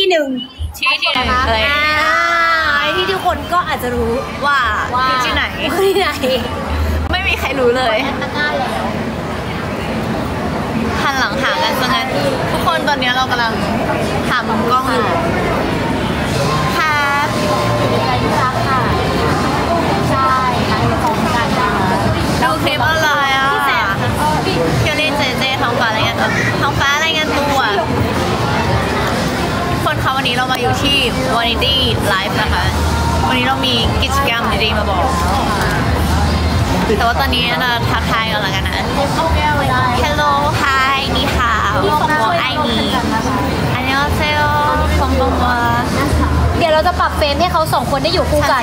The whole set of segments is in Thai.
หนึ่งอะไรที่ทุกคนก็อาจจะรู้ว่าที่ไหนไม่มีใครรู้เลยหันหลังหากันซะงั้นทุกคนตอนนี้เรากำลังหามุมกล้องอยู่ครับอะไรที่รักค่ะใช่ทั้งของกันดูคลิปอะไรอ่ะเคียวลี่เจท้องฟ้ารายงานตัวคนคะวันนี้เรามาอยู่ที่ Vanity Live นะคะวันนี้เรามีกิจกรรมดีๆมาบอกแต่ว่าตอนนี้เราทักทายกันแล้วกันนะ Hello Hi นี่ค่ะ我爱你อันยองเซโอคงบังวาเดี๋ยวเราจะปรับเฟรมให้เขาสองคนได้อยู่คู่กัน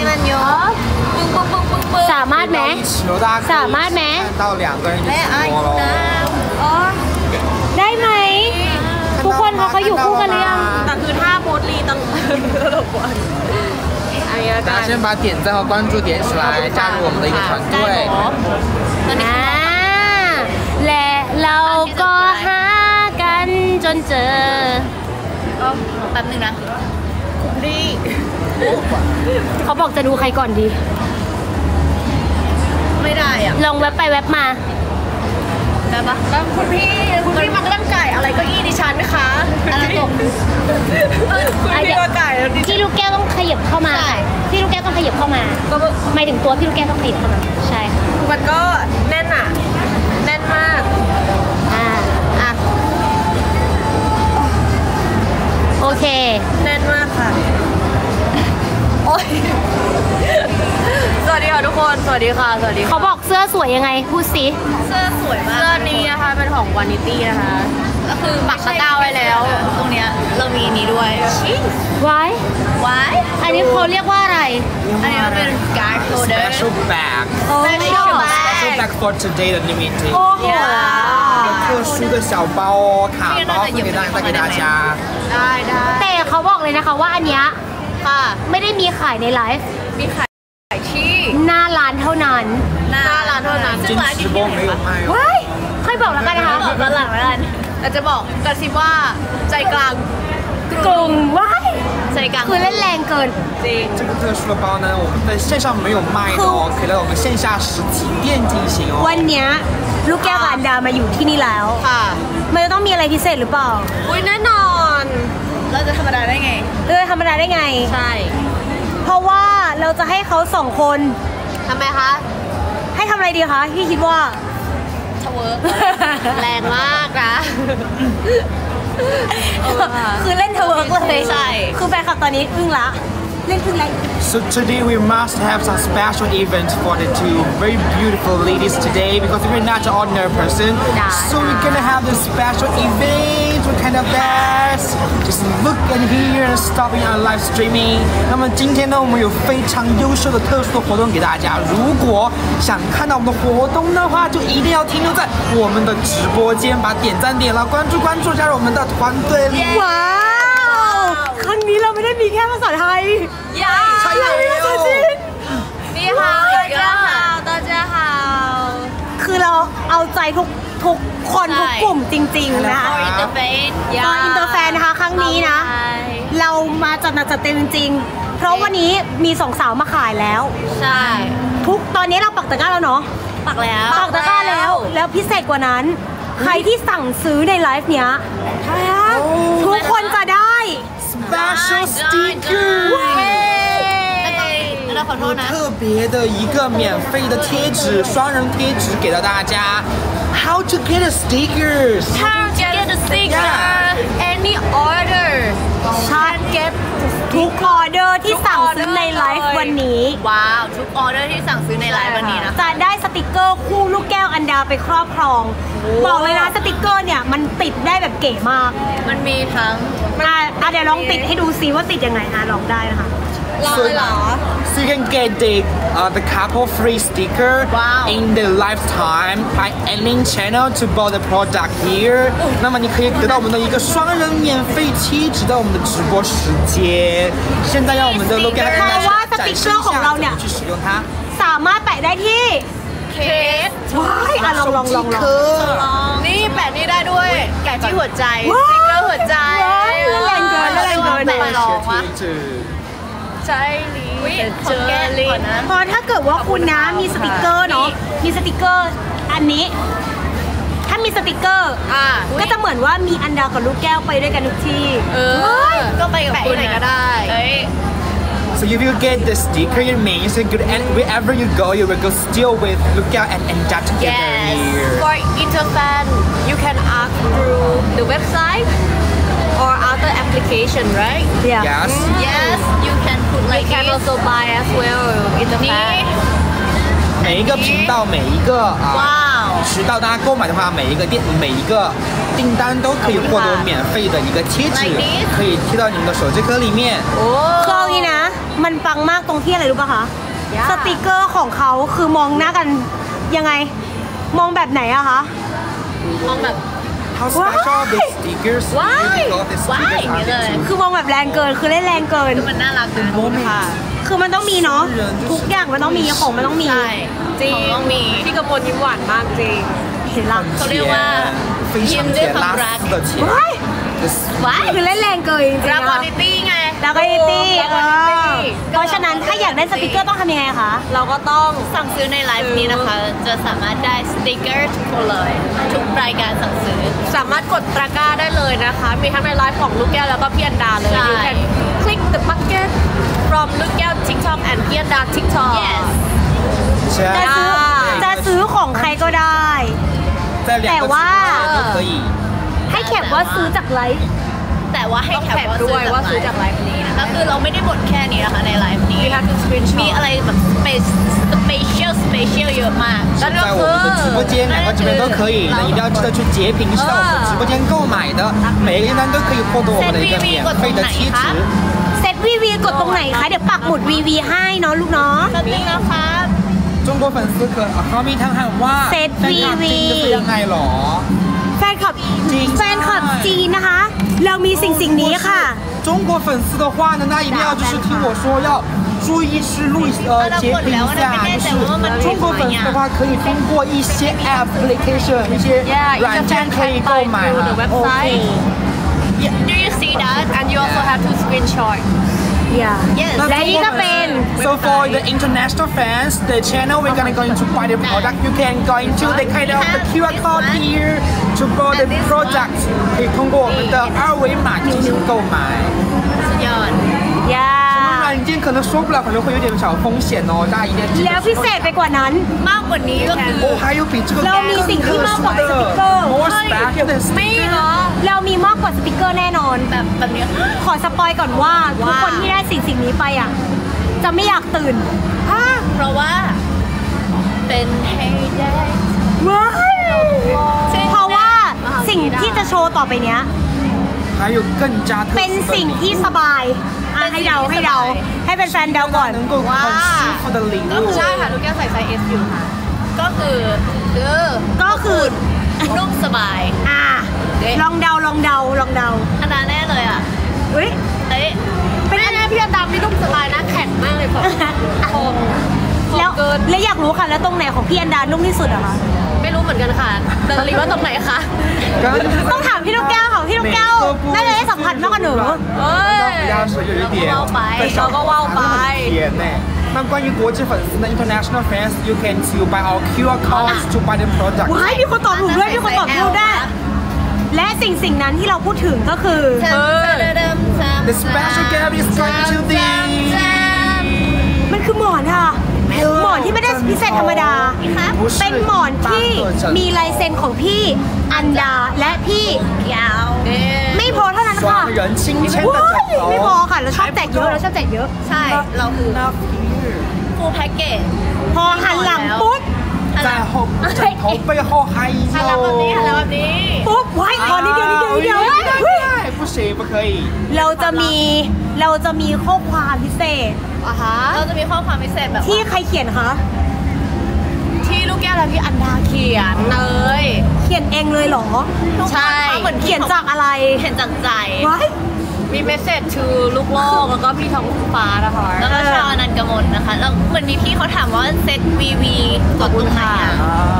สามารถไหมสามารถไหมได้ไหมทุกคนเขาอยู่คู่กันหรือยังแต่คือถ้าโพสลีต้องรบกวน大家先把点赞和关注点起来，加入我们的一个团队。 และเราก็หากันจนเจอก็แป๊บนึงนะดีเขาบอกจะดูใครก่อนดีไม่ได้อ่ะลองแวบไปแวบมาได้ปะแล้วคุณพี่มาตั้งไก่อะไรก็อี้ดิฉันนะคะอะไรตกคุณพี่ก็ไก่แล้วพี่ลูกแก้วต้องขยับเข้ามาพี่ลูกแก้วต้องขยับเข้ามาหมายถึงตัวพี่ลูกแก้วต้องขยับเข้ามาใช่มันก็แน่นอ่ะแน่นมากโอเคแน่นมากค่ะโอ้ยสวัสดีค่ะทุกคนสวัสดีค่ะเขาบอกเสื้อสวยยังไงพูดสิเสื้อสวยมากเสื้อนี้นะคะเป็นของ Vanity นะคะก็คือปักตะกร้าไว้แล้วตรงเนี้ยเรามีนี้ด้วยไว้อันนี้เขาเรียกว่าอะไรอันนี้มันเป็น guard holder special bag special bag for today the limited โอ้โห特殊的小包哦卡包分给大家ได้แต่เขาบอกเลยนะคะว่าอันเนี้ยไม่ได้มีขายในไลฟ์มีขายที่หน้าร้านเท่านั้นซึ่งร้านนี้ที่ไหนคะว้ายค่อยบอกแล้วกันนะคะบอกหลังแล้วกันแต่จะบอกกระซิบว่าใจกลางกรุงว้ายใจกลางคือเล่นแรงเกินจริง这个特殊的包呢我们在线上没有卖的哦可以在我们线下实体店进行哦วันเนี้ยลูกแก้วอันดามาอยู่ที่นี่แล้วค่ะมันจะต้องมีอะไรพิเศษหรือเปล่าอุ้ยแน่นอนเราจะธรรมดาได้ไงใช่เพราะว่าเราจะให้เขาสองคนทำไมคะให้ทำอะไรดีคะพี่คิดว่าทเวิร์กแรงมากนะคือเล่นทเวิร์กเลยใช่คือแฟนคลับตอนนี้อึ้งละเล่นอึ้งไร So today we must have some special event for the two very beautiful ladies today because we're not an ordinary person so we're gonna have this special event what kind of that just look and hear and stop in our live streaming 那么今天呢我们有非常优秀的特殊的活动给大家如果想看到我们的活动的话就一定要停留在我们的直播间把点赞点了关注加入我们的团队里ว้าวครั้งนี้เราไม่ได้มีแค่ภาษาไทยใช่แล้วนี่ค่ะ大家好คือเราเอาใจทุกคนทุกกลุ่มจริงๆนะคะ For Interfan นะคะครั้งนี้นะเรามาจัดหนักจัดเต็มจริงๆเพราะวันนี้มีสองสาวมาขายแล้วใช่ตอนนี้เราปักตะกร้าแล้วเนาะปักตะกร้าแล้วพิเศษกว่านั้นใครที่สั่งซื้อในไลฟ์เนี้ยทุกคนจะได้ special sticker ขอโทษนะ特别的一个免费的贴纸双人贴纸给到大家 How to get a stickers any order can get ทุกออเดอร์ที่สั่งซื้อในไลฟ์วันนี้ว้าวทุกออเดอร์ที่สั่งซื้อในไลฟ์วันนี้นะจะได้สติกเกอร์คู่ลูกแก้วอันดาไปครอบครองบอกเลยนะสติกเกอร์เนี่ยมันติดได้แบบเก๋มากมันมีทั้งเดี๋ยวลองติดให้ดูซิว่าติดยังไงลองได้นะคะ So you can get the couple free sticker in the lifetime by ending channel to buy the product here 那么你可以得到我们的一个双人免费贴纸在我们的直播时间现在让我们的 logo เพราะว่าสติกเกอร์ของเราเนี่ยสามารถแปะได้ที่เคสว้ายลองนี่แปะนี่ได้ด้วยแกะที่หัวใจสติกเกอร์หัวใจแรงเกินเนอไปลองวะใช่ลีอุ๊ยขอแก้ก่อนนะเพราะถ้าเกิดว่าคุณนะมีสติกเกอร์เนาะมีสติกเกอร์อันนี้ ถ้ามีสติกเกอร์ ก็จะเหมือนว่ามีอันดากับลูกแก้วไปด้วยกันทุกที่ก็ไปกับคุณไหนก็ได้เอ้ย So if you get the sticker, it means you could, and wherever you go, you will go still with Lookout and Enda together Yes. here. For Interfan, you can ask through the website or other application, right? Yeah. Yes. Yes you can put You like can this also buy as well นี่ Interfan. 每一个频道，每一个ว้าว渠道，大家购买的话，每一个订单都可以获得免费的一个贴纸 Like this？， 可以贴到你们的手机壳里面。 คือเอางี้นะ มันปังมากตรงที่อะไรรู้ป่ะคะ Yeah. สติกเกอร์ของเขาคือมองหน้ากันยังไง มองแบบไหนอะคะมองแบบ How special are the stickers? Why? Because the Why? stickers are เลย the คือมองแบบแรงเกิน คือเล่นแรงเกินคือมันน่ารักนะ moment. คือมันต้องมีเนาะ ทุกอย่างมันต้องมี ของมันต้องมีใช่จริงของต้องมีพี่กระมวลยิ้มหวานมากจริงเห็นหลังเขาเรียกว่า非ยิ้ม常ด้วย甜ความ拉รัก丝的甜。 ว้าย This ว้ายคือเล่นแรงเกินจริงๆรักนะควอนิตี้ไงแล้วก็อีตี้แล้วก็ quality เพราะฉะนั้นถ้าอยากได้สติกเกอร์ต้องทำยังไงคะเราก็ต้องสั่งซื้อในไลฟ์นี้นะคะ จะสามารถได้สติกเกอร์ทุกคนเลย ทุกรายการสั่งซื้อสามารถกดตะกร้าได้เลยนะคะ มีทั้งในไลฟ์ของลูกแก้วแล้วก็พี่อันดาเลยใช่ You can click the bucket from ลูกแก้ว TikTok and พี่อันดา TikTok yes จะซื้อ จะซื้อของใครก็ได้在两个渠道都可以。 ให้แคปว่าซื้อจากไลฟ์แต่ว่าให้ต้องแคปแคปด้วยว่าซื้อจากไลฟ์นี้นะก็คือเราไม่ได้บทแค่นี้นะคะในไลฟ์นี้ We have to screenshot มีอะไรแบบspecial เยอะมาก在我们的直播间，两个直播间都可以，那一定要记得去截屏，是在我们直播间购买的，每一个订单都可以获得我们的一个免费的贴纸。 เซตวีวีกดตรงไหนคะ เดี๋ยวปักหมุดวีวีให้เนาะลูกเนาะแป๊บนึงนะคะ中国粉丝可เขามีทั้งหันว่าเซตแฟนคลับจริงจะเป็นยังไงหรอแฟนคลับจริงแฟนคลับจีนนะคะ เรามีสิ่งนี้ค่ะ中国粉丝的话呢，那一定要就是听我说，要注意是截屏一下，就是中国粉丝的话可以通过一些 application 一些 Yeah 软件可以购买 through the website Do you see that and you also have to screenshot Yes และนี่ก็เป็น So for the international fans, the channel we're gonna going to buy the product. You can go into the kind of the QR code here to buy the product. 可以通过我们的二维码进行购买。 สุดยอดอย่า软件可能说不了，可能会有点小风险哦，大家一定要记得แล้วพิเศษไปกว่านั้นมากกว่านี้ก็คือ哦，还有比这个เรามีสิ่งที่มากกว่าสติกเกอร์ more special than มีเหรอเรามีมากกว่าสติกเกอร์แน่นอนแบบนี้ขอสปอยก่อนว่าทุกคนที่ได้สิ่งนี้ไปอ่ะ จะไม่อยากตื่นเพราะว่าเป็นให้ได้ว้ายเพราะว่าสิ่งที่จะโชว์ต่อไปเนี้ย还有更加特เป็น殊的สิ่ง礼ที่物สบายอ่ะให้เดาให้เป็นแฟนเดาก่อน能够很舒服的礼ก็物คือใช่ค่ะลูกแก้วใส่ไซส์ S อยู่ค่ะก็คือก็คือนุ่มสบายอ่ะลองเดาอันนั้นแน่เลยอ่ะอุ้ยเอ้ยเป็นแม่พี่อันดาไม่นุ่มสบายนะแข็งมากเลยผมคมแล้วเกินแล้วอยากรู้ค่ะแล้วตรงไหนของพี่อันดานุ่มที่สุดอะคะไม่รู้เหมือนกันค่ะแต่รีว่าตรงไหนคะต้องถามพี่ลูกแก้วค่ะพี่ลูกแก้วน่าจะได้สัมผัสมากกว่าหนูเอ้ย比较是有一点在小甜呢。那关于国际粉丝呢 ，international fans, you can to buy our QR codes to buy the product. ว้ายมีคนตอบถูกด้วยมีคนตอบถูกด้วยและสิ่งนั้นที่เราพูดถึงก็คือ The special gift is going to be มันคือหมอนค่ะ หมอนที่ไม่ได้พิเศษธรรมดา เป็นหมอนที่มีลายเซ็นของพี่อันดาและพี่ยาว ไม่พอเท่านั้นค่ะ双人亲签的ว้าย枕ไม่พอ头。 ค่ะเราชอบแจกเยอะเราชอบแจกเยอะใช่ เราคือ Enough here. full package พอหันหลังปุ๊บ在后枕头背后还有。 หันหลังแบบนี้หันหลังแบบนี้ปุ๊บว้ายพอนิดเดียว不行，不可以。 เราจะมีข้อความพิเศษเราจะมีข้อความพิเศษแบบที่ใครเขียนคะที่ลูกแก้วและพี่อันดาเขียนเลยเขียนเองเลยเหรอใช่เหมือนเขียนจากอะไรเขียนจากใจว้ายมีเมสเซจทูลูกโลกแล้วก็พี่ทองฟ้านะคะแล้วก็ชาวอนันต์กมลนะคะแล้วเหมือนมีพี่เขาถามว่าเซตวีกดตรงไหนอ่ะ啊，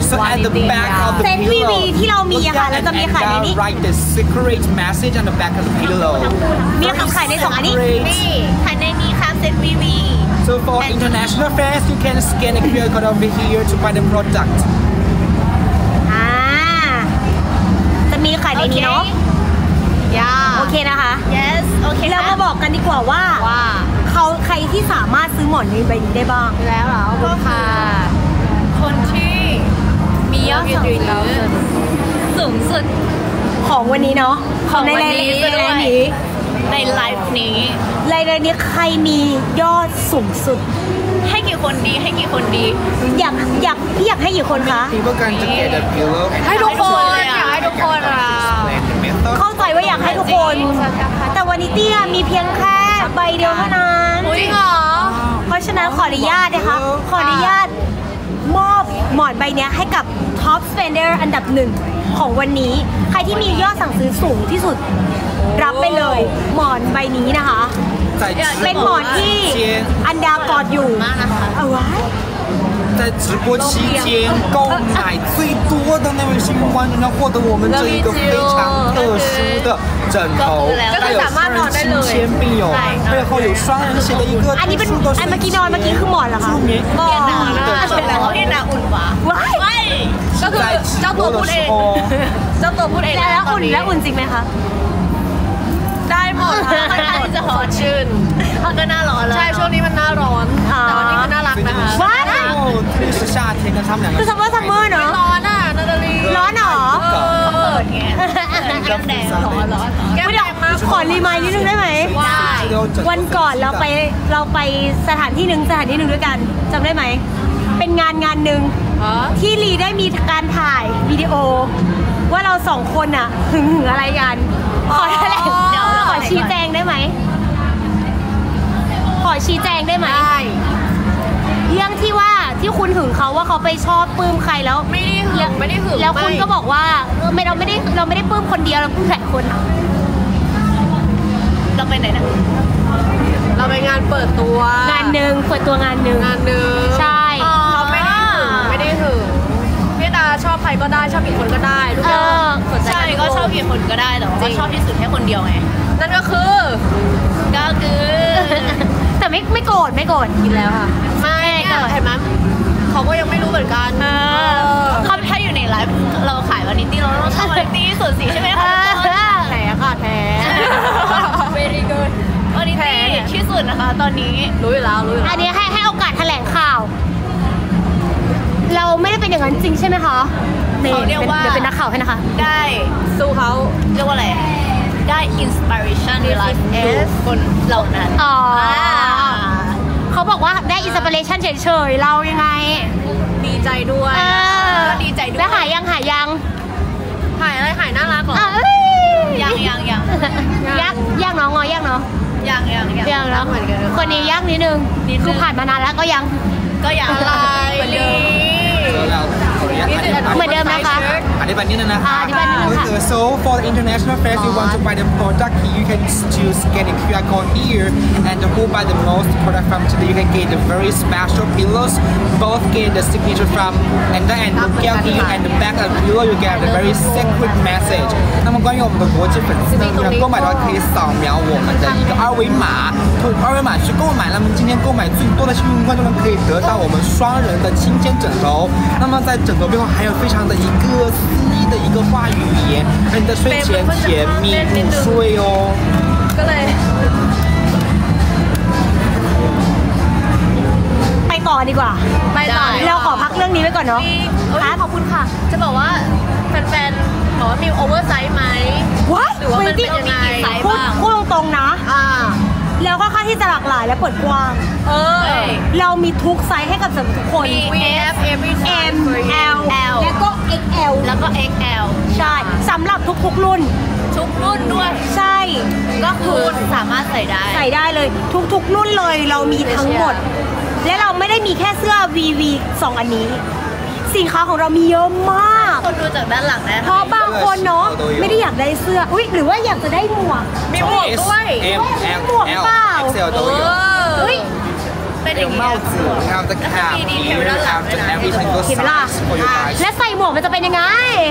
So at the back of the เซต pillow, วีที่เรามีอะค่ะ look แล้ว at จะมีขายใน and นี้ write the secret message on the back of the pillow. มีขายใน2อันนี้ Great. นี่ภายในนี้ค่ะเซตวีวี So for international fans, you can scan the QR code over here to buy the product. อ่าจะมีขายในนี้เนาะ โอเคนะคะ yes โอเคเรามาบอกกันดีกว่าว่า ใครที่สามารถซื้อหมอนในใบนี้ได้บ้างแล้วเหรอก็ค่ะคนที่มียอดสั่งซื้อสูงสุดของวันนี้เนาะของวันนี้ในด้วยไลน์นี้ในไลฟ์นี้ไลน์นี้ใครมียอดสูงสุดให้กี่คนดีให้กี่คนดีพี่อยากให้กี่คนคะ People going to get a pillow. ให้ทุกคนให้ทุกคนเลยอะอยากให้ทุกคนอ่ะ Explain the method. เข้าใจว่าอยากให้ทุกคน แต่วันนี้เตี้ยมีเพียงแค่ใบเดียวเท่านั้นจริงเหรอเพราะฉะนั้นขออนุญาตนะคะ ขออนุญาตมอบหมอนใบเนี้ยให้กับ Top Spender อันดับหนึ่งของวันนี้ ใครที่มียอดสั่งซื้อสูงที่สุด รับไปเลยหมอนใบนี้นะคะ在เป็นหมอนที่อันดากอดอยู่มากนะคะเอาไว้在直播期间购买最多的那位幸运观众将获得我们这一个非常特殊的枕头，带有双人亲签，并有背后有双人写的一个อันนี้เป็นอันเมื่อกี้นอนเมื่อกี้คือหมอนเหรอคะ助眠หมอนพี่นาอุ่นวะว้ายไม่ก็คือ在直เจ้าตัว播的พูด时เอง候。 เจ้าตัวพูดเองแล้วตอุ่นนี้แล้วอุ่นจริงไหมคะได้หมดค่ะค่อนข้างที่จะหอมชื่นเขาก็น่าร้อนแล้วใช่ช่วงนี้มันหน้าร้อน แต่วันนี้มันน่ารักนะคะว้าย然后特别是夏天，跟他们两คือ个ซัมเมอร์ซัมเมอร์เนาะร้อนอ่ะนาตาลีร้อนเหรอเปิดไงแก้มแดงร้อนร้อนแก้มแดงมากขอรีมายนิดนึงได้ไหม วันก่อนเราไปสถานที่หนึ่งด้วยกันจำได้ไหม เป็นงานหนึ่งอ๋อที่ลีได้มีการถ่ายวิดีโอ ว่าเราสองคนอะหึงอะไรกันขอแถลงเดี๋ยวขอชี้แจงได้ไหมขอชี้แจงได้ไหมได้เรื่องที่ว่าที่คุณหึงเขาว่าเขาไปชอบปลื้มใครแล้วไม่ได้หึงไม่ได้หึงแล้วคุณไม่ก็บอกว่าเราไม่ได้ปลื้มคนเดียวเราปลื้มหลายคนอะเราไปไหนนะเราไปงานเปิดตัวงานหนึ่งเปิดตัวงานหนึ่งงานหนึ่งใช่เขาไม่ได้หึงไม่ได้หึงพี่ดาชอบใครก็ได้ชอบอีกคนก็ได้ทุกอย่างสนใจใช่กันก็ทุชอบคนกี่คนก็ได้แต่ว่าชอบที่สุดแค่คนเดียวไงนั่นก็คือก็คือแต่ไม่โกรธกินแล้วค่ะไม่เนี่ยเห็นไหมเขาก็ยังไม่รู้เหมือนกันเขาถ้าอยู่ในไลฟ์เราขายวานิตี้เราต้องชอบวานิตี้ส่วนสีใช่ไหมคะแผลค่ะแผล very good วานิตี้ที่สุดนะคะตอนนี้รู้อยู่แล้วรู้อยู่อัแล้นวนี้ให้โอกาสแถลงข่าว เราไม่ได้เป็นอย่างนั้นจริงใช่ไหมคะนี่เขาเรียกว่าเดี๋ยวเป็นนักข่าวให้นะคะได้สู้เขาเรียกว่าอะไรได้อินสปิเรชันในไลฟ์ดูคนเหล่านั้นอ๋อเขาบอกว่าได้อินสปิเรชันเฉยๆเรายังไงดีใจด้วยก็ดีใจด้วยแล้วหายยังหายอะไรหายน่ารักเหรอเอ้ยยังยากเนาะงอยากเนาะยังยากเนาะคนนี้ยากนิดนึงคือผ่านมานานแล้วก็ยังก็ยังอะไรเหมือนเดิมเหมือนเดิมนะคะอธิบายนิดนึงนะคะอธิบายนิดนึงค่ะ So for the international fans, you want to buy the product, you can choose scan the QR code here, and who buy the most product from today, you can get the very special pillows. Both get the signature from Anda and Lukia here, and the back of the pillow you get the very secret message. 那么关于我们的国际粉丝呢，如果购买的话可以扫描我们的一个二维码，通过二维码去购买。那么今天购买最多的幸运观众呢，可以得到我们双人的亲签枕头。那么在枕头背后还有非常的一个肆意的一个话语言，让你的睡前甜蜜入睡哦。 ก็เลยไปต่อดีกว่าไปต่อเราขอพักเรื่องนี้ไว้ก่อนเนาะค่ะขอบคุณค่ะ จะบอกว่าแฟนๆบอกว่ามีโอเวอร์ไซส์ไหมว้ายหรือว่ามันเป็นยังไงพูดตรงๆนะอ่าแล้วก็ค่อนข้างที่จะหลากหลายและเปิดกว้างเออเรามีทุกไซส์ให้กับสำหรับทุกคน we have every size M for you L แล้วก็ XL แล้วก็ XL ใช่สำหรับทุกๆรุ่นทุกรุ่นด้วยใช่ก็คือสามารถใส่ได้ใส่ได้เลยทุกๆรุ่นเลยเรามีทั้งหมด และเราไม่ได้มีแค่เสื้อ VV 2 อันนี้ สินค้าของเรามีเยอะมากคนดูจากด้านหลังนะเพราะบางคนเนาะไม่ได้อยากได้เสื้ออุ๊ยหรือว่าอยากจะได้หมวกมีหมวกด้วย M L L XL 都有。 เฮ้ยเป็นอย่างนี้ We have the cap. You have the every single เห็นไหมล่ะ size for you guys. และใส่หมวกมันจะเป็นยังไง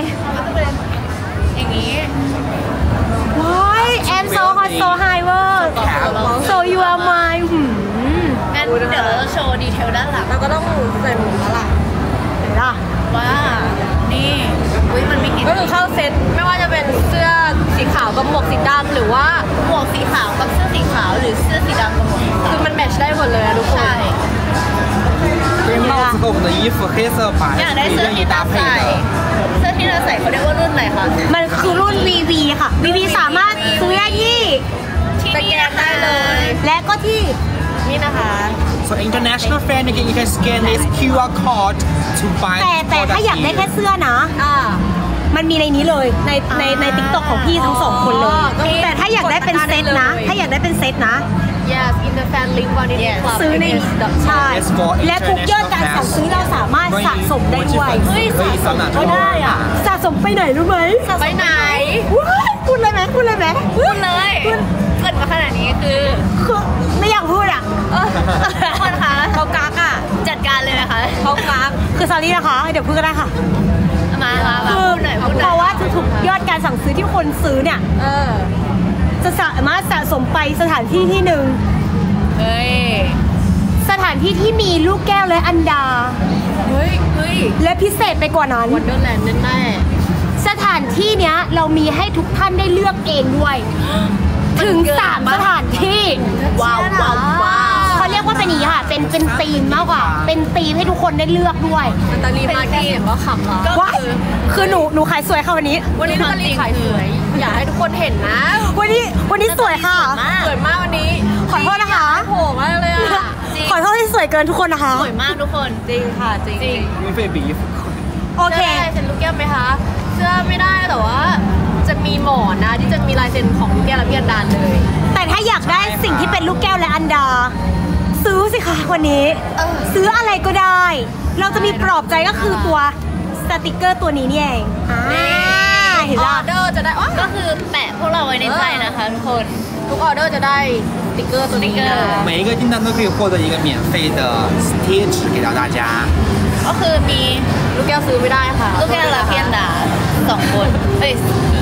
อย่างนี้ว้าย I'm so hot so high เวอร์ so you are mine งั้นเดี๋ยวเราโชว์ดีเทลด้านหลังเราก็ต้องใส่หมวกแล้วล่ะเห็นไหมล่ะว่านี่อุ้ยมันไม่เห็นก็คือเข้าเซ็ตไม่ว่าจะเป็นเสื้อสีขาวกับหมวกสีดำหรือว่าหมวกสีขาวกับเสื้อสีขาวหรือเสื้อสีดำกับหมวกสีขาวคือมันแมทช์ได้หมดเลยอะทุกคนใช่因为帽子和我们的衣服黑色白อยาก是ได้可以เสื้อ任意ที่搭ตา配ใส่的。 เสื้อที่เราใส่เขาเรียกว่ารุ่นอะไรคะมันคือรุ่น VV ค่ะ VV สามารถซื้อได้ที่ที่นี่นะคะและก็ที่นี่นะคะ So international fan, you can scan this QR code to buy แต่ถ้าอยากได้แค่เสื้อนะ มันมีในนี้เลยในติ๊กต็อกของพี่ทั้งสองคนเลย แต่ถ้าอยากได้เป็นเซตนะ ถ้าอยากได้เป็นเซตนะ yes in the fan link one in the club ซื้อในใช่ และทุกยอดการสั่งซื้อเราสามารถสะสมได้ด้วยเฮ้ยสะสมก็ได้อ่ะสะสมไปไหนรู้ไหมไปไหนว้ายพูดเลยไหมพูดเลยไหมพูดเลยเกิดมาขนาดนี้คือคือไม่อยากพูดอ่ะทุกคนคะเขากักอ่ะจัดการเลยนะคะเขากักคือซารี่นะคะ เดี๋ยวพูดก็ได้ค่ะมาคืพูอดหน่อยพูดหเพน่อยราะว่าทุกๆยอดการสั่งซื้อที่คนซื้อเนี่ย จะสามารถสะสมไปสถานที่ที่หนึ่งเฮ้ยสถานที่ที่มีลูกแก้วและอันดาเฮ้ยและพิเศษไปกว่านั้นวันเดอร์แลนด์แน่สถานที่เนี้ยเรามีให้ทุกท่านได้เลือกเองด้วย ถึง 3 สถานที่ว้าวว้าวว้าวเขาเรียกว่าเป็นอย่างนี้ค่ะ เป็นธีมมากกว่า เป็นธีมให้ทุกคนได้เลือกด้วยๆนาตาลีมากี้เห็นว่าขับเหรอว้ายคือหนูขายสวยค่ะวันนี้วันนี้นาตาลีขายสวย อยากให้ทุกคนเห็นนะวันนี้สวยค่ะสวยมากวันนี้ขอโทษนะคะโหมากเลยอ่ะขอโทษที่สวยเกินทุกคนนะคะสวยมากทุกคนจริงค่ะจริง因为被比衣服。 โอเคสื้ได้เซ็นลูกแก้วไหมคะ เสื้อไม่ได้แต่ว่า จะมีหมอนนะที่จะมีลายเซ็นของลูกแก้วและพี่อันดาเลยแต่ถ้าอยากได้สิ่งที่เป็นลูกแก้วและอันดา ซื้อสิคะวันนี้ ซื้ออะไรก็ได้ เราจะมีปลอบใจก็คือตัวสติกเกอร์ตัวนี้นี่เองเห็นอป่ะอเดอร์จะได้อ๋อก็คือแปะพวกเราไว้ในใจนะคะทุกคนทุกออเดอร์จะได้สติกเกอร์ตัวนี้นะ每一个订单都可以获得一个免费的贴纸给到大家。 ก็คือมีลูกแก้วซื้อไม่ได้ค่ะลูกแก้วและพี่อันดา2 คนเอ้ย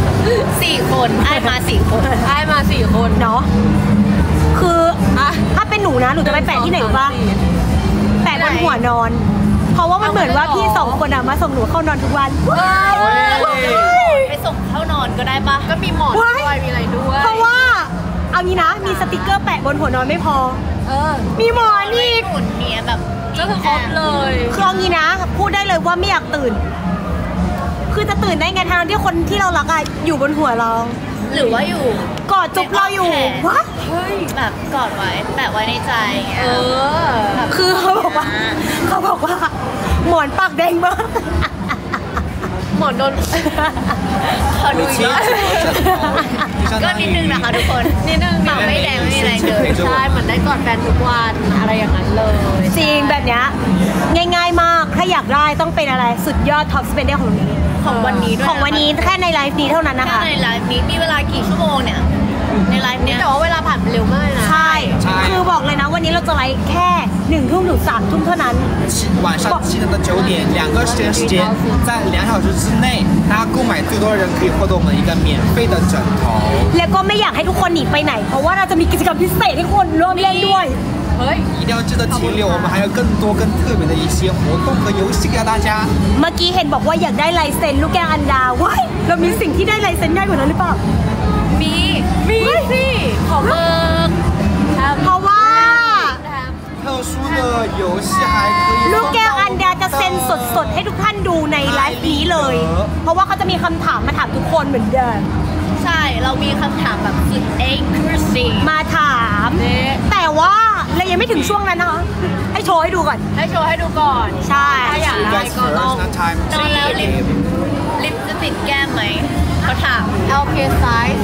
4 คนไอ้มา4 คนได้มา4 คนเนาะคือถ้าเป็นหนูนะหนูจะไปแปะที่ไหนรู้ป่ะแปะบนหัวนอน เพราะว่ามันเหมือนว่าพี่2 คนอะมาส่งหนูเข้านอนทุกวันไปส่งเข้านอนก็ได้ปะก็มีหมอนด้วยมีอะไรด้วยเพราะว่าเอางี้นะมีสติกเกอร์แปะบนหัวนอนไม่พอ มีหมอนอีกหนุนเมียแบบก็คือครบเลยคือเอางี้นะ พูดได้เลยว่าไม่อยากตื่น คือจะตื่นได้ไงทางที่คนที่เรารักอะอยู่บนหัวเราหรือว่าอยู่กอดจุ๊บเราอยู่วะแบบกอดไว้แปะไว้ในใจอย่างเงี้ยคือเขาบอกว่าหมอนปากแดงมากหมอนโดนขอดูอีกรอบก็นิดนึงนะคะทุกคนนิดนึงปากไม่แดงไม่มีอะไรเลยใช่เหมือนได้กอดแฟนทุกวันอะไรอย่างนั้นเลยจริงแบบเนี้ยง่ายๆมาก ถ้าอยากได้ต้องเป็นอะไรสุดยอดท็อปสเปนเดอร์ของนี้ของวันนี้ด้วยของวันนี้แค่ในไลฟ์นี้เท่านั้นนะแค่คะในไลฟ์นี้มีเวลากี่ชั่วโมงเนี่ย ในไลฟ์เนี้ยแต่ว่าเวลาผ่านไปเร็วมากเลยนะใช่ คือบอกเลยนะวันนี้เราจะไลฟ์แค่1 ทุ่มถึง3 ทุ่มเท่านั้น晚上7点到9点，2个时间，在2小时之内，大家购买最多的人可以获得我们一个免费的枕头。 แล้วก็ไม่อยากให้ทุกคนหนีไปไหน เพราะว่าเราจะมีกิจกรรมพิเศษให้คนร่วมเล่นด้วยเฮ้ย一定要记得停留，我们还有更多更特别的一些活动和游戏给到大家。 เมื่อกี้เห็นบอกว่าอยากได้ลายเซ็นลูกแก้วอันดาว้ายเรามีสิ่งที่ได้ลายเซ็นง่ายกว่านั้นหรือเปล่ามีสิขอเบอร์เพราะว่า特殊的游戏还可以ลูกแก้วอันดาจะเซ็นสดๆให้ทุกท่านดูในไลฟ์นี้เลย เพราะว่าเขาจะมีคำถามมาถามทุกคนเหมือนเดิมใช่เรามีคำถามแบบสุด accuracy มาถาม แต่ว่าเรายังไม่ถึงช่วงนั้นนะคะให้โชว์ให้ดูก่อนให้โชว์ให้ดูก่อนใช่ถ้าอยาก You ได้ guys ก็ต้อง first, not time. นอนแล้วลิปจะติดแก้มไหมเขาถาม LK size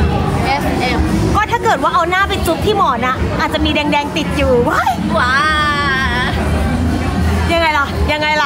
SM ก็ถ้าเกิดว่าเอาหน้าไปจุ๊บที่หมอนอะอาจจะมีแดงๆติดอยู่ว้ายว้ายังไงล่ะ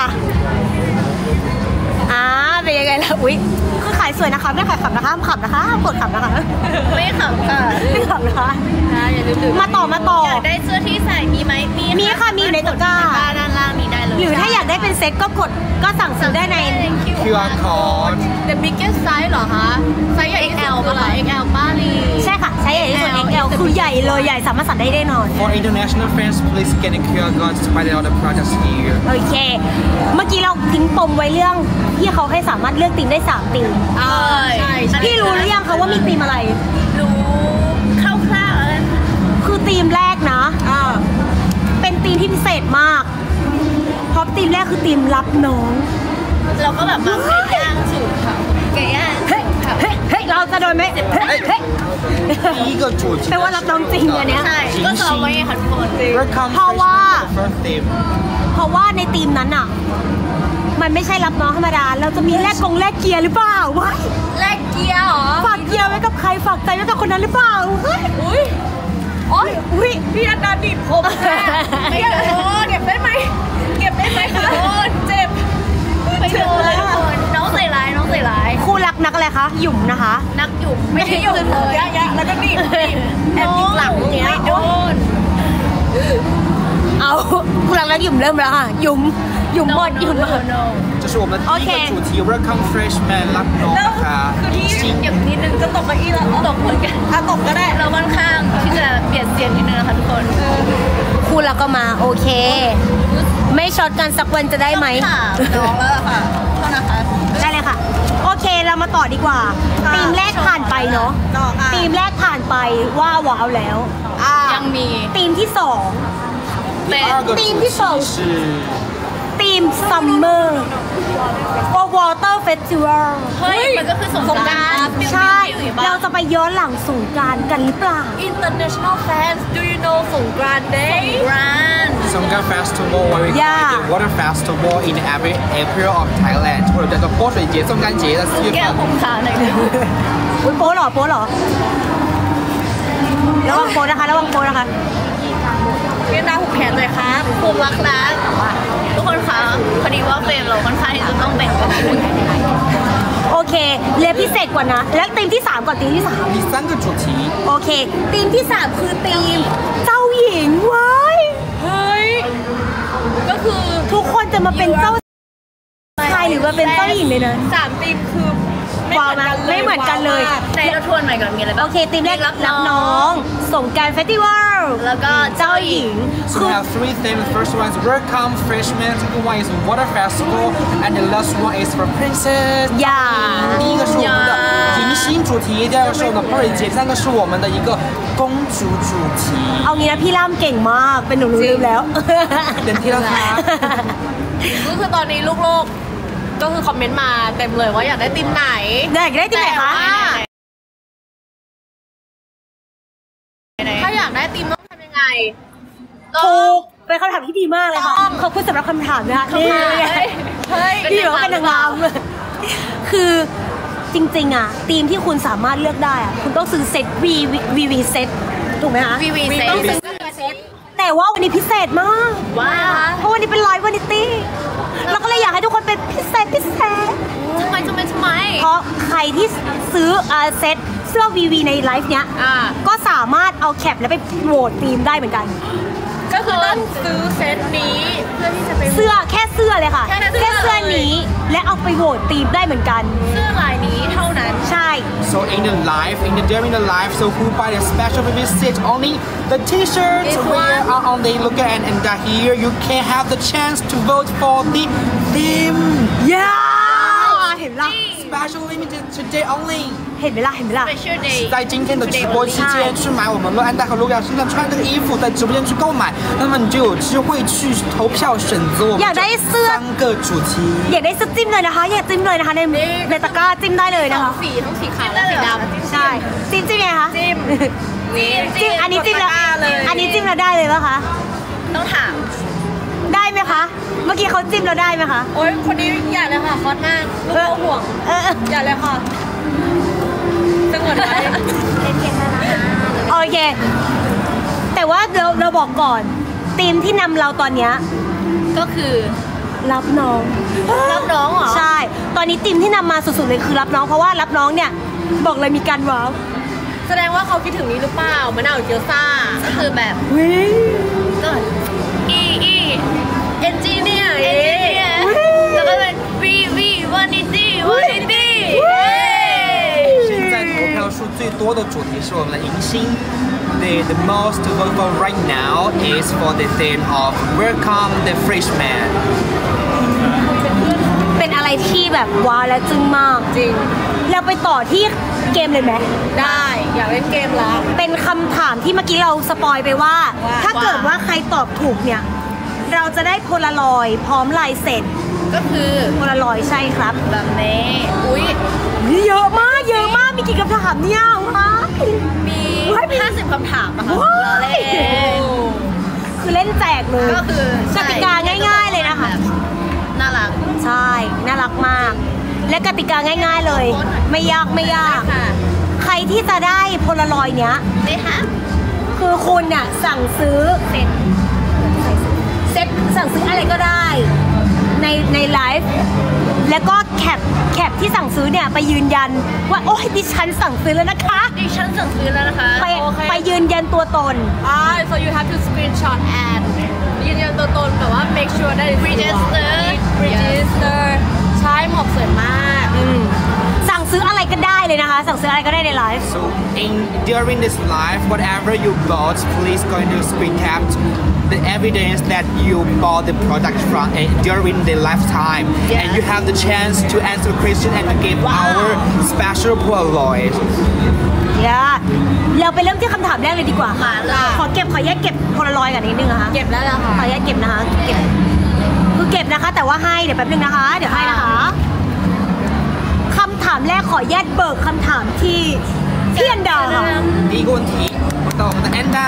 เป็นยังไงล่ะอุ๊ยคือขายสวยนะคะไม่ขายขำนะคะห้ามขำนะคะห้ามกดขำนะคะไม่ขำค่ะไม่ขำนะคะนะอย่าลืมดื่มมาต่ออยากได้เสื้อที่ใส่มีไหมมีค่ะมีอยู่ในตะกร้าด้านล่างนี้ได้เลยหรือถ้าอยากได้เป็นเซ็ตก็กดก็สั่งซื้อได้ใน QR code The biggest size เหรอคะไซส์ใหญ่ XL ป่ะคะ XL ป้าลีใช่ค่ะใช้ใหญ่ที่สุด XL คือใหญ่เลยใหญ่สามารถสั่งได้แน่นอน For international friends, please scan the QR code to find out the products here. โอเค เมื่อกี้เราทิ้งปมไว้เรื่องที่เขาให้สามารถเลือกธีมได้3ธีมใช่พี่รู้หรือยังคะว่ามีธีมอะไรรู้คร่าวๆแล้วคือธีมแรกนะ เป็นธีมที่พิเศษมาก เพราะธีมแรกคือธีมรับน้องเราก็แบบมาไก่ย่างสูตรค่ะไก่ย่างเฮ้ยเฮ้ยเฮ้ยเราจะโดนไหมเฮ้ยเฮ้ย第一个主题แปลว่ารับน้องจริงอันเนี้ยใช่ก็ซ้อมไว้ไงค่ะทุกคน Welcome เพราะว่า freshman to the first theme. เพราะว่าในธีมนั้นอ่ะ มันไม่ใช่รับน้องธรรมดา เราจะมีแลกเกียร์หรือเปล่าวะแลกเกียร์เหรอฝากเกียร์ไว้กับใครฝากใจไว้กับคนนั้นหรือเปล่าเฮ้ยอุ้ยโอ้ยอุ้ยพี่อันดาดิดผมแม่ไม่โดนเก็บได้ไหมเก็บได้ไหมคะโดนเจ็บไปโดนเลยทุกคนน้องใส่ร้ายน้องใส่ร้ายคู่รักนักอะไรคะ หยุ่มนะคะนักหยุ่มไม่ได้หยุ่มเลยยะแล้วก็ดิดแอบยิงหลังอย่างเงี้ยไม่โดนเอาคู่รักนักหยุ่มเริ่มแล้วค่ะ หยุ่มหมดหยุ่มหมด no 这是我们第一个主题 Welcome freshman รับน้องนะคะคือที่หยิบนิดนึงจะตกเก้าอี้แล้วตกเหมือนกันตกก็ได้เราค่อนข้างที่จะเบียดเสียงนิดนึงนะคะทุกคนคู่รักก็มาโอเค ไม่ช็อตกันสักวันจะได้ไหมค่ะน้องแล้วล่ะค่ะโทษนะคะได้เลยค่ะ โอเคเรามาต่อดีกว่าธีมแรกผ่านไปเนาะต่อค่ะธีมแรกผ่านไปว่าว้าวแล้วยังมีธีมที่สองเป็น第二个主题是ธีมซัมเมอร์ Water Festival เฮ้ยมันก็คือสงกรานต์ใช่ เราจะไปย้อนหลังสงกรานต์กันหรือเปล่า International fans do you know สงกรานต์ day ร้าน Songkran Festival where we Yeah. call it water festival in every April of Thailand 或者叫做泼水节、宋干节的4月แก้ว份ผมขาหน่อยอุ้ยโป๊เหรอระวังโป๊นะคะเรียนดาหุบแขนเลยครับผมรักนะทุกคนคะพอดีว่าเฟรมเราค่อนข้างที่จะต้องแบ่งกันนิดนึงโอเคเรียนพิเศษกว่านะ แล้วธีมที่ 3 ก่อนธีมที่第三个主题 3 โอเคธีมที่ 3 คือธีมเจ้าหญิงเว้ยเฮ้ยก็คือทุกคนจะมาเป็นเจ้าชายหรือว่าเป็นเจ้าหญิงเลยนะ 3ทีมคือว้าวนะไม่เหมือนกันเลยในเราทวนใหม่ก่อนมีอะไรบ้างโอเคธีมแรกรับน้องสงกรานต์เฟสติวัลแล้วก็เจ้าหญิง So we have 3 themes. The first one is Welcome freshman, second one is water festival, and the last one is for princess. อย่า第一个是我们的迎新主题，第二个是我们的泼水节，第三个是我们的一个公主主题。 เอางี้นะพี่ล่ามเก่งมากเป็นหนูลืมแล้วเต็มที่แล้วครับก็คือตอนนี้ลูกโลกก็คือคอมเมนต์มาเต็มเลยว่าอยากได้ทีมไหนอยากได้ธีมไหนคะถ้าอยากได้ทีมต้องทำยังไงถูกเป็นคำถามที่ดีมากเลยค่ะขอบคุณสำหรับคำถามนะคะนี่เฮ้ยพี่บอกว่าเป็นนางงามคือจริงๆอ่ะธีมที่คุณสามารถเลือกได้อ่ะคุณต้องซื้อเซ็ต VV เซ็ตถูกไหมคะ VV เซ็ตต้องซื้อแต่ว่าวันนี้พิเศษมากว้าวเพราะวันนี้เป็นไลฟ์วานิตี้เราก็เลยอยากให้ทุกคนเป็นพิเศษทำไมเพราะใครที่ซื้อเซ็ตเสื้อ VV ในไลฟ์เนี้ย ก็สามารถเอาแคปแล้วไปโหวตธีมได้เหมือนกันก็คือต้องซื้อเซตนี้เพื่อที่จะไปเสื้อแค่เสื้อเลยค่ะแค่เสื้อเสื้อนี้และเอาไปโหวตธีมได้เหมือนกันเสื้อลายนี้เท่านั้นใช่ So during the live, so who buy the special baby set only the t-shirts wear are only look at and that here you can have the chance to vote for the theme. ย่าเห็นไหมล่ะ Special limited today only. เห็นไหมล่ะ Special day 在今天的直播期间去买我们乐安大和路亚身上穿这个衣服，在直播间去购买，那么你就有机会去投票选择我们อยากได้เสื้อ 3个主题。 อยากได้เสื้อจิ้มเลยนะคะ อยากจิ้มเลยนะคะในตะกร้าจิ้มได้เลยนะคะสีทั้งสีขาวและสีดำใช่จิ้มไงคะจิ้มจิ้มอันนี้จิ้มแล้วกดตะกร้าเลยอันนี้จิ้มแล้วได้เลยปะคะต้องถามได้ไหมคะ เมื่อกี้เขาจิ้มแล้วได้ไหมคะโอ๊ยคนนี้อย่าเลยค่ะคอสมากลูกเขาห่วงเอออย่าเลยค่ะสงวนไว้โอเค แต่ว่าเราบอกก่อนทีมที่นำเราตอนเนี้ยก็คือรับน้องรับน้องเหรอใช่ ตอนนี้ทีมที่นำมาสุดๆเลยคือรับน้องเพราะว่ารับน้องเนี่ยบอกเลยมีการว้าวแสดงว่าเขาคิดถึงนี้หรือเปล่ามะนาวเกี๊ยวซ่าก็คือแบบเว้ยก็อี engineer แล้วก็เป็น VV 180 现在投票数最多的主题是我们的迎新。The most voted right now is for the theme of welcome the freshman. เป็นอะไรที่แบบว้าวและจึ้งมากจริงเราไปต่อที่เกมเลยไหมได้อยากเล่นเกมแล้วเป็นคำถามที่เมื่อกี้เราสปอยไปว่า ถ้าเกิดว่าใครตอบถูกเนี่ย เราจะได้โพลารอยด์พร้อมลายเซ็นก็คือโพลารอยด์ใช่ครับแบบนี้อุ้ยเยอะมากเยอะมากมีกี่คำถามเนี่ยว้ายมี50คำถามนะคะว้ายเราเล่นคือเล่นแจกเลยก็คือกติกาง่ายๆเลยนะคะน่ารักใช่ น่ารักมาก และกติกาง่าย ๆเลย ไม่ยากไม่ยากค่ะใครที่จะได้โพลารอยด์เนี้ยได้ค่ะคือคุณน่ะสั่งซื้อเซ็ตสั่งซื้ออะไรก็ได้ในไลฟ์แล้วก็แคปที่สั่งซื้อเนี่ยไปยืนยันว่าโอ้ยดิฉันสั่งซื้อแล้วนะคะดิฉันสั่งซื้อแล้วนะคะไปยืนยันตัวตน so you have to screenshot and ยืนยันตัวตนแบบว่า make sure that it's register ใช้หมวกสวยมากสั่งซื้ออะไรก็ได้เลยนะคะ สั่งซื้ออะไรก็ได้ในไลฟ์ So during this live, whatever you bought, please going to screen cap the evidence that you bought the product from during the lifetime, and you have the chance to answer the question and to give our special Polaroid. เราไปเริ่มที่คำถามแรกเลยดีกว่ามาเลยขอแยกเก็บโพลารอยด์กันนิดนึงนะคะเก็บแล้วล่ะค่ะขอแยกเก็บนะคะคือเก็บนะคะ แต่ว่าให้เดี๋ยวแป๊บนึงนะคะ เดี๋ยวให้นะคะคำถามแรกขอแยกเบิกคำถามที่พี่อันดาค่ะ第一个问题，我到我们的 Anda。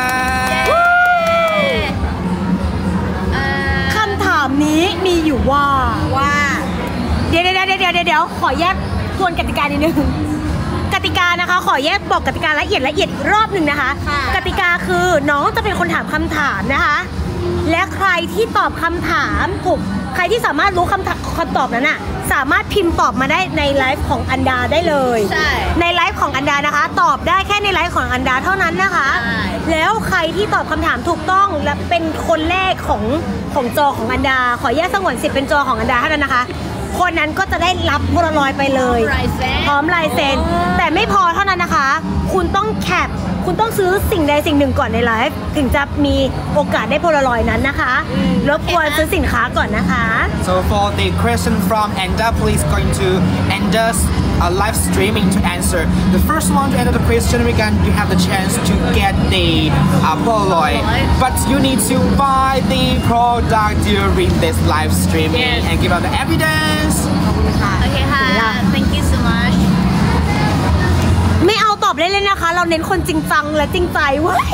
คำถามนี้มีอยู่ว่า เดี๋ยวขอแยกทวนกติกานิดนึงกติกานะคะ ขอแยกบอกกติกาละเอียดอีกรอบหนึ่งนะคะค่ะกติกาคือน้องจะเป็นคนถามคำถามนะคะ และใครที่ตอบคำถามถูกใครที่สามารถรู้คำตอบนั้นน่ะสามารถพิมพ์ตอบมาได้ในไลฟ์ของอันดาได้เลยใช่ในไลฟ์ของอันดานะคะ ตอบได้แค่ในไลฟ์ของอันดาเท่านั้นนะคะใช่แล้วใครที่ตอบคำถามถูกต้องและเป็นคนแรกของจอของอันดา ขอแยกสงวนสิทธิ์เป็นจอของอันดาเท่านั้นนะคะ คนนั้นก็จะได้รับโพลารอยด์ไปเลย พร้อมลายเซ็นแต่ไม่พอเท่านั้นนะคะ คุณต้องแคปคุณต้องซื้อสิ่งใดสิ่งหนึ่งก่อนในไลฟ์ถึงจะมีโอกาสได้โพลารอยด์นั้นนะคะรบกวนซื้อสินค้าก่อนนะคะ So for the question from Anda, please going to Anda's live streaming to answer. The first one to answer the question, you have the chance to get the Polaroid, but you need to buy the product during this live streaming and give out the evidence. โอเคค่ะ thank you so much ไม่เอาตอบเล่นๆนะคะ เราเน้นคนจริงจังและจริงใจเว้ย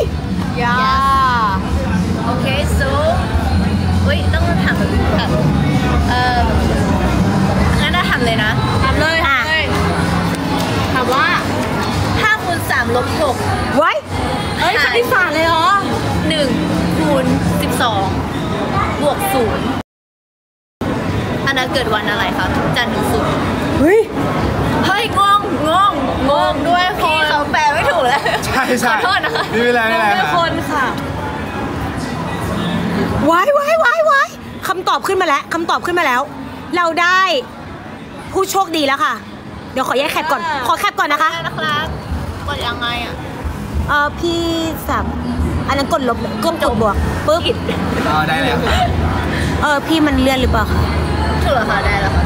โอเค so อุ้ยต้องถามแบบงั้นเราถามเลยนะทำเลยอ่ะถามว่า 5 คูณ 3 ลบ 6 ไว้เอ้ยคณิตศาสตร์เลยเหรอ 1 คูณ 12 บวก 0 อันนั้นเกิดวันอะไรคะจันทร์ถึงศุกร์เฮ้ยเฮ้ยงงด้วยพี่เขาแปลไม่ถูกแล้วใช่ใช่ขอโทษนะคะไม่เป็นไรไม่เป็นไรเป็นคนค่ะไว้คำตอบขึ้นมาแล้วคำตอบขึ้นมาแล้ว เราได้ผู้โชคดีแล้วค่ะ เดี๋ยวขอแยกแคปก่อน ขอแคปก่อนนะคะได้นะครับกดยังไงอ่ะพี่สับอันนั้นกดลบกดบวกปุ๊บอ๋อได้แล้วค่ะพี่มันเลื่อนหรือเปล่าคะถูกแล้วค่ะได้แล้วค่ะ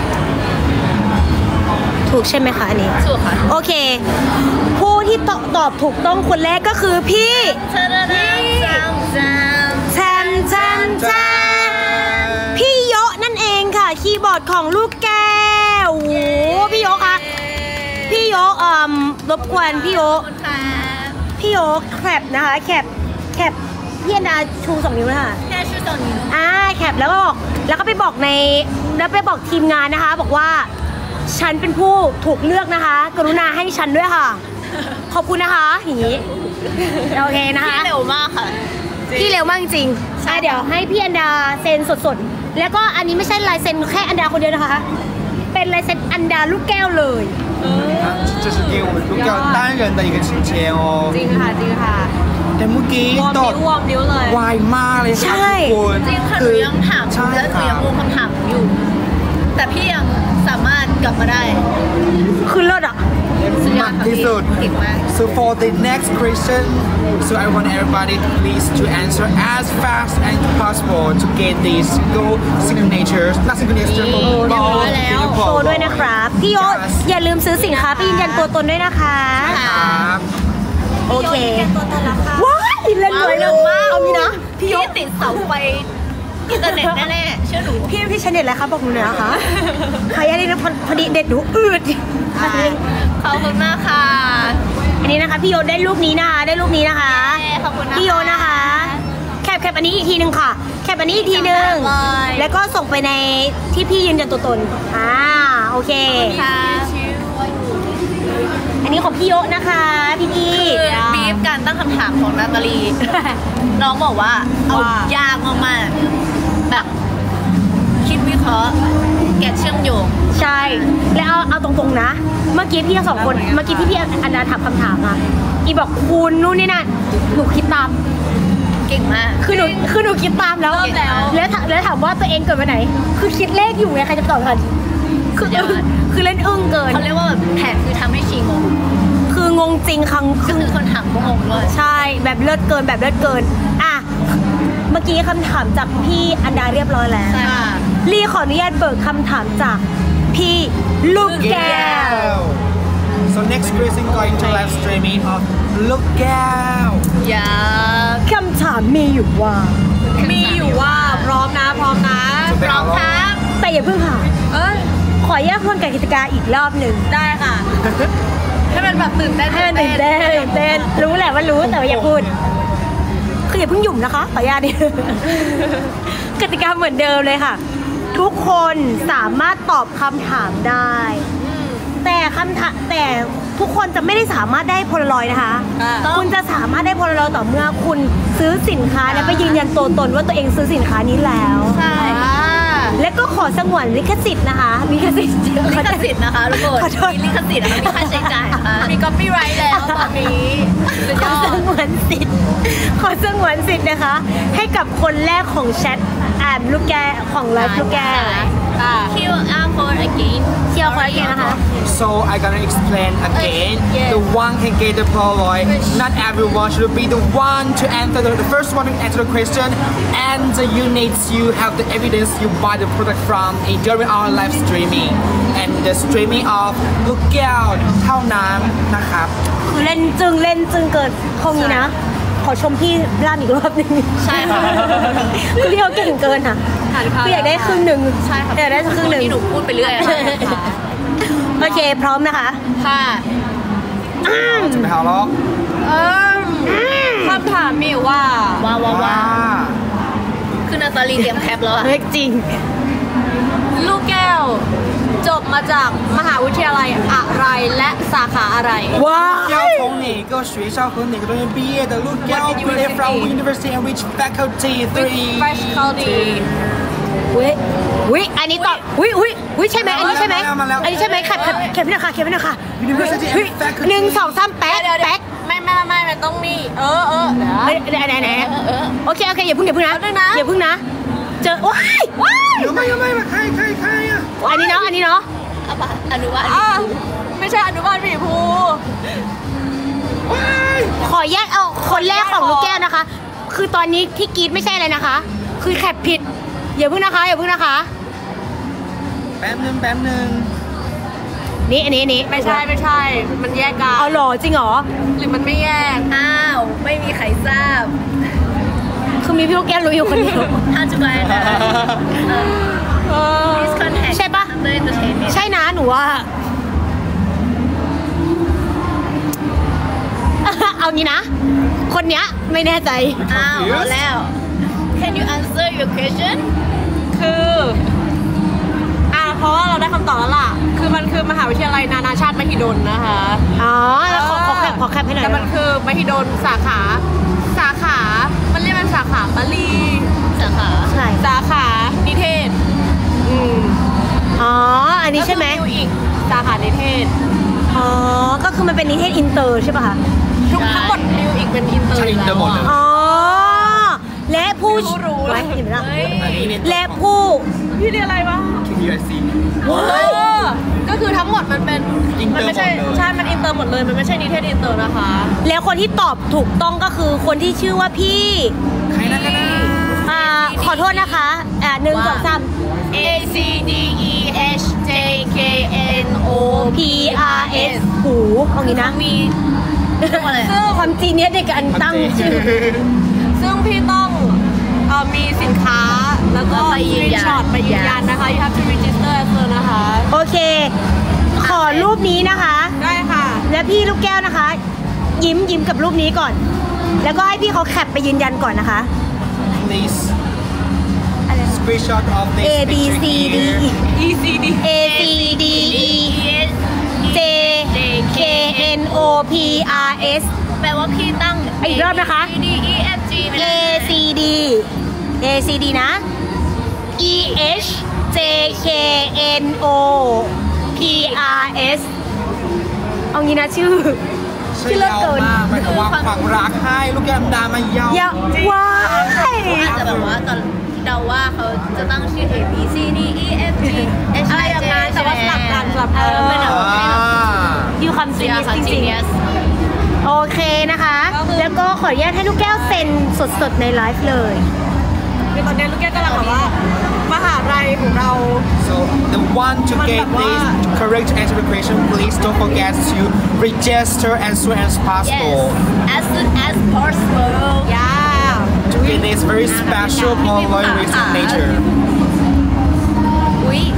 ถูกใช่ไหมคะอันนี้ถูกค่ะโอเค ผู้ที่ตอบถูกต้องคนแรกก็คือพี่แซมแชมพี่โยะนั่นเองค่ะ คีย์บอร์ดของลูกแก้วโอ้โหพี่โยะคะพี่โยะรบกวนพี่โยะขอบคุณค่ะพี่โยะแคปนะคะแคปพี่อันดาชู2 นิ้วนะคะแค่ชื่อตอนนี้แคปแล้วก็ไปบอกทีมงานนะคะ บอกว่าฉันเป็นผู้ถูกเลือกนะคะ กรุณาให้ฉันด้วยค่ะ ขอบคุณนะคะอย่างนี้โอเคนะคะพี่เร็วมากค่ะพี่เร็วมากจริงเดี๋ยวให้พี่อันดาเซ็นสดๆแล้วก็อันนี้ไม่ใช่ลายเซ็นแค่อันดาคนเดียวนะคะ เป็เป็นลายเซ็นอันดาลูกแก้วเลย这是给我们ลูกแก้ว单人的一个请柬哦จริงค่ะจริงค่ะแต่เมื่อกี้ตอบวอร์มนิ้วเลยวายมากเลยค่ะทุกคนจริงค่ะหนูยังถามและหนูยังงงคำถามอยู่ แต่พี่ยังสามารถกลับมาได้คือเลิศอ่ะสุดยอดค่ะพี่เก่งมาก So for the next question, so I want everybody please to answer as fast as possible to get these single signatures, not signature, โชว์ด้วยนะครับพี่โยอย่าลืมซื้อสินค้าไปยืนยันตัวตนด้วยนะคะครับโอเคว้ายเล่นเลยเลยเอามีนะพี่ติดเสาไฟอินเทอร์เน็ตแน่ๆเชื่อหนูพี่ชาเน็ตอะไรคะบอกหนูหน่อยนะคะใครอะไรนะพอดีเด็ดหนูอืดขอบคุณมากค่ะอันนี้นะคะพี่โยได้รูปนี้นะคะได้รูปนี้นะคะขอบคุณนะคะพี่โยนะคะแคปอันนี้อีกทีนึงค่ะแคปอันนี้อีกทีนึงแล้วก็ส่งไปในที่พี่ยืนยันตัวตนโอเคค่ะอันนี้ของพี่โยนะคะพี่คือบีฟการตั้งคำถามของนาตาลี น้องบอกว่าเอายากมากๆแบบคิดวิเคราะห์แกะเชื่อมโยงใช่แล้วเอาตรงๆนะเมื่อกี้พี่ทั้งสองคนเมื่อกี้ที่พี่อันดาถามคำถามอะอีบอกคุณนู่นนี่นั่นหนูคิดตามเก่งมากคือหนูคิดตามแล้วแล้วถามว่าตัวเองเกิดวันไหน คือคิดเลขอยู่ไงใครจะตอบทันคือเล่นอึ้งเกินเขาเรียกว่าแบบแผนคือทำให้ชีงงคืองงจริงครั้งก็คือคนถามก็งงด้วยใช่แบบเลิศเกินอ่ะเมื่อกี้คำถามจากพี่อันดาเรียบร้อยแล้วใช่ค่ะลีขออนุญาตเบิกคำถามจากพี่ลูกแก้ว So next question going to live streaming of ลูกแก้วอย่าคำถามมีอยู่ว่ามีอยู่ว่าพร้อมนะพร้อมนะพร้อมครับแต่อย่าเพิ่งค่ะ ขอแยกคนกับกิจการอีกรอบหนึ่งได้ค่ะ ให้มันแบบตื่นเต้นให้มันตื่นเต้นรู้แหละว่ารู้แต่ว่าอย่าพูดคืออย่าเพิ่งหยุ่มนะคะขออนุญาตดิ กติกาเหมือนเดิมเลยค่ะ ทุกคนสามารถตอบคำถามได้ แต่ทุกคนจะไม่ได้สามารถได้โพลารอยด์นะคะ คุณจะสามารถได้โพลารอยด์ต่อเมื่อคุณซื้อสินค้าและไปยืนยันตัวตนว่าตัวเองซื้อสินค้านี้แล้วใช่และก็ขอสงวนลิขสิทธิ์นะคะลิขสิทธิ์ลิขสิทธิ์นะคะทุกคนขอโทษมีลิขสิทธิ์นะคะมีค่าใช้จ่ายนะคะมีก๊อปปี้ไรท์แล้วตอนนี้สุดขยออสดงวนสิทธิ์ขอสงวนสิทธิ์นะคะ ให้กับคนแรกของแชทลูกแกของไลฟ์ลูกแก QR code again เชียวคอยกันนะคะ So I gonna explain again. The one can get the Polaroid. Not everyone should be the one to answer the first one to answer the question. And you need to have the evidence you buy the product from during our live streaming and the streaming of ลูกแก้วเท่านั้นนะครับคือเล่นจึงเกินคงนี้นะ ขอชมพี่ล่ามอีกรอบนึงใช่ค่ะคือพี่เขาเก่งเกินค่ะคืออยากได้ครึ่งหนึ่งใช่ค่ะอยากได้สักครึ่งหนึ่งที่หนูพูดไปเรื่อยอะค่ะโอเคพร้อมนะคะค่ะ准备好了？ คำถามมีอยู่ว่าว้าคือนาตาลีเตรียมแคปแล้วอะเฮ้ยจริงลูกแก้ว จบมาจากมหาวิทยาลัยอะไรและสาขาอะไรว้า要从哪个学校和哪个专业毕业的？陆雕 graduated from university and which faculty? Three. faculty วิอันนี้ตอบวิใช่ไหมอันนี้ใช่ไหมมาแล้วอันนี้ใช่ไหมขัดพี่หน่อยค่ะพี่หน่อยค่ะ University เฮ้ย and faculty. หนึ่งสองสามแป๊กเดี๋ยวแป๊กไม่มันต้องนี่เดี๋ยวไหนโอเคอย่าพึ่งนะแป๊บนึงนะอย่าพึ่งนะเจอว้าย有没有ใคร啊？ อันนี้เนาะอนุวัฒน์ไม่ใช่อนุบาลผีภูขอแยกเอาคนแรกของลูกแก้วนะคะ คือตอนนี้ที่กรีดไม่ใช่อะไรนะคะ คือแคปผิดอย่าพึ่งนะคะแป๊บนึงนี่อันนี้ไม่ใช่มันแยกกันเอาหล่อจริงเหรอหรือมันไม่แยกอ้าวไม่มีใครทราบคือมีพี่ลูกแก้วรู้อยู่คนเดียวถ้าจะไปนะ Please contact ใช่ปะ Thunder Entertainment ใช่นะหนูว่า เอางี้นะ คนเนี้ยไม่แน่ใจอ้าวเอาแล้ว Can you answer your question คือเพราะว่าเราได้คำตอบแล้วล่ะ คือมันคือมหาวิทยาลัยนานาชาติมหิดลนะคะอ๋อขอแคปให้หน่อยแต่มันคือมหิดลสาขา มันเรียกมันสาขาบาลีสาขาใช่สาขานิเทศอ๋ออันนี้ใช่ไหมก็คือมิวอีกสาขานิเทศอ๋อก็คือมันเป็นนิเทศอินเตอร์ใช่ป่ะคะทั้งหมดมิวอีกเป็นอินเตอร์ใช่อินเตอร์หมดเลยอ๋อและผู้รู้เลไว้ยเห็นไหมล่ะเฮ้ยอันนี้เนี่ยและผู้พี่เรียนอะไรวะ QUSC ก็คือทั้งหมดมันเป็นอินเตอร์มันไม่ใช่หมดเลยใช่มันอินเตอร์หมดเลยมันไม่ใช่นิเทศอินเตอร์นะคะแล้วคนที่ตอบถูกต้องก็คือคนที่ชื่อว่าพี่ใครนะคะนะขอโทษนะคะ1 2 3 A C D E H J K N O P R S หูเอางี้นะมีอะไรความจริงเนี่ยในการตั้งชื่อซึ่งพี่ต้องมีสินค้าแล้วก็ไปยืนยันช็อตไปยืนยันนะคะ you have to register as well นะคะโอเค ขอรูปนี้นะคะได้ค่ะและพี่ลูกแก้วนะคะ ยิ้มกับรูปนี้ก่อน แล้วก็ให้พี่เขาแคปไปยืนยันก่อนนะคะ please screenshot of this A B C D picture E E C D A C D E J K N O P R S แปลว่าพี่ตั้งอีกรอบนะคะ D E F G A C D A C D นะ E H J K N O P R S เอางี้นะชื่อใช่ยาวมากหมายถึงว่าฝังรักให้ลูกแก้มดามายาวอย่าว้ายอาจจะแบบว่าตอนเดาว่าเขาจะตั้งชื่อ A B C D E F G H อะไร I อย่าง J นั้นแต่ว่าสลับกันสลับกันไม่เอาอยู่คำซีเสียรีส์ค่ะจริง genius ๆ โอเคนะคะ แล้วก็ขออนุญาตให้ลูกแก้วเซ็นสดๆในไลฟ์เลยคือตอนนี้ลูกแก้วกำลังแบบว่ามหาลัยของเรา So the one to get this correct answer question, please don't forget to register as soon as possible Yes as soon as possible ย่า to get this very special Polaroid with signature. อุ้ย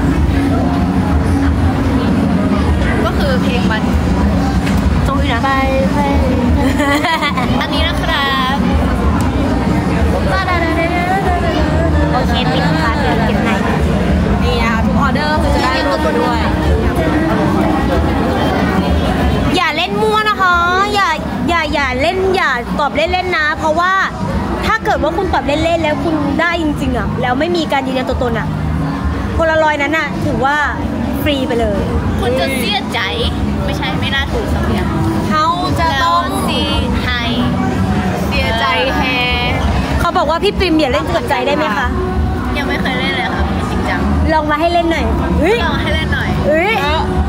ก็คือเพลงมันตรงนี้นะอันนี้นะครับโอเคปิดค่ะเดี๋ยวเก็บในนี่นะคะทุกออเดอร์คือจะได้รวมมาด้วยอย่าเล่นมั่วนะคะ อย่าเล่นอย่าตอบเล่นๆนะ เพราะว่าถ้าเกิดว่าคุณตอบเล่นๆแล้วคุณได้จริงๆอ่ะแล้วไม่มีการยืนยันตัวตนอ่ะโพลารอยด์นั้นอ่ะถือว่าฟรีไปเลยคุณจะเสียใจไม่ใช่ไม่น่าถูกสักอย่างเขาจะแล้ต้วองซีไฮเสียใจแฮเขาบอกว่าพี่ปริมอย่าเล่นกับใจได้ไหมคะยังไม่เคยเล่นเลยครับจริงจังลองมาให้เล่นหน่อยเฮ้ยลองให้เล่นหน่อยเฮ้ย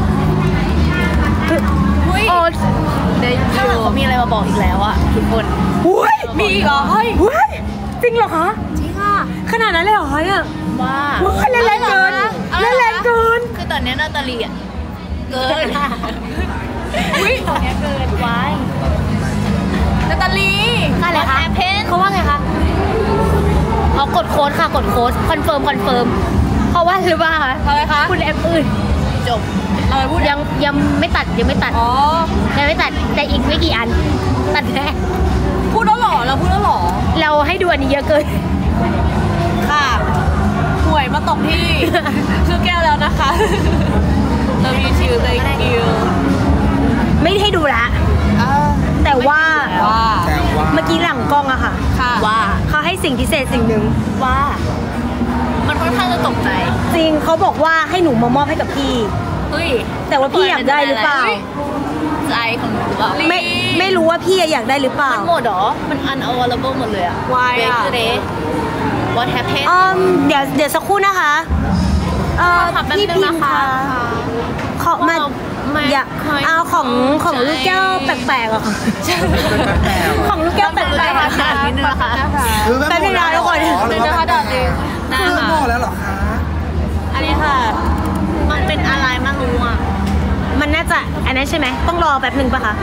อุ้ยโอ้ถ้าเขามีอะไรมาบอกอีกแล้วอะทุกคนหุ้ยมีอีกเหรอเฮ้ยหุ้ยจริงเหรอคะจริงอ่ะขนาดนั้นเลยเหรอเนี่ยว่าว้ายเล่นแรงเกินเล่นแรงเกินคือตอนนี้นาตาลีอะเกินอุ้ยตอนนี้เกินไว้นาตาลีอะไรคะเพนเขาว่าไงคะเอากดโค้ดค่ะกดโค้ดคอนเฟิร์มเพราะว่าหรือว่าอะไรคะคุณแอปอื่นจบเราไปพูดยังไม่ตัดยังไม่ตัดอ๋อยังไม่ตัดแต่อีกไม่กี่อันตัดแน่พูดแล้วเหรอเราพูดแล้วเหรอเราให้ดูอันนี้เยอะเกินค่ะหวยมาตกที่ ชื่อแก้วแล้วนะคะ Love you too thank you ไม่ได้ให้ดูละแต่ว่าว่าแต่ว่าเมื่อกี้หลังกล้องอะค่ะค่ะว่าเขาให้สิ่งพิเศษสิ่งหนึ่งว่ามันค่อนข้างจะตกใจจริงเขาบอกว่าให้หนูมามอบให้กับพี่เฮ้ยแต่ว่าพี่อยากได้หรือเปล่าใจของหนูหรือเปล่าไม่รู้ว่าพี่อยากได้หรือเปล่ามันหมดเหรอ มัน unavailable หมดเลยอะ Why เบอะเกอรี่ what happened เดี๋ยวสักครู่นะคะพี่พิมพ์ค่ะขอมาอยากเอาของลูกแก้วแปลกๆอะค่ะของลูกแก้วแปลกๆอะค่ะนิดนึงนะคะคือแป๊บนึงนะทุกคนหรือว่าเดี๋ยวนะคะคือหมดแล้วเหรอคะอันนี้ค่ะมันเป็นอะไรไม่รู้อ่ะมันน่าจะอันนั้นใช่ไหมต้องรอแป๊บหนึ่งปะคะ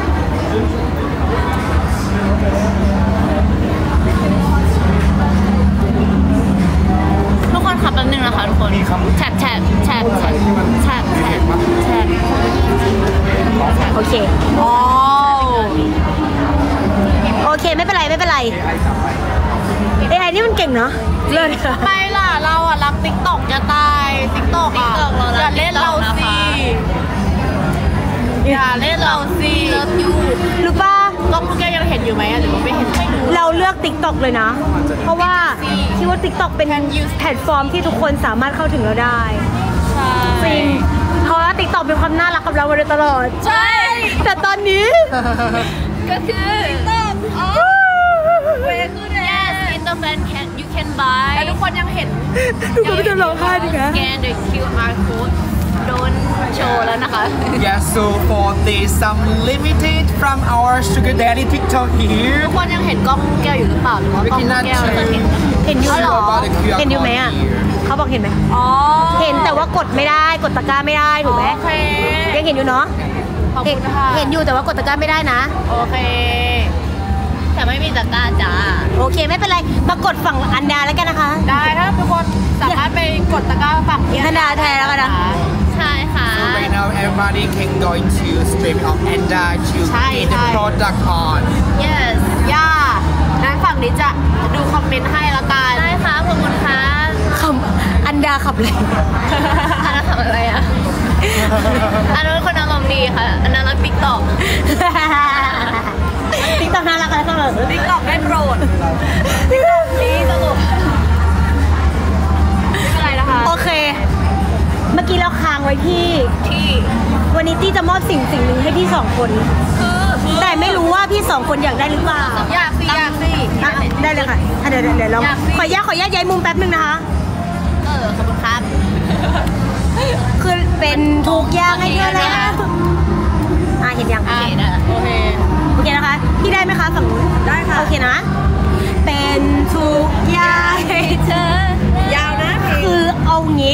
ทุกคนขับแป๊บนึงนะคะทุกคนแท็บโอเคอ๋อโอเคไม่เป็นไรAI นี่มันเก่งเนาะเลิศทำไมล่ะเราอ่ะรักติ๊กต็อกจะตายติ๊กต็อกอ่ะ TikTok เรารักอย่าเล่นเรา TikTok สินะคะอย่าเล่นเราสิเลิฟยูรู้ป่ะกล้องลูกแก้วยังเห็นอยู่ไหมหรือว่าไม่เห็นไม่รู้เราเลือก TikTok เลยนะ เพราะว่าคิดว่า TikTok เป็นแพลตฟอร์มที่ทุกคนสามารถเข้าถึงเราได้ใช่จริงเพราะว่าติ๊กต็อกเป็นความน่ารักกับเรามาโดยตลอดใช่แต่ตอนนี้ก็คือเวคือแด yes in the fan can you can buy แต่ทุกคนยังเห็นดูก็ไม่จะร้องไห้ดิคะ scan the QR code โดนโชว์แล้วนะคะ Yeah, so for this some limited from our sugar daddy TikTok ทุ here. กคนยังเห็นกล้องแก้วอยู่หรือเปล่าหรือว่าก We ล้อง cannot แก้วจะเห็นเห็นอยู่เหรอ about the QR เห็นอยู่ไหม code อ่ะ here. เขาบอกเห็นไหมอ๋อเห็นแต่ว่ากดไม่ได้กดตะกร้าไม่ได้ถูกไหมโอเคยังเห็นอยู่เนาะขอบเห็นคุณค่ะเห็นอยู่แต่ว่ากดตะกร้าไม่ได้นะโอเคแต่ไม่มีตะกร้าจ้าโอเคไม่เป็นไรมากดฝั่งอันดาแล้วกันนะคะได้ถ้าทุกคนสามารถไปกดตะกร้าฝั่งอันดาแทนแล้วกันนะใช่ค่ะ So right now everybody can go into stream of Enda to Hi, get the hi. product on. yes ย่างั้นฝั่งนี้จะดูคอมเมนต์ให้ละกันได้ค่ะขอบคุณค่ะคำอันดาขับเลยอันนั้นทำอะไรอ่ะ อันนั้นคนอารมณ์ดีค่ะ อันนั้นรักติ๊กต็อกติ๊กต็อกน่ารักอะไรเสมอติ๊กต็อกได้โปรดนี่ตลกไม่เป็นไรนะคะโอเค เมื่อกี้เราค้างไว้ที่ที่วันนี้ตี้จะมอบสิ่งหนึ่งให้พี่สองคน แต่ไม่รู้ว่าพี่สองคนอยากได้หรือเปล่าอยากสิอยากสิอ่ะได้เลยค่ะอ่ะเดี๋ยวลองอยากสิขออนุญาตย้ายมุมแป๊บนึงนะคะขอบคุณครับคือเป็นทุกอย่างให้เธอแล้วเห็นยังโอเคนะโอเคโอเคนะคะ พี่ได้ไหมคะฝั่งนู้นได้ค่ะโอเคนะ เป็นทุกอย่างให้เธอยาวนะเพลงคือเอางี้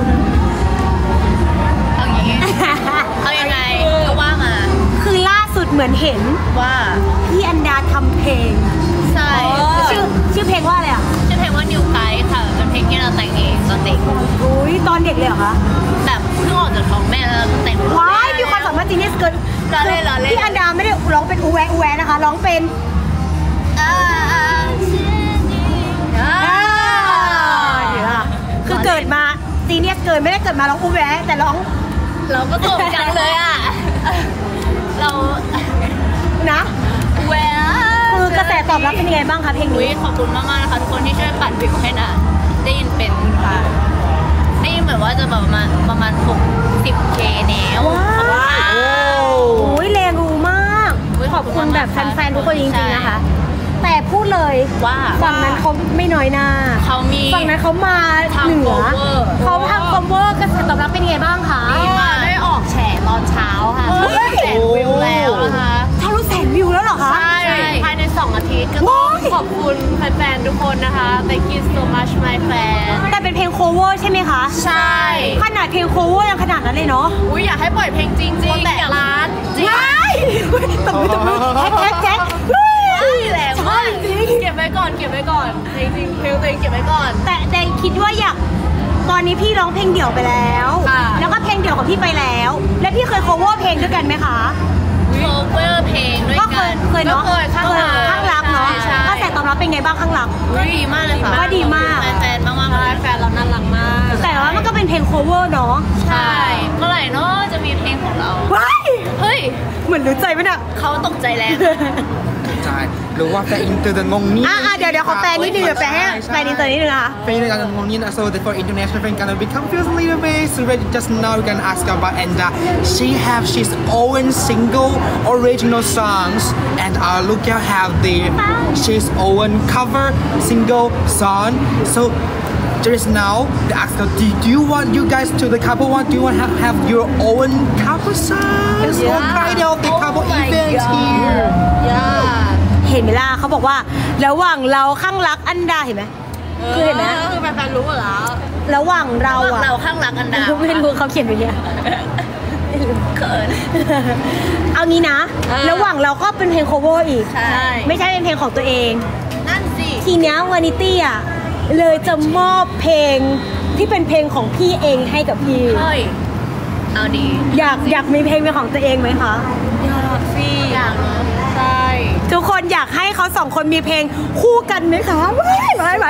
เอาอย่างงี้ เอายังไงก็ว่ามาคือล่าสุดเหมือนเห็นว่าพี่อันดาทำเพลงใช่ชื่อเพลงว่าอะไรอ่ะชื่อเพลงว่า New Guide ค่ะ เป็นเพลงที่เราแต่งเองตอนเด็กอุ้ยตอนเด็กเลยเหรอคะแบบเพิ่งออกจากท้องแม่แล้วแต่งว้ายมีความสามารถจีเนียสเกินล้อเล่นพี่อันดาไม่ได้ร้องเป็นอูแวอูแวนะคะ ร้องเป็น เดี๋ยวอะคือเกิดมาจีเนียสเกินไม่ได้เกิดมาร้องอูแวแต่ร้องเราก็ตกจังเลยอ่ะ เรานะแหวคือกระแสตอบรับเป็นยังไงบ้างคะเพลงอุ๊ยนี้ขอบคุณมากๆนะคะทุกคนที่ช่วยปั่นวิวให้นะได้ยินเป็นค่ะได้ยินเหมือนว่าจะประมาณ 60K แล้วว้าวโอ้ยแรงรู้มากอุ๊ยขอบคุณแบบแฟนๆทุกคนจริงๆนะคะใช่แต่พูดเลยว่าฝั่งนั้นเขาไม่น้อยหน้าเขามีฝั่งนั้นเขามาทำเหนือ cover เขาทำคอมเวอร์กระแสตอบรับเป็นยังไงบ้างคะดีมากได้ออกแฉตอนเช้าค่ะเฮ้ยแสนวิวแล้วนะคะทะลุแสนวิวแล้วเหรอคะใช่ภายใน 2 อาทิตย์ก็ว้ายขอบคุณแฟนๆทุกคนนะคะ Thank you so much my fan แต่เป็นเพลงโคเวอร์ใช่ไหมคะใช่ขนาดเพลงโคเวอร์ยังขนาดนั้นเลยเนาะอุ้ยอยากให้ปล่อยเพลงจริงๆแต่ร้านจริงว้ายตบมือแท็กแรงมากเก็บไว้ก่อนเก็บไว้ก่อนจริงๆเพลงตัวเองเก็บไว้ก่อนแต่คิดว่าอยากตอนนี้พี่ร้องเพลงเดี่ยวไปแล้วค่ะแล้วก็เพลงเดี่ยวของพี่ไปแล้ว แล้วพี่เคย cover เพลงด้วยกันไหมคะ cover เพลงด้วยก็เคกัยนเคยเนาะก็เคยข้างรักข้างรักเนาะใช่ก็แต่ตอบรับเป็นไงบ้างข้างรักก็ดีมากเลยค่ะก็ดีมากแฟนๆมากๆเลยแฟนเราน่ารักมากแต่ว่ามันก็เป็นเพลง cover เนาะใช่ เมื่อไหร่เนาะจะมีเพลงของเราว้ายเฮ้ยเหมือนรู้ใจไหมเนี่ยเขาตกใจแรงใช่หรือว่าแฟนอินเตอร์จะงงนี่เดี๋ยวขอแปลนิดนึงเดี๋ยวแปลให้แปลนิดนิดนึงนะคะแฟนอินเตอร์จะงงนี่นะ so for international fan gonna be confused a little bit so just now we gonna ask about Enda she have she's own single original songs and Lucia have the she's own cover single song so just now they ask her do you want you guys to the couple one do you want have your own cover songs or kind of the couple event here เห็นไหมล่ะเขาบอกว่าระหว่างเราข้างรักอันดาเห็นไหมคือเห็นไหมคือแฟนๆรู้หมดแล้วระหว่างเราอะเราข้างรักกันดาวไม่รู้เขาเขียนไปเนี่ยเขินเอางี้นะ ระหว่างเราก็เป็นเพลง cover อีกใช่ไม่ใช่เป็นเพลงของตัวเองนั่นสิทีเนี้ยวานิตี้อ่ะเลยจะมอบเพลงที่เป็นเพลงของพี่เองให้กับพี่เฮ้ย เอาดีอยากมีเพลงเป็นของตัวเองไหมคะอยากเนอะใช่ทุกคนอยากให้เขาสองคนมีเพลงคู่กันไหมคะไว้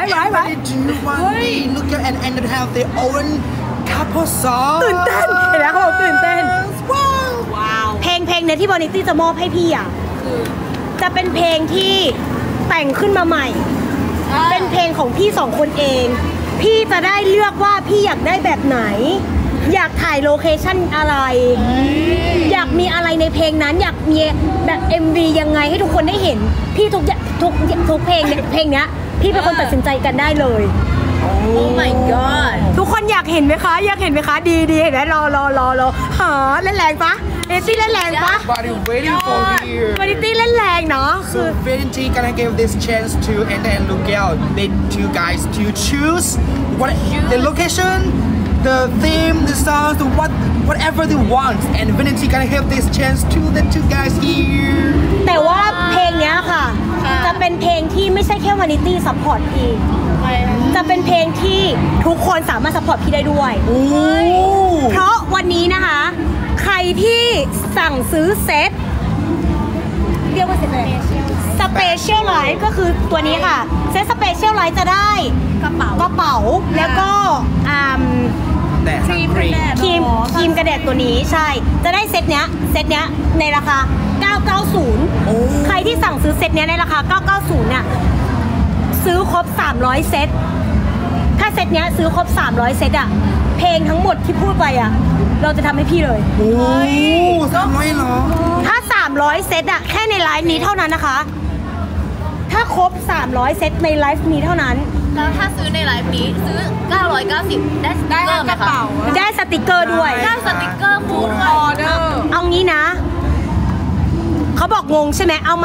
Do you want me look at and have their own couple song ตื่นเต้นเห็นไหมเขาบอกตื่นเต้นว้าวเพลงเนี่ยที่วานิตี้จะมอบให้พี่อ่ะจะเป็นเพลงที่แต่งขึ้นมาใหม่ เป็นเพลงของพี่สองคนเอง พี่จะได้เลือกว่าพี่อยากได้แบบไหนอยากถ่ายโลเคชั่นอะไร อยากมีอะไรในเพลงนั้น อยากมีแบบ MV ยังไงให้ทุกคนได้เห็น พี่ทุกเพลงเนี่ยเพลงเนี้ยพี่เป็นคนตัดสินใจกันได้เลย Oh my god ทุกคนอยากเห็นไหมคะ อยากเห็นไหมคะดีเห็นไหมรอหาเล่นแรงปะเอซี่เล่นแรงปะ Everybody waiting for here. วานิตี้เล่นแรงเนาะ So Vanity gonna give this chance to Enda and Lugiao. They two guys to choose what the location, the theme, the songs, whatever they want. And Vanity gonna give this chance to the two guys here. แต่ว่าเพลงเนี้ยค่ะ จะเป็นเพลงที่ไม่ใช่แค่วานิตี้ซัพพอร์ตพี่ จะเป็นเพลงที่ทุกคนสามารถซัพพอร์ตพี่ได้ด้วย เพราะวันนี้นะคะ ใครที่สั่งซื้อเซ็ตเรียกว่าเซ็ตอะไรสเปเชียลไลท์ก็คือตัวนี้ค่ะ เซ็ตสเปเชียลไลท์จะได้กระเป๋าแล้วก็แต่ครีมกระเด็ดตัวนี้ใช่ จะได้เซ็ตเนี้ยในราคา 990 ใครที่สั่งซื้อเซ็ตเนี้ยในราคา 990 เนี่ยซื้อครบ 300 เซ็ตถ้าเซ็ตเนี้ยซื้อครบ 300 เซ็ตอะเพลงทั้งหมดที่พูดไปอะเราจะทำให้พี่เลยโอ้300เหรอถ้า 300 เซ็ตอะแค่ในไลฟ์นี้เท่านั้นนะคะ ถ้าครบ 300 เซ็ตในไลฟ์นี้เท่านั้นแล้วถ้าซื้อในไลฟ์นี้ซื้อ 990 ได้สติ๊กเกอร์ไหมคะได้สติกเกอร์ด้วยได้สติ๊กเกอร์ฟูดด้วยเอางี้นะ เขาบอกงงใช่ไหมเอาใหม่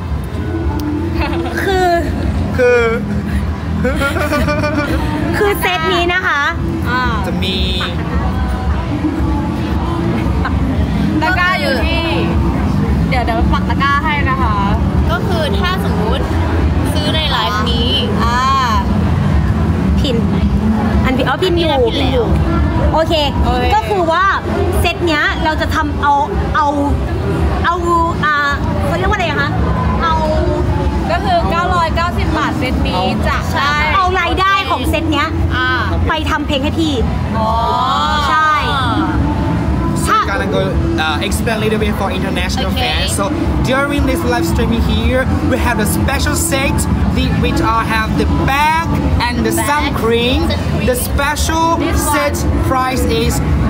คือเซตนี้นะคะจะมีตะกร้าอยู่ที่ เดี๋ยวปักตะกร้าให้นะคะก็คือถ้าสมมุติซื้อในไลฟ์นี้พินพินอยู่โอเค ก็คือว่าเซตเนี้ยเราจะทำเอาเขาเรียกว่าอะไรคะก็คือ 990 บาทเซตนี้จะได้เอารายได้ของเซตเนี้ยไปทำเพลงให้พี่ใช่ So we're gonna go explain a little bit for international fans. So during this live streaming here, we have a special set which have the bag and the sun cream. The special set price is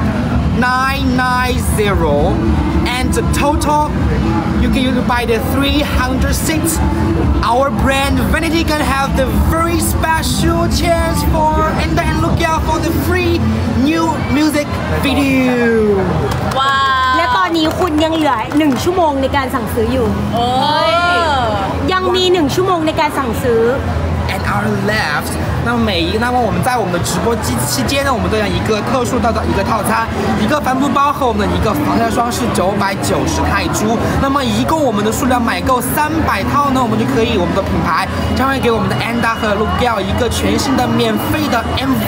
990, and the total you can buy the 306. Our brand Vanity can have the very special chance for Enda and Lugiao for the free new music video. ว้าวและตอนนี้คุณยังเหลือ1ชั่วโมงในการสั่งซื้ออยู่ยังมี1ชั่วโมงในการสั่งซื้อ And our left， 那么我们在我们的直播期间呢，我们都有一个特殊的一个套餐，一个帆布包和我们的一个防晒霜是990泰铢。那么一共我们的数量买够300套呢，我们就可以我们的品牌将会给我们的 Enda 和 Lugiao 一个全新的免费的 MV。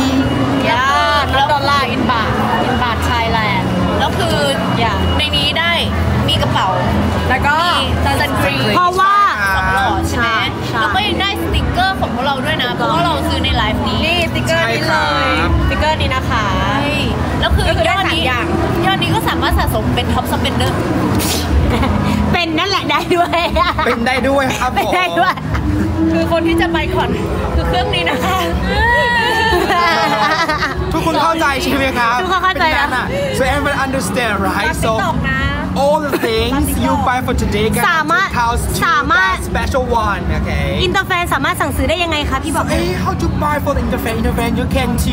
$1 อินบาทไทยแลนด์แล้วคือในนี้ได้มีกระเป๋าแล้วก็ซันครีมเพราะว่า 2 หลอดใช่ไหมแล้วก็ยังได้สติกเกอร์ของพวกเราด้วยนะ เพราะว่าเราซื้อในไลฟ์นี้นี่สติกเกอร์นี้เลยสติกเกอร์นี้นะคะแล้วคือยอดนี้ก็สามารถสะสมเป็นท็อปสเปนเดอร์เป็นนั่นแหละได้ด้วยเป็นได้ด้วยครับผมได้ด้วยคือคนที่จะไปก่อนคือเครื่องนี้นะคะทุกคนเข้าใจใช่ไหมครับทุกคนเข้าใจนะ So everyone understand right so all the things you buy for today can cost that special one okay อินเตอร์แฟนสามารถสั่งซื้อได้ยังไงคะพี่บอก Hey how to buy for the interfan you can to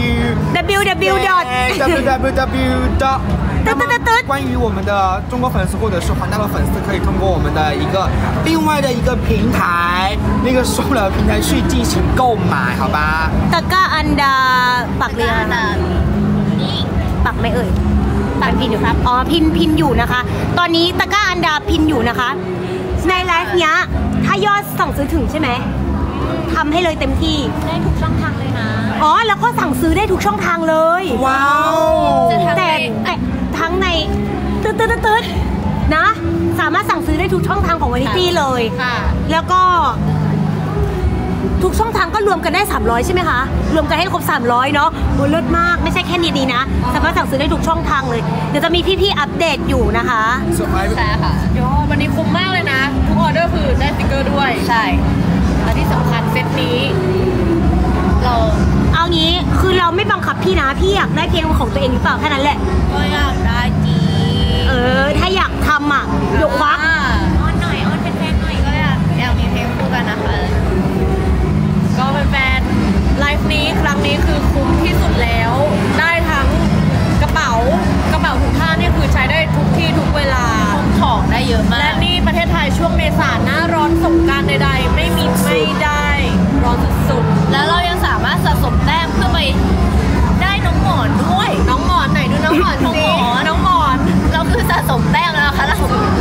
www. 关于我们的中国粉丝或者是环大陆粉丝，可以通过我们的一个另外的一个平台，那个售楼平台去进行购买，好吧？ ตะกร้าอันดาปักเรียนปักไม่เอ่ยปักพินอยู่ครับอ๋อพินอยู่นะคะ ตอนนี้ตะกร้าอันดาพินอยู่นะคะ ในไลฟ์เนี้ยถ้ายอดสั่งซื้อถึงใช่ไหมทำให้เลยเต็มที่ได้ทุกช่องทางเลยนะอ๋อแล้วก็สั่งซื้อได้ทุกช่องทางเลยว้าวแต่ทั้งในตืดนะ สามารถสั่งซื้อได้ทุกช่องทางของวานิตี้เลยแล้วก็ทุกช่องทางก็รวมกันได้300ใช่ไหมคะรวมกันให้ครบ300เนาะโอ้เลิศมากไม่ใช่แค่นี้นะสามารถสั่งซื้อได้ทุกช่องทางเลยเดี๋ยวจะมีพี่ๆอัปเดตอยู่นะคะใช่ค่ะวันนี้คุ้มมากเลยนะทุกออเดอร์คือได้สติ๊กเกอร์ด้วยใช่และที่สำคัญเซตนี้เราเอาเอางี้คือเราไม่บังคับพี่นะพี่อยากได้เพลงของตัวเองหรือเปล่าแค่นั้นแหละก็อยากได้จีถ้าอยากทำอ่ะยกควักอ้อนหน่อยอ้อนแฟนๆหน่อยก็อยากมีเพลงคู่กันนะคะก็แฟนๆไลฟ์นี้ครั้งนี้คือคุ้มที่สุดแล้ว ได้ทั้งกระเป๋าถุงผ้านี่คือใช้ได้ทุกที่ทุกเวลาของได้เยอะมาและกนี่ประเทศไทยช่วงเมษาหน้าร้อนสงกรานต์ใดๆไม่ได้ร้อนสุดแล้วเรายังสามารถสะสมแต้มเพื่อไปได้น้องหมอนด้วยๆน้องหมอนไหนดูน้องหมอนน้องสิหมอนน้องหมอนเราคือสะสมแต้มแล้วนะคะเรา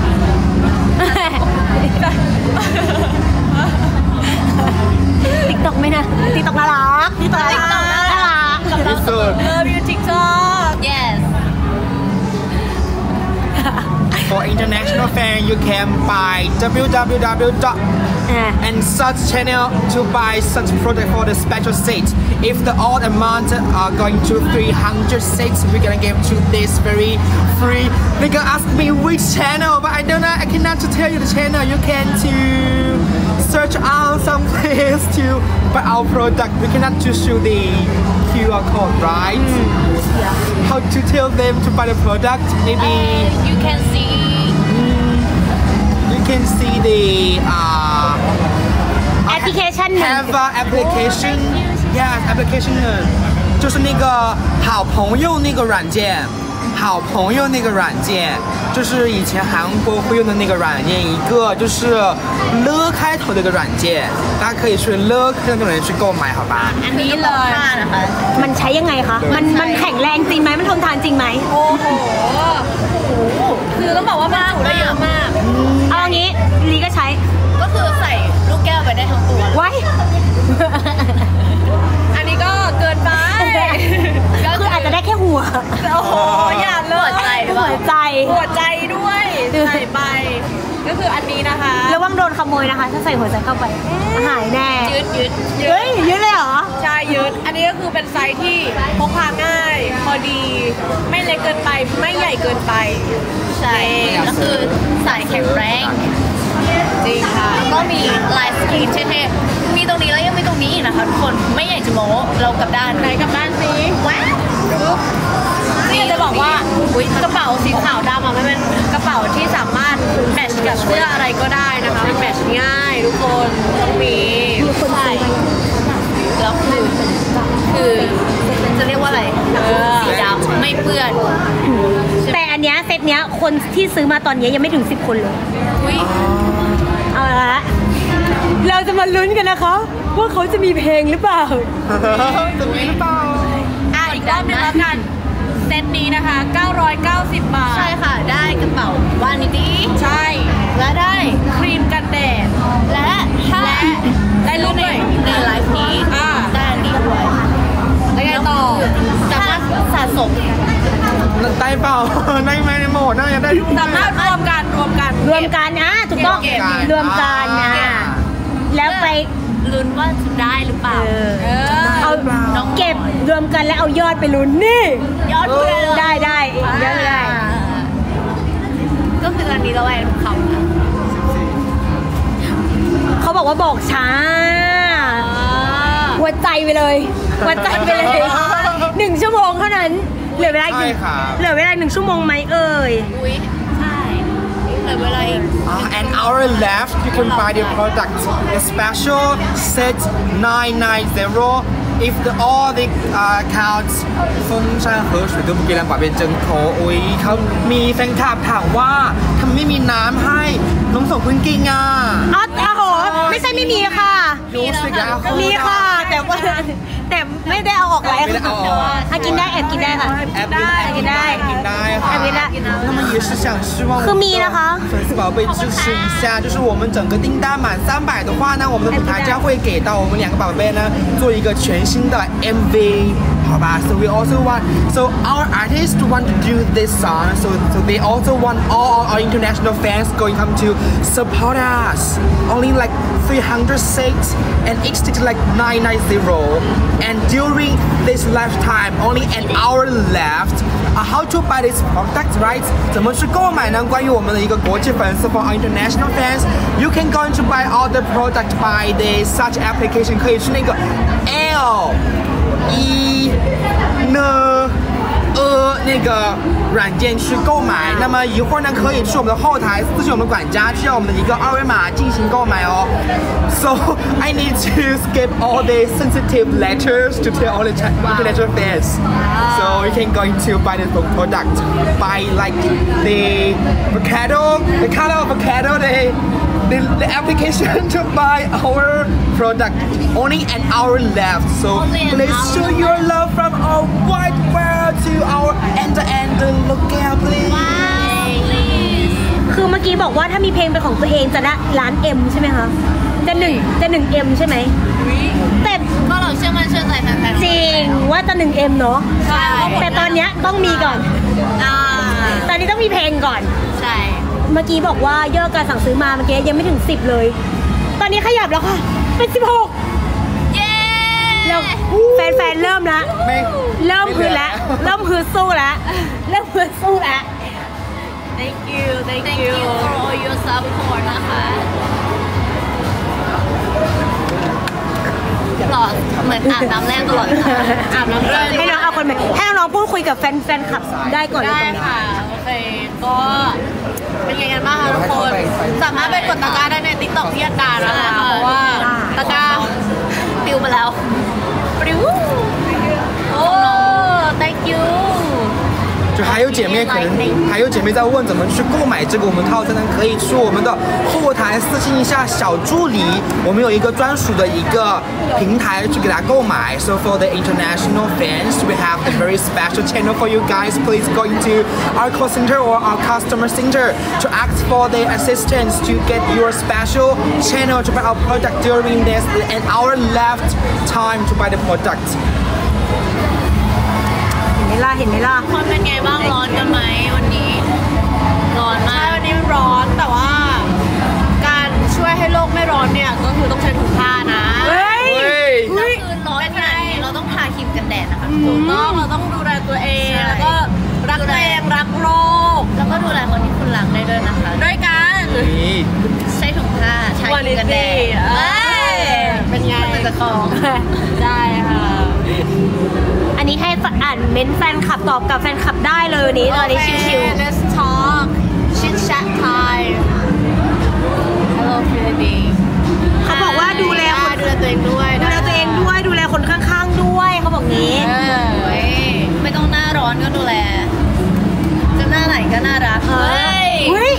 ติ๊กต็อกไหมนะติ๊กต็อกน่ารักติ๊กต็อกน่ารักกับเราเสมอเลิฟยูทิกต็อก yes For international fan, you can buy www. and such channel to buy such product for the special set. If the all amount are going to 300 sets, we're gonna give to this very free. They gonna ask me which channel, but I don't know. I cannot to tell you the channel. You can to search out some place to buy our product. We cannot just show the QR code, right? How to tell them to buy the product? Maybe you can see you can see the application have application yes application 就是那个好朋友那个软件，好朋友那个软件，就是以前韩国会用的那个软件，一个就是了开头的一个软件，大家可以去了开头的人去购买，好吧？ อันนี้เลยนะคะมันใช้ยังไงคะมันแข็งแรงจริงไหมมันทนทานจริงไหมโอ้โหคือต้องบอกว่ามันจุได้เยอะมากเอางี้ลีก็ใช้ก็คือใส่ลูกแก้วไปได้ทั้งตัวไว้อันนี้ก็เกินไปคืออาจจะได้แค่หัวโอ้โหอย่าเลยหัวใจหรือเปหัล่าวใจหัวใจด้วยใส่ไป ก็คืออันนี้นะคะระวังโดนขโมยนะคะ ถ้าใส่หัวใจเข้าไปหายแน่ยืดเฮ้ยยืดเลยเหรอใช่ยืดอันนี้ก็คือเป็นไซส์ที่พกพาง่าย พอดี ไม่เล็กเกินไป ไม่ใหญ่เกินไปใช่ก็คือสายแข็งแรงจริงค่ะก็มีลายสกรีนเท่ๆมีตรงนี้แล้วยังมีตรงนี้อีกนะคะทุกคนไม่อยากจะโม้เรากลับด้านไหนกลับบ้านสิว้าวนี่จะบอกว่ากระเป๋าสีขาวดำอ่ะมันเป็นกระเป๋าที่สามารถแมทช์กับเสื้ออะไรก็ได้นะคะมันแมทช์ง่ายทุกคนต้องมีใช่แล้วคือจะเรียกว่าอะไรสีดำไม่เปื้อนแต่อันเนี้ยเซตเนี้ยคนที่ซื้อมาตอนเนี้ยยังไม่ถึง10 คนเลยอุ้ยเอาละเราจะมาลุ้นกันนะคะ ว่าเขาจะมีเพลงหรือเปล่าจะมีหรือเปล่าอีกรอบนึงแล้วกันเซตนี้นะคะ990 บาทใช่ค่ะได้กระเป๋าวานิตี้ใช่และได้ครีมกันแดดและถ้าได้รุ่นไหนในไลฟ์นี้อ่าได้อันนี้ด้วยแล้วไงต่อสามารถสะสมได้เปล่า ได้ไหมหมดน่าจะได้สามารถรวมกันรวมกันถูกต้องเก็บรวมกันนะ แล้วไปลุ้นว่าจะได้หรือเปล่าเอาเก็บรวมกันแล้วเอายอดไปลุ้นนี่ยอดเลยได้เยอะได้ก็คืออันนี้เราแอนคำนะเขาบอกว่าบอกช้าหัวใจไปเลยหัวใจไปเลย1 ชั่วโมงเท่านั้นเหลือเวลาอีกใช่ครับเหลือเวลา1 ชั่วโมงไหมเอ่ยอุ้ยใช่เหลือเวลาอีก An hour left, you can buy the product. The special set 990. If all the accounts 风山河水都不给人把变真口อุ้ยเขามีแฟนคลับถามว่าทำไมไม่มีน้ำให้น้องส่งคุณกิงอ่ะอ๋อโหไม่ใช่ไม่มีค่ะรู้สึกแล้วมีค่ะ แต่ไม่ได้เอาออกไลฟ์ไม่ได้เอาออกถ้ากินได้แอบกินได้ค่ะแอบกินได้ค่ะแอบกินได้他们也是想希望我们คือมีนะคะ粉丝宝贝支持一下，就是我们整个订单满300的话呢，我们的舞台将会给到我们2个宝贝呢做一个全新的 MV， 好吧 ？So we also want, so our artists want to do this song, so they also want all our international fans going come to support us. Only like 300 seats and each ticket like 990. And during this lifetime, only an hour left. How to buy this product, right? 怎么去购买呢？关于我们的一个国际粉丝 for our international fans, you can go to buy all the product by the such application. 可以去那个 L 那个软件去购买，那么一会儿呢可以去我们的后台咨询我们管家，需要我们的一个2维码进行购买哦。So I need to skip all the sensitive letters to tell all the international fans. So you can go into buy the product, buy like the avocado, the color of avocado, the application to buy our product. Only an hour left, so please show your love from our wide world to our end-to-end look out, please. คือเมื่อกี้บอกว่าถ้ามีเพลงเป็นของตัวเองจะได้ล้าน M ใช่ไหมคะจะ1 M ใช่ไหมแต่ก็เราเชื่อมั่นเชื่อใจแฟนๆจริงว่าจะ1 M เนาะใช่แต่ตอนเนี้ยต้องมีก่อน ตอนนี้ต้องมีเพลงก่อนใช่เมื่อกี้บอกว่ายอดการสั่งซื้อมาเมื่อกี้ยังไม่ถึง10เลยตอนนี้ขยับแล้วค่ะเป็น16 เย้แล้วแฟนๆเริ่มละเริ่มคือแล้วเริ่มคือสู้แล้วเริ่มคือสู้แล้ว thank you for all your support นะคะหลอดเหมือนอาบน้ำแรกตลอดอาบน้ำแรกให้น้องเอาคนใหม่ให้น้องๆพูดคุยกับแฟนคลับได้ก่อนเลยได้ตรงนี้ค่ะโอเคก็เป็นไงกันบ้างคะทุกคนสามารถไปกดตะกร้าได้ใน TikTok ที่อาการนะคะเพราะว่าตะกร้าปิวไปแล้วปิวโอ้ thank you 就还有姐妹可能还有姐妹在问怎么去购买这个我们套餐呢？可以去我们的后台私信一下小助理，我们有一个专属的一个平台去给大家购买。So for the international fans, we have a very special channel for you guys. Please go into our call center or our customer center to ask for the assistance to get your special channel to buy our product during this an hour left time to buy the product. เห็นไหมล่ะคนเป็นไงบ้างร้อนกันไหมวันนี้ร้อนมาใช่กวันนี้มันร้อนแต่ว่าการช่วยให้โลกไม่ร้อนเนี่ยก็คือต้องใช้ถุงผ้านะเฮ้ยก็คือร้อนขนาดนี้เราต้องทาครีมกันแดดนะคะถูกต้องเราต้องดูแลตัวเองแล้วก็รักตัวเองรักโลกแล้วก็ดูแลคนที่คุณรักได้ด้วยนะคะด้วยกันนี่ใช้ถุงผ้าใช้ครีมกันแดดเป็นไงมันจะคลองได้ค่ะอันนี้ให้อ่านเม้นต์แฟนคลับตอบกับแฟนคลับได้เลยวันนี้ตอนนี้ชิว let's talk chit chat time Hello baby ๆเขาบอกว่าดูแลคนดูแลตัวเองด้วยดูแลตัวเองด้วยดูแลคนข้างๆด้วยเขาบอกงี้โอ้ยไม่ต้องหน้าร้อนก็ดูแล จะหน้าไหนก็น่ารักเฮ้ย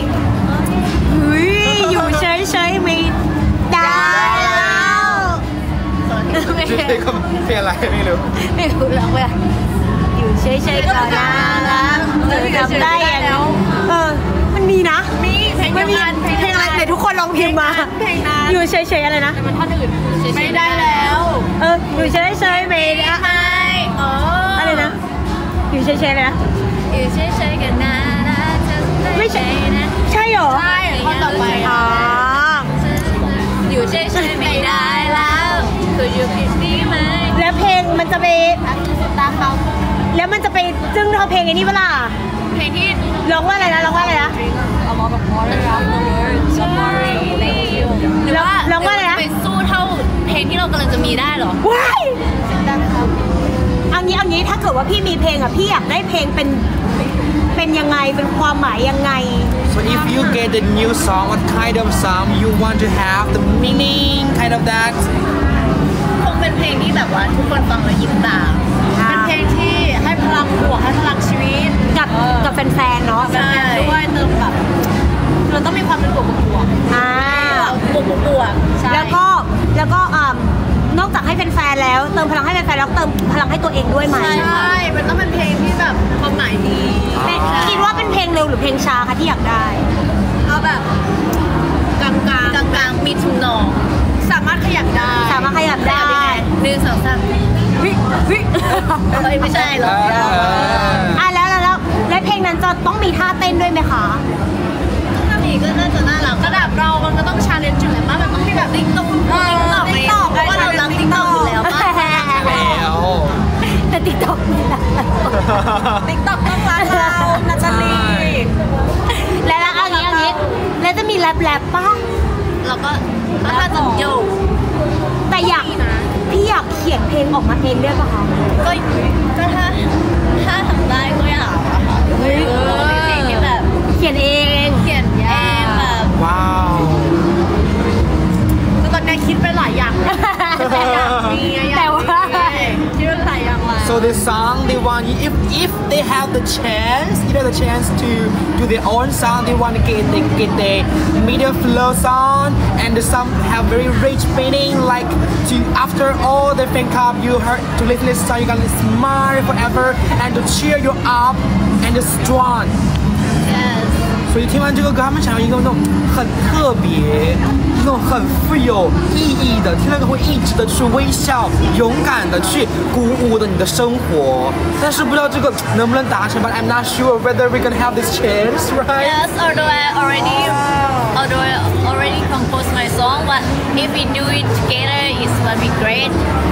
อยู่เฉยๆไม่ได้แล้ว这个变来没有。 ไม่รู้แล้วเว้ยอยู่เฉยๆก็น่ารักเธอทำได้ยังมันมีนะมีเพลงมันมีนั้นเพลงอะไรไหนทุกคนลองพิมพ์มาเพลงนั้นอยู่เฉยๆอะไรนะแต่มันท่อนอื่นไม่ได้แล้วอยู่เฉยๆไม่ได้ อะไรนะ อยู่เฉยๆเลยนะอยู่เฉยๆกันนะจะไม่ใช่นะใช่เหรอใช่ท่อนต่อไปอ๋ออยู่เฉยๆไม่ได้แล้วคืออยู่ผิดที่ไหมแล้วเพลงมันจะไปตาเขาแล้วมันจะไปจึ้งเท่าเพลงไอ้นี่เปะล่าเพลงที่ร้องว่าอะไรนะร้องว่าอะไรนะเอามาแบบ water out the words sorry thank you หรือว่าร้องว่าอะไรนะไปสู้เท่าเพลงที่เรากำลังจะมีได้เหรอว้ายเอางี้ถ้าเกิดว่าพี่มีเพลงอ่ะพี่อยากได้เพลงเป็นยังไงเป็นความหมายยังไง So if you get the new song, what kind of song you want to have the meaning, kind of that? คงเป็นเพลงที่แบบว่าทุกคนฟังแล้วยิ้มตามเป็นเพลงที่ให้พลังบวกให้พลังชีวิตกับแฟนๆเนาะใช่ด้วยเติมแบบเราต้องมีความเป็นบวกอ่าบวกใช่แล้วก็นอกจากให้แฟนๆแล้วเติมพลังให้แฟนๆแล้วเติมพลังให้ตัวเองด้วยไหมใช่มันต้องเป็นเพลงที่แบบความหมายดีคิดว่าเป็นเพลงเร็วหรือเพลงช้าคะที่อยากได้เอาแบบกลางกลางๆมีทุนนองๆสามารถขยับได้สามารถขยับได้หนึ่งสองสามไม่ใช่หรอกแล้วเพลงนั้นจะต้องมีท่าเต้นด้วยไหมคะถ้ามีก็น่าจะน่ารักระดับเรามันก็ต้องชาเลนจ์อยู่แล้วมันต้องมีแบบติ๊กต๊อกติ๊กต็อกเพราะว่าเรารักติ๊กต็อกอยู่แล้วป่ะแล้วแต่ติ๊กต็อกนี่แหละติ๊กต๊อกต้องรักเรานาตาลีแล้วเอางี้แล้วจะมีแรปป่ะแล้วก็ถ้าจะโยกแต่อยากพี่อยากเขียนเพลงออกมาเองได้ปะคะก็ถ้าทำได้ก็อยากอะค่ะเพลงที่แบบเขียนเองเขียนเองแบบว้าวคือตอนนี้คิดไปหลายอย่างเลยแต่ว่าคิดไปหลายอย่างเลย So the song they want if they have the chance to do their own song they want to get the middle flow song and the song have very rich meaning like to after all the fan club you heard to listen this song you can smile forever and to cheer you up and strong yes 所以听完这个歌，他们想要一个那种很特别、那种很富有意义的，听了歌会一直的去微笑、勇敢的去鼓舞的你的生活。但是不知道这个能不能达成吧 ？I'm not sure whether we can have this chance, right? yes although I already composed my song but if we do it together it's gonna be great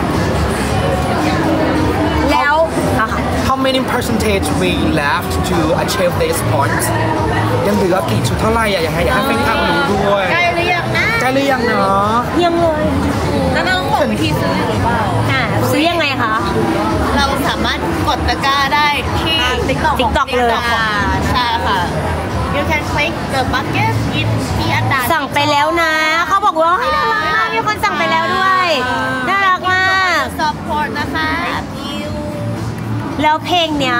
แล้วนะคะ How many percentage we left to achieve this point? ยังเหลือกี่ชุดเท่าไหร่อยากให้แฟนคลับรู้ด้วยใกล้หรือยังนะใกล้หรือยังเนาะยังเลยแล้วต้องบอกวิธีซื้อหรือเปล่าซื้อยังไงคะเราสามารถกดตะกร้าได้ที่ TikTok เลยใช่ค่ะ you can click the bucket in ที่อันดาสั่งไปแล้วนะ เขาบอกว่าน่ารักมากมีคนสั่งไปแล้วด้วยน่ารักมาก support นะคะyou แล้วเพลงเนี้ย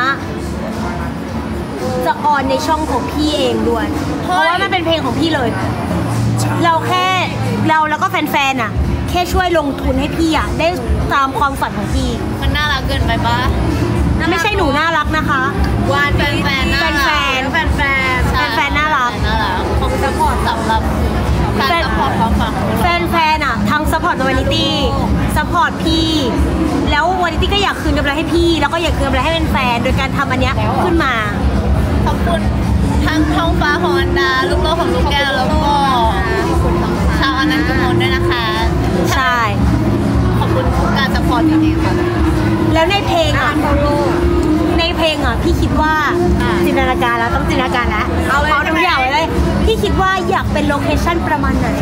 จะออนในช่องของพี่เองด้วย เพราะว่ามันเป็นเพลงของพี่เลย เราแค่เราแล้วก็แฟนๆอ่ะ แค่ช่วยลงทุนให้พี่อ่ะได้ตามความฝันของพี่มันน่ารักเกินไปปะไม่ใช่หนูน่ารักนะคะวันแฟนๆน่ารักแฟนแฟนแฟนๆน่ารักน่ารักขอบคุณสปอร์ตสำหรับการสปอร์ตความฝันของเราแฟนๆอ่ะทั้งซัพพอร์ตวานิตี้ซัพพอร์ตพี่ แล้ววานิตี้ก็อยากคืนกำไรให้พี่ แล้วก็อยากคืนกำไรให้แฟนๆโดยการทำอันเนี้ยขึ้นมาขอบคุณทั้งท้องฟ้าของอันดาลูกโลกของลูกแก้วแล้วก็ชาวอนันต์กมลด้วยนะคะใช่ขอบคุณทุกการสปอร์ตจริงๆค่ะแล้วในเพลงอ่ะในเพลงอ่ะพี่คิดว่าจินตนาการแล้วต้องจินตนาการแล้วเอาทุกอย่างไว้เลยพี่คิดว่าอยากเป็นโลเคชั่นประมาณไหน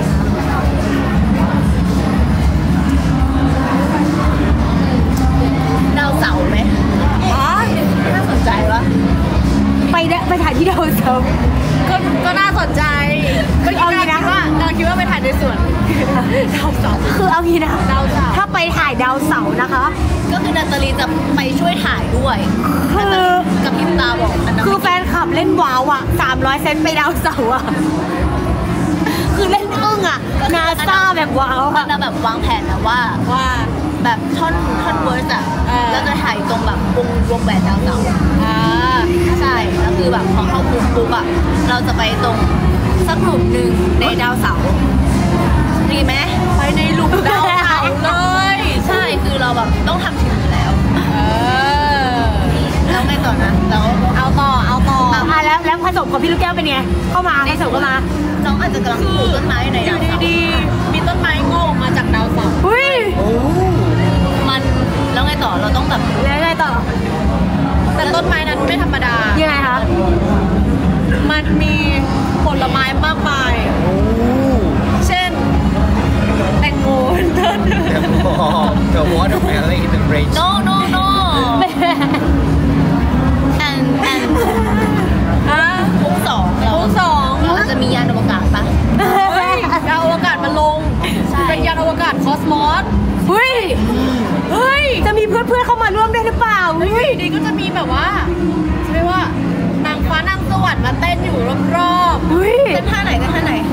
ดาวเสาร์ไหมน่าสนใจวะไปถ่ายที่ดาวเสาร์ก็น่าสนใจก็คิดว่าไปถ่ายในสวนดาวเสาร์คือเอางี้นะดาวเสาร์ถ้าไปถ่ายดาวเสาร์นะคะก็คือนาตาลีจะไปช่วยถ่ายด้วยคือกับพิมตาบอกอันนั้นคือแฟนคลับเล่นว้าวอ่ะ300 เซนต์ไปดาวเสาร์อ่ะคือเล่นอึ้งอ่ะนาซาแบบว้าวมัอ่ะนจะแบบวางแผนนะว่าแบบท่อนเวิร์สอะแล้วจะถ่ายตรงแบบวงแหวนดาวเสาร์ใช่แล้วคือแบบพอเข้ากลุ่มปุ๊บอะเราจะไปตรงสักกลุ่มหนึ่งในดาวเสาร์ดีไหมไปในหลุมดาวเสาร์เลยใช่คือเราแบบต้องทำถึงอยู่แล้วแล้วไงต่อนะแล้วเอาต่ออ่ะแล้วผสมกับพี่ลูกแก้วเป็นไงเข้ามาผสมเข้ามาน้องอาจจะกำลังปลูกต้นไม้ในอดายู่วเสาร์ดีๆมีต้นไม้งอกออกมาจากดาวเสาร์อุ้ยมันแล้วไงต่อเราต้องแบบแล้วไงต่อแต่ต้นไม้นั้นไม่ธรรมดายังไงคะมันมีผลไม้มากมาย เช่น แตงโมต้น The watermelon in the range. no and มุกสองเราอาจจะมียานอวกาศปะดาวอวกาศมาลงใช่เป็นยานอวกาศคอสมอสเฮ้ยจะมีเพื่อนๆเข้ามาร่วมด้วยหรือเปล่าแล้วอยู่ดีๆก็จะมีแบบว่าเรียกว่านางฟ้านางสวรรค์มาเต้นอยู่รอบเฮ้ยเป็นท่าไหน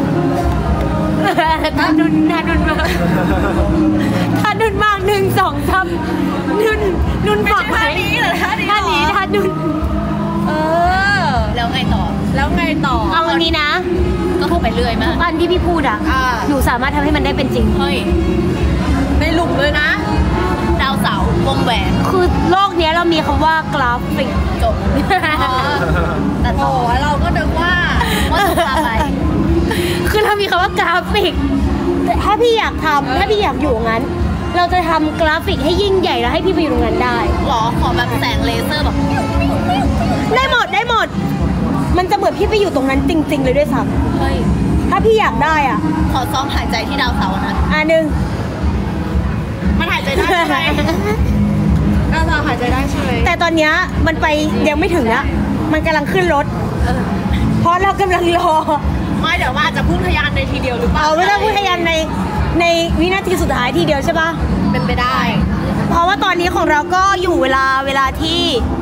ทานุนมากทานุนมาก1 2 3นุนฝักไหมท่านี้เหรอท่านี้ท่านี้ทานุนเออแล้วไงต่อแล้วไงต่อเอาวันนี้นะก็พูดไปเรื่อยมากอันที่พี่พูดอ่ะ หนูสามารถทำให้มันได้เป็นจริงเฮ้ยในหลุมเลยนะดาวเสาร์วงแหวนคือโลกเนี้ยเรามีคำว่ากราฟิกจบแต่ต่โอ้อเราก็นึกว่าว่าจะพาไปคือเรามีคำว่ากราฟิกแต่ถ้าพี่อยากทำถ้าพี่อยากอยู่งั้น เราจะทำกราฟิกให้ยิ่งใหญ่แล้วให้พี่ไปอยู่ตรงนั้นได้หรอขอแบบแสงเลเซอร์แบบได้หมด มันจะเหมือนพี่ไปอยู่ตรงนั้นจริง ๆ เลยด้วยซ้เฮ้ยำถ้าพี่อยากได้อ่ะขอซ้อมหายใจที่ดาวเสาร์นะหนึ่งมันหายใจใจได้ใช่ไหมก้าวสาวหายใจได้ใช่ไหมแต่ตอนเนี้ยมันไปยังไม่ถึงนะมันกำลังขึ้นรถเพราะเรากำลังรอไม่เดี๋ยวว่าอาจจะพุ่งทะยานในทีเดียวหรือเปล่าเอาไม่ต้องพูดทะยานในวินาทีสุดท้ายทีเดียวใช่ปะเป็นไปได้เพราะว่าตอนนี้ของเราก็อยู่เวลาที่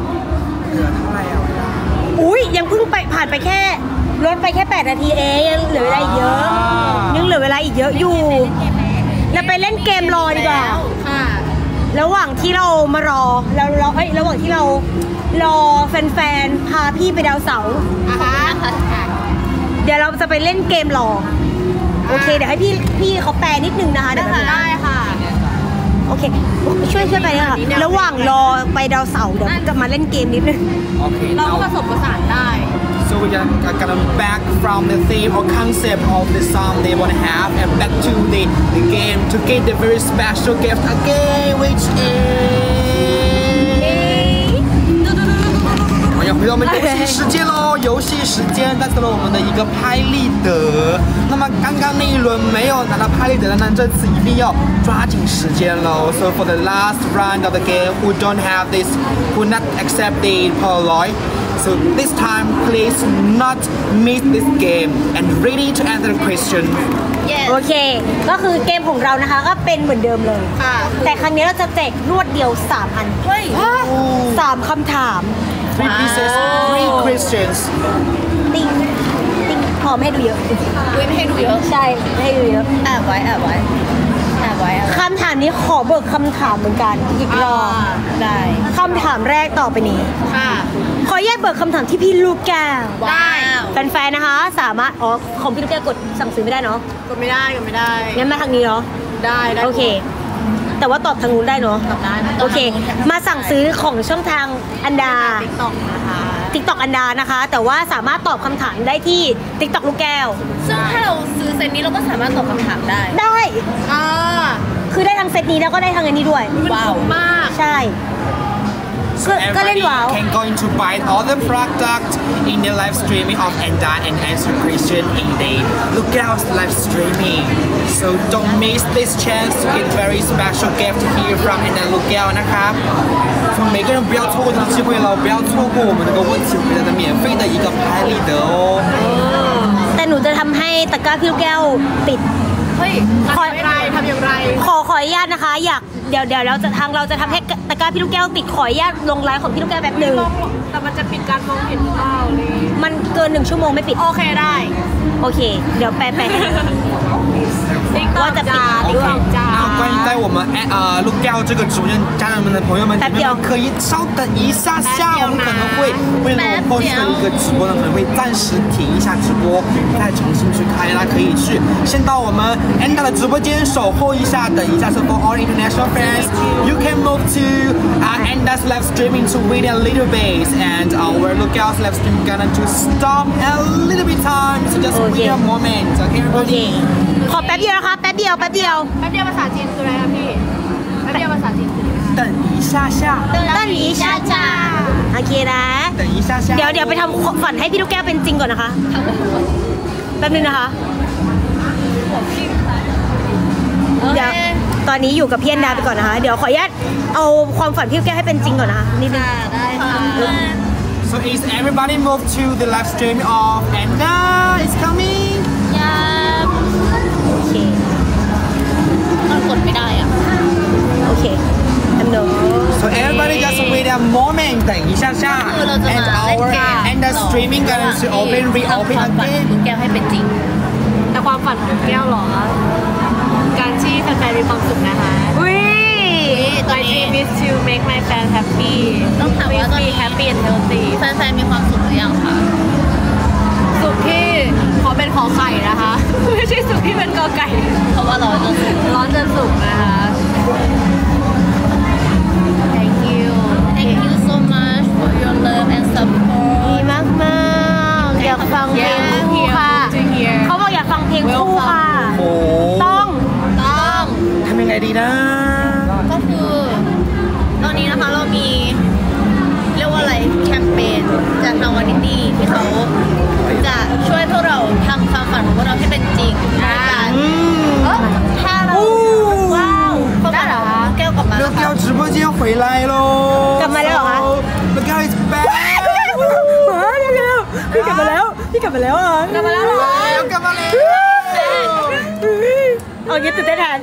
อุ้ยยังเพิ่งไปผ่านไปแค่รถไปแค่8 นาทีเองยังเหลือเวลาอีกเยอะยังเหลือเวลาอีกเยอะอยู่เราไปเล่นเกมรอดีกว่าค่ะระหว่างที่เรามารอระหว่างที่เรารอแฟนๆพาพี่ไปดาวเสาร์ เดี๋ยวเราจะไปเล่นเกมรอโอเคเดี๋ยวให้พี่เขาแปลนิดนึงนะคะเดี๋ยวนะได้ค่ะโอเคช่วยไปเลยค่ะระหว่างรอไปดาวเสาร์เดี๋ยวจะมาเล่นเกมนิดนึง Okay, เราก็ผ now สมผสานได้ so we're gonna back from the theme or concept of the song they want to have and back to the game to get the very special gift again, which is 我们要回到我们游戏时间喽！游戏时间带走了我们的一个拍立得。那么刚刚那一轮没有拿到拍立得的呢，这次一定要抓紧时间喽。So for the last round of the game, who don't have this, who not accept the Polaroid. So this time, please not miss this game and ready to answer the question. โอเคก็คือเกมของเรานะคะก็เป็นเหมือนเดิมเลยค่ะแต่ครั้งนี้เราจะแจกรวดเดียว3 อันเฮ้ย 3 คำถาม Three pieces, three questions. ติ้งพร้อมให้ดูเยอะเว้ยไม่ให้ดูเยอะใช่ให้ดูเยอะแอบไว้คำถามนี้ขอเบิกคำถามเหมือนกันอีกรอบได้คำถามแรกต่อไปนี้ค่ะขอแยกเบิกคำถามที่พี่ลูกแก้วว้าวแฟนๆนะคะสามารถของพี่ลูกแก้วกดสั่งซื้อไม่ได้เนาะก็ไม่ได้งั้นมาทางนี้เนาะได้โอเค แต่ว่าตอบทางนู้นได้เนาะตอบได้โอเค มาสั่งซื้อของช่องทางอันดาติ๊กต็อกนะคะ TikTok อันดานะคะ แต่ว่าสามารถตอบคำถามได้ที่ TikTok ลูกแก้วซึ่งถ้าเราซื้อเซตนี้เราก็สามารถตอบคำถามได้ได้อ่าคือได้ทั้งเซตนี้แล้วก็ได้ทั้งอันนี้ด้วยว้าวมากใช่ So ก็เล่น everybody ว้าว can go into buy all the product in the live streaming of Enda and answer question in the Lookout live streaming. So don't miss this chance to get very special gift here from Enda Lookout นะครับ所以每个人不要错过这个机会了，不要错过我们这个问题回答的免费的一个拍立得哦。 แต่หนูจะทำให้ตะกร้าพี่ลูกแก้วติดเฮ้ยทำอย่างไรขออนุญาตนะคะ เดี๋ยวเราจะทำให้ตะกร้าพี่ลูกแก้วติดขออนุญาตลงไลฟ์ของพี่ลูกแก้วแป๊บหนึ่งแต่มันจะปิดการมองเห็นหรือเปล่านี่มันเกิน1 ชั่วโมงไม่ปิดโอเคได้โอเค เดี๋ยวแปลให้ติ๊กต็อกจ้าติ๊กต็อกจ้า那关于在我们路标这个直播间家人们的朋友们，你们可以稍等一下下，我们可能会为了我们后续的一个直播呢，可能会暂时停一下直播，再重新去开。大家可以去先到我们 Enda 的直播间守候一下，等一下。So for all international fans, you can move to Enda's live streaming to wait a little bit, and our Lookout's live stream gonna to stop a little bit time. So just wait a moment, okay, โอเค everybody? ขอแป๊บเดียวนะคะ แป๊บเดียวแป๊บเดียวภาษาจีนคืออะไรครับพี่ แป๊บเดียวภาษาจีนคืออะไร等一下下， ตั้นอีชาจ้าโอเคนะ等一下下。 เดี๋ยวไปทำฝันให้พี่ลูกแก้วเป็นจริงก่อนนะคะ แป๊บนึงนะคะ เดี๋ยวตอนนี้อยู่กับพี่อันดาไปก่อนนะคะ เดี๋ยวขออนุญาตเอาความฝันพี่ลูกแก้วให้เป็นจริงก่อนนะคะนิดนึงได้ค่ะ So is everybody move to the live stream of Enda is coming? ยาโอเคมันกดไม่ได้อ่ะโอเคอันโน So everybody just wait a moment 等一下下คือเราจะ and มาเล่น our เกม Enda streaming gonna to open ทำ reopen ความฝัน again ลูกแก้วให้เป็นจริงแต่ความฝันของแก้วเหรอ การที่แฟนๆมีความสุขนะคะอุ้ยตอน My นี้ dream is to make my fan happy ต้องถามว่าตอน be นี้ happy and healthy แฟนๆมีความสุขหรือยังคะสุขที่ขอเป็นขอไข่นะคะ ไม่ใช่สุขที่เป็นกอไก่เพราะว่าเราจะสุขร้อนจนสุกนะคะ Thank you so much for your love and ดี support มากมากๆอยากฟังเพลงคู่ค่ะ to hear เขาบอกอยากฟังเพลงคู่ค่ะโอ้ต้องต้องทำยังไงดีนะก็คือตอนนี้นะคะเรามีเรียกว่าอะไรแคมเปญจากทางวานิตี้ที่เขาจะช่วยพวกเราทำความฝันของพวกเราให้เป็นจริงในการถ้าเราว้าวความฝันของแก้วกับอคิดตื่นเต้นแทน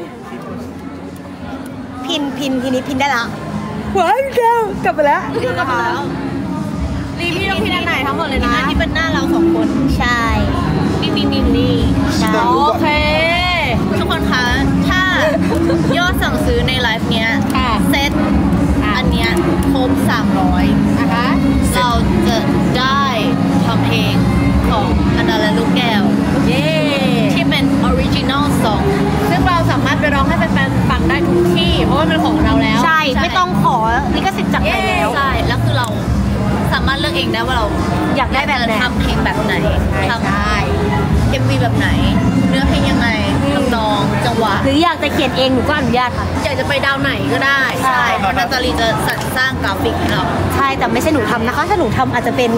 พินทีนี้พินได้ละว้าวแก้วกลับมาแล้วกลับมาแล้วรีพี่ต้องพี่ด้านไหนทั้งหมดเลยนะที่เป็นหน้าเราสองคนใช่นี่ใช่โอเคทุกคนคะถ้ายอดสั่งซื้อในไลฟ์เนี้ยค่ะเซตอันเนี้ยครบ300 นะคะเราจะได้ทำเพลงของอันดาและลูกแก้วเย้ที่เป็นออริจินอลซองซึ่งเราสามารถไปร้องให้แฟนๆฟังได้ทุกที่ เพราะว่าเป็นของเราแล้วใช่ไม่ต้องขอลิขสิทธิ์จากใครแล้วใช่แล้วคือเราสามารถเลือกเองได้ว่าเราอยากได้แบบไหนทำเพลงแบบไหนทำใช่ MV แบบไหน เนื้อเพลงยังไงทำนองจังหวะหรืออยากจะเขียนเองหนูก็อนุญาตค่ะอยากจะไปดาวไหนก็ได้ใช่เพราะนาตาลีจะสรรสร้างกราฟิกให้เราใช่แต่ไม่ใช่หนูทำนะคะ ถ้าหนูทำอาจจะเป็น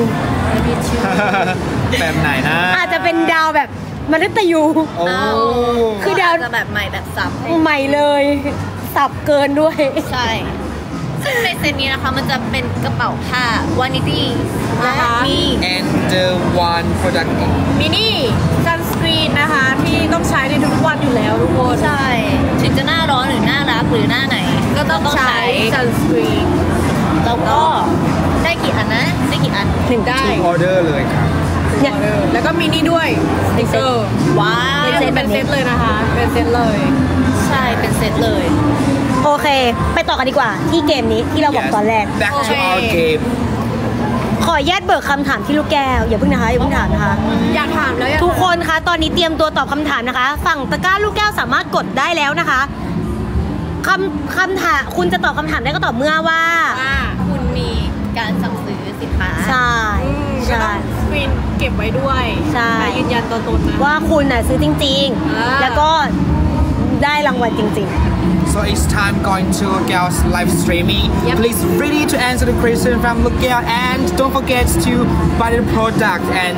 แบบไหนนะอาจจะเป็นดาวแบบมฤตยูโอ้คือดาวจะแบบใหม่แบบซ้ำใหม่เลยสับเกินด้วยใช่ ซึ่งในเซตนี้นะคะมันจะเป็นกระเป๋าผ้าวานิตี้นะคะมี and the one product มินิซันสกรีนนะคะ ที่ต้องใช้ในทุกวันอยู่แล้วทุกคนใช่ ถึงจะหน้าร้อนหรือหน้ารักหรือหน้าไหนก็ต้องใช้ซันสกรีนแล้วก็ได้กี่อันนะ ได้กี่อันหนึ่งได้ออเดอร์เลยครับเนี่ยแล้วก็มินิด้วยสติ๊กเกอร์ว้าวเป็นเซตเลยนะคะ เป็นเซตเลยใช่เป็นเซตเลยโอเค ไปต่อกันดีกว่าที่เกมนี้ที่เราบอกตอนแรก back โอ to เค our game ขอแยกเบิกคำถามที่ลูกแก้วอย่าเพิ่งนะคะอย่าเพิ่งถามนะคะอยากถามแล้วอยากทุกคนคะตอนนี้เตรียมตัวตอบคำถามนะคะ ฝั่งตะกร้าลูกแก้วสามารถกดได้แล้วนะคะคำถามคุณจะตอบคำถามได้ก็ต่อเมื่อว่าว่าคุณมีการสั่งซื้อสินค้าใช่ก็ใช่ต้องสกรีนเก็บไว้ด้วยใช่ยืนยันตัวตนนะว่าคุณน่ะซื้อจริงอ่าๆ แล้วก็ได้รางวัลจริง So it's time going to Lukel's live streaming. Yep. Please ready to answer the question from Lukel and don't forget to buy the product and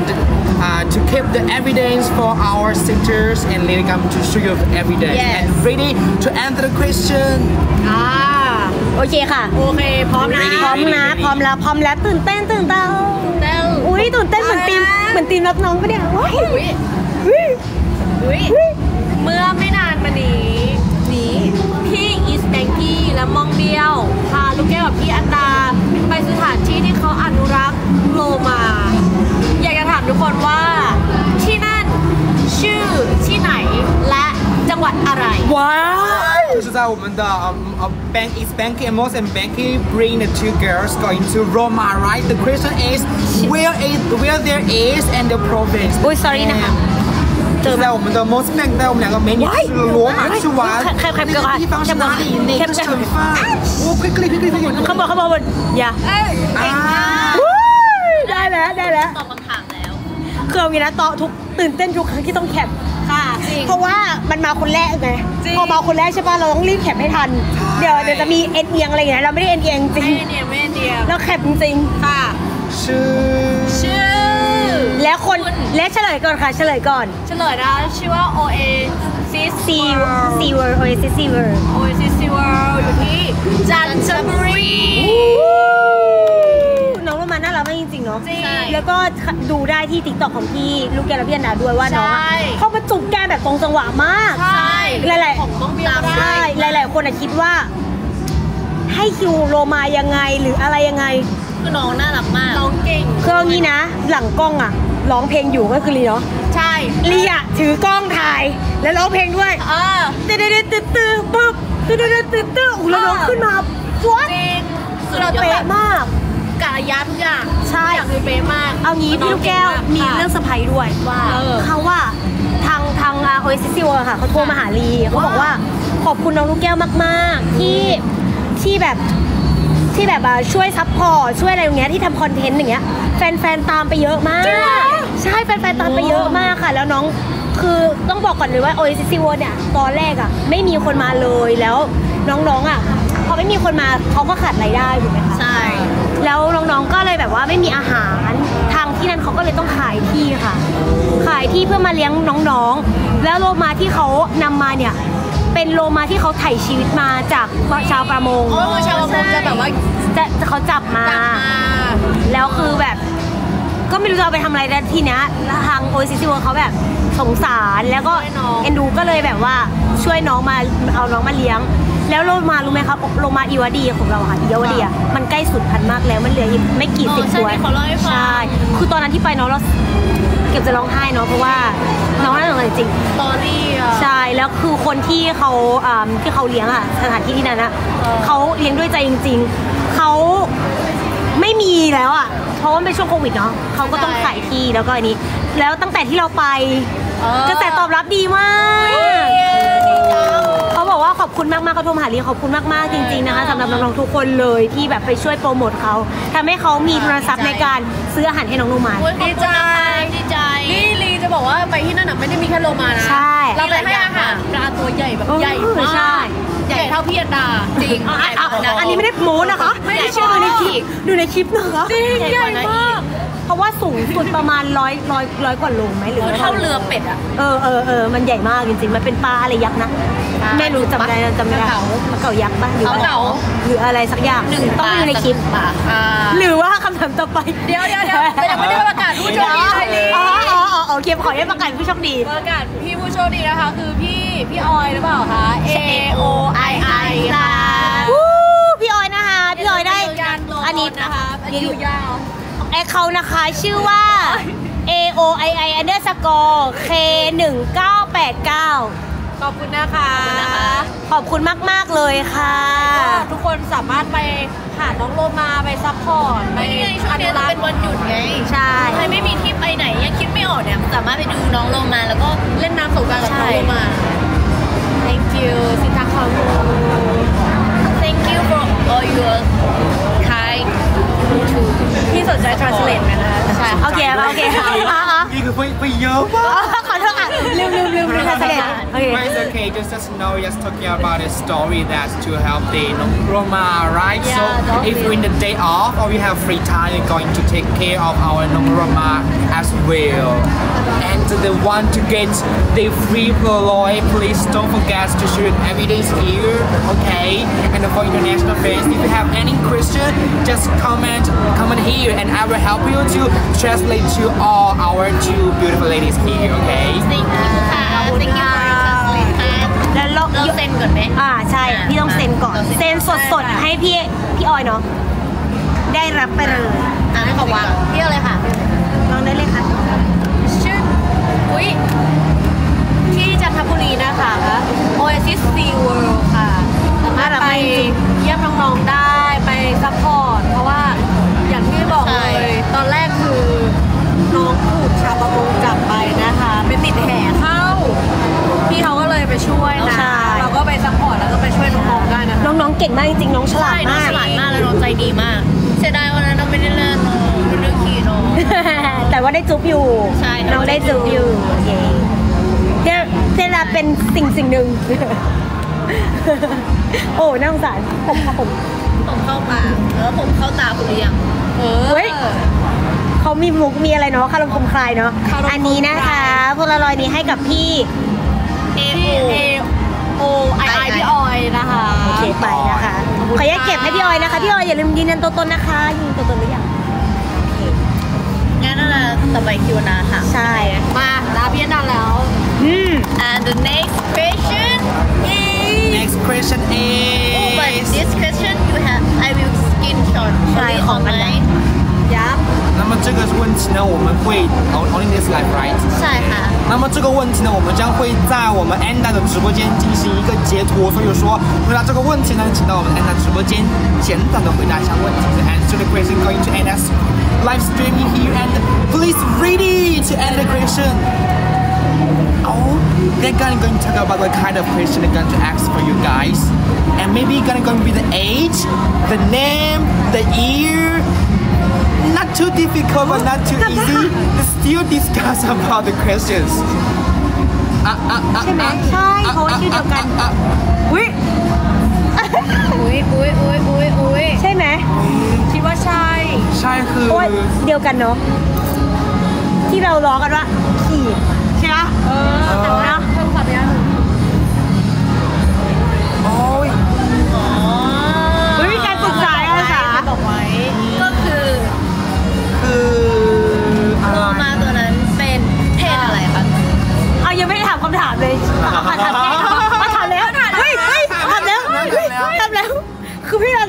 to keep the evidence for our sisters and later come to show you the evidence. Yes. And ready to answer the question. อ่าๆ โอเคค่ะโอเค พร้อมนะ Ready พร้อมนะ พร้อมแล้วตื่นเต้นตื่นเต้นเต้นอุ้ยตื่นเต้นเหมือนทีมรับน้องปะเนี่ยว้ายอุ๊ยอุ๊ยอุ๊ยเมื่อไม่นานมานี้พี่อีสแบงกี้และมองเดียวพาลูกแก้วกับพี่อันดาไปสถานที่ที่เขาอนุรักษ์โลมา อยากจะถามทุกคนว่าที่นั่นชื่อที่ไหนและจังหวัดอะไรว้าว这是在我们的Bank is Banky and Most and Banky bring the two girls going to Roma, right? The question is where there is and the province. อุ้ย sorry นะคะ这是在我们的 Most Bank 带我们两个美女去罗马去玩。那个地方是哪里？哪个省份？哦，quickly quickly quickly！ เขาบอกอย่า啊！ ได้แล้วตอบคำถามแล้วคือเอางี้นะต่อทุกตื่นเต้นทุกครั้งที่ต้องแคปค่ะจริงเพราะว่ามันมาคนแรกไงจริงพอมาคนแรกใช่ป่ะเราต้องรีบแคปให้ทัน เดี๋ยวจะมีเอ็นเอียงอะไรอย่างเงี้ยเราไม่ได้เอ็นเอียงจริงไม่เนียไม่เนียเราแคปจริงค่ะ是ชื่อแล้วคนและเฉลยก่อนค่ะเฉลยก่อนเฉลยนะชื่อว่า Oasis C World C word Oasis C word Oasis World อยู่ที่จันทบุรีน้องประมาณน่ารักมากจริงๆเนาะจริงแล้วก็ดูได้ที่ TikTok ของพี่ลูกแกและพี่อันดาด้วยว่าน้องอะใช่เขามาจุกแกแบบตรงจังหวะมากใช่หลายๆของต้องเบียร์ก็ใช่ได้หลายๆคนอะคิดว่า ให้คิวโรมายังไงหรืออะไรยังไงคือน้องน่ารักมากน้องเก่งคือเอางี้นะ หลังกล้องอะร้องเพลงอยู่ก็คือลีเนาะใช่ลีอะถือกล้องถ่ายแล้วร้องเพลงด้วยเออตื้อปุ๊บตื้อโอ้โหแล้วน้องขึ้นมาฟวดจริงคือเราเป๊ะมากกะระยะทุกอย่างใช่ทุกอย่างคือเป๊ะมากเอางี้พี่ลูกแก้วมีเรื่องเซอร์ไพรส์ด้วยว่าเออเขาว่าทางโอเอซิซิวค่ะเขาโทรมาหาลีเขาบอกว่าขอบคุณน้องลูกแก้วมากๆที่แบบช่วยซัพพอร์ตช่วยอะไรอย่างเงี้ยที่ทำคอนเทนต์อย่างเงี้ยแฟนๆตามไปเยอะมากใช่แฟนๆตามไปเยอะมากค่ะ แล้วน้องคือต้องบอกก่อนเลยว่าโอเอซิซิวเนี่ยตอนแรกอ่ะไม่มีคนมาเลยแล้วน้องๆอ่ะพอไม่มีคนมาเขาก็ขาดรายได้ถูกไหมคะใช่แล้วน้องๆ ก็เลยแบบว่าไม่มีอาหาร ทางที่นั่นเขาก็เลยต้องขายที่ค่ะ ขายที่เพื่อมาเลี้ยงน้องๆ แล้วโลมาที่เขานำมาเนี่ย เป็นโลมาที่เขาไถ่ชีวิตมาจากชาวประมงโอ้ยชาวประมงจะแบบว่าจะเขาจับมา แล้วคือแบบ ก็ไม่รู้จะเอาไปทำอะไรแต่ทีเนี้ยทางโอซิซิวเขาแบบสงสารแล้วก็เอ็นดูก็เลยแบบว่าช่วยน้องมาเอาน้องมาเลี้ยง แล้วโลมารู้ไหมครับโลมาอีวดีของเราค่ะอีวดีมันใกล้สูญพันธุ์มากแล้วมันเหลืออีกไม่กี่สิบตัวใช่คือตอนนั้นที่ไปน้องเราเก็บจะร้องไห้เนาะเพราะว่าน้องน่าสงสารจริงตอรี่อ่ะใช่แล้วคือคนที่เขาเลี้ยงอ่ะสถานที่ที่นั้นอ่ะเขาเลี้ยงด้วยใจจริงๆเขาไม่มีแล้วอ่ะเพราะว่าเป็นช่วงโควิดเนาะเขาก็ต้องขายที่แล้วก็อันนี้แล้วตั้งแต่ที่เราไปกระแสตอบรับดีมากเขาบอกว่าขอบคุณมากๆเขาโทรมาหาลีขอบคุณมากๆจริงๆนะคะสำหรับน้องๆทุกคนเลยที่แบบไปช่วยโปรโมทเขาทำให้เขามีทุนทรัพย์ในการซื้ออาหารให้น้องโนมาดีใจดีใจนี่ลีจะบอกว่าไปที่นั่นน่ะไม่ได้มีแค่โลมานะใช่เราไปให้อาหารปลาตัวใหญ่แบบใหญ่มากใช่ใหญ่เท่าพี่อันดาจริงอันนี้ไม่ได้โม้นะคะไม่ได้เชื่อดูในคลิปโม้ดูในคลิปนะคะจริงใหญ่มากเพราะว่าสูงสุดประมาณร้อยกว่าโลไหมหรือเท่าเรือเป็ดอ่ะมันใหญ่มากจริงๆมันเป็นปลาอะไรยักษ์นะไม่รู้จำไม่ได้ปลาเก๋ายักษ์ป่ะหรือว่าหรืออะไรสักอย่างต้องดูในคลิปหรือว่าคำถามต่อไปเดี๋ยวยังไม่ได้ประกาศผู้โชคดีเลยลีโอเคขอให้ประกาศผู้โชคดีประกาศพี่ผู้โชคดีนะคะคือพี่ออยหรือเปล่าคะ AOII ค่ะพี่ออยนะคะพี่ออยได้ อันนี้นะคะอันนี้อยู่ยาวแอคเคาท์นะคะชื่อว่า AOII_K1989 ขอบคุณนะคะขอบคุณมากๆเลยค่ะก็ทุกคนสามารถไปหาน้องโลมาไปซัพพอร์ตไปไม่ไงช่วงนี้เป็นวันหยุดไงใช่ใครไม่มีที่ไปไหนยังคิดไม่ออกเนี่ยสามารถไปดูน้องโลมาแล้วก็เล่นน้ำสงกรานต์กับใช่น้องโลมา thank you สิทาคามู thank you for all your kind พี่สนใจ translate ไหมนะคะใช่โอเคอ๋อนี่คือไปเยอะมากขอโทษค่ะลืมทันเสด็จโอเค But it's okay, just know we're just talking about a story that's to help the Nongroma, right? Yeah, so definitely. if you're in the day off or we have free time, we're going to take care of our Nongroma as well. And the one to get the free Polaroid, please don't forget to shoot evidence here, okay? And for international fans, if you have any question, just comment here, and I will help you to translate to all our two beautiful ladies here, okay? thank you ค่ะ thank you for your translate ค่ะแล้วเราเราเซ็นก่อนไหมใช่พี่ต้องเซ็นก่อนเซ็นสดๆให้พี่ออยเนาะได้รับไปเลยให้เขาวางพี่เอาเลยค่ะลองได้เลยค่ะชื่ออุ้ยที่จันทบุรีนะคะ Oasis Sea World ค่ะสามารถไปเยี่ยมน้องๆได้ไปซัพพอร์ตเพราะว่าอย่างที่บอกเลย ตอนแรกคือน้องถูกชาวประมงจับไปนะคะเป็นติดแห่เข้า พี่เขาก็เลยไปช่วยนะใช่เราก็ไปซัพพอร์ตแล้วก็ไปช่วยน้องๆได้นะคะน้องๆเก่งมากจริงๆน้องฉลาใช่ดน้องมากฉลาดมากแล้วน้องใจดีมาก เสียดายวันนั้นเราไม่ได้เล่นน้องไม่ได้ขี่น้องแต่ว่าได้จุ๊บอยู่ใช่น้องได้จุ๊บอยู่โอเคเวลาเป็นสิ่งหนึ่ง โอ้น่าสงสารผมเข้าปากแล้วผมเข้าตาคุณหรือยังเฮ้ยเขามีมุกมีอะไรเนาะคารมคมคลายเนาะอันนี้นะคะโพลารอยด์นี้ให้กับพี่ AOII พี่ออยนะคะโอเคไปนะคะขออนุญาตเก็บให้พี่ออยนะคะพี่ออยอย่าลืมยืนยันตัวตนนะคะยืนยันตัวตนหรือยังงั้นน่ะต่อไปคิวนาค่ะใช่มาลาพี่อันดาแล้ว and the next question is Next question but is. this question you have I will screenshot ใช่ของมัน online ย้ำ那么这个问题呢，我们会 only this live right？ ใช่ค่ะ那么这个问题呢，我们将会在我们 Anda 的直播间进行一个截图，所以说回答这个问题呢，请到我们 Anda 直播间简短的回答一下问题。The answer the question going to Anda's live streaming here and please ready to end the question. Oh, they're going to talk about the kind of question they're going to ask for you guys, and maybe going to be the age, the name, the year. Not too difficult but not too easy. Let's still discuss about the questions. ใช่ไหมใช่เพราะว่าชื่อเดียวกันอุ้ยอุ้ยใช่ไหมคิดว่าใช่ใช่คือโอ้ยเดียวกันเนาะที่เราล้อกันว่าขี่ใช่ไหมแต่ว่าเพิ่มความยากโอ้ยเฮ้ยมีการฝึกษาภาษาบอกไว้ก็คือคือโลมาตัวนั้นเป็นเพศอะไรคะเอายังไม่ได้ถามคำถามเลยมาถาม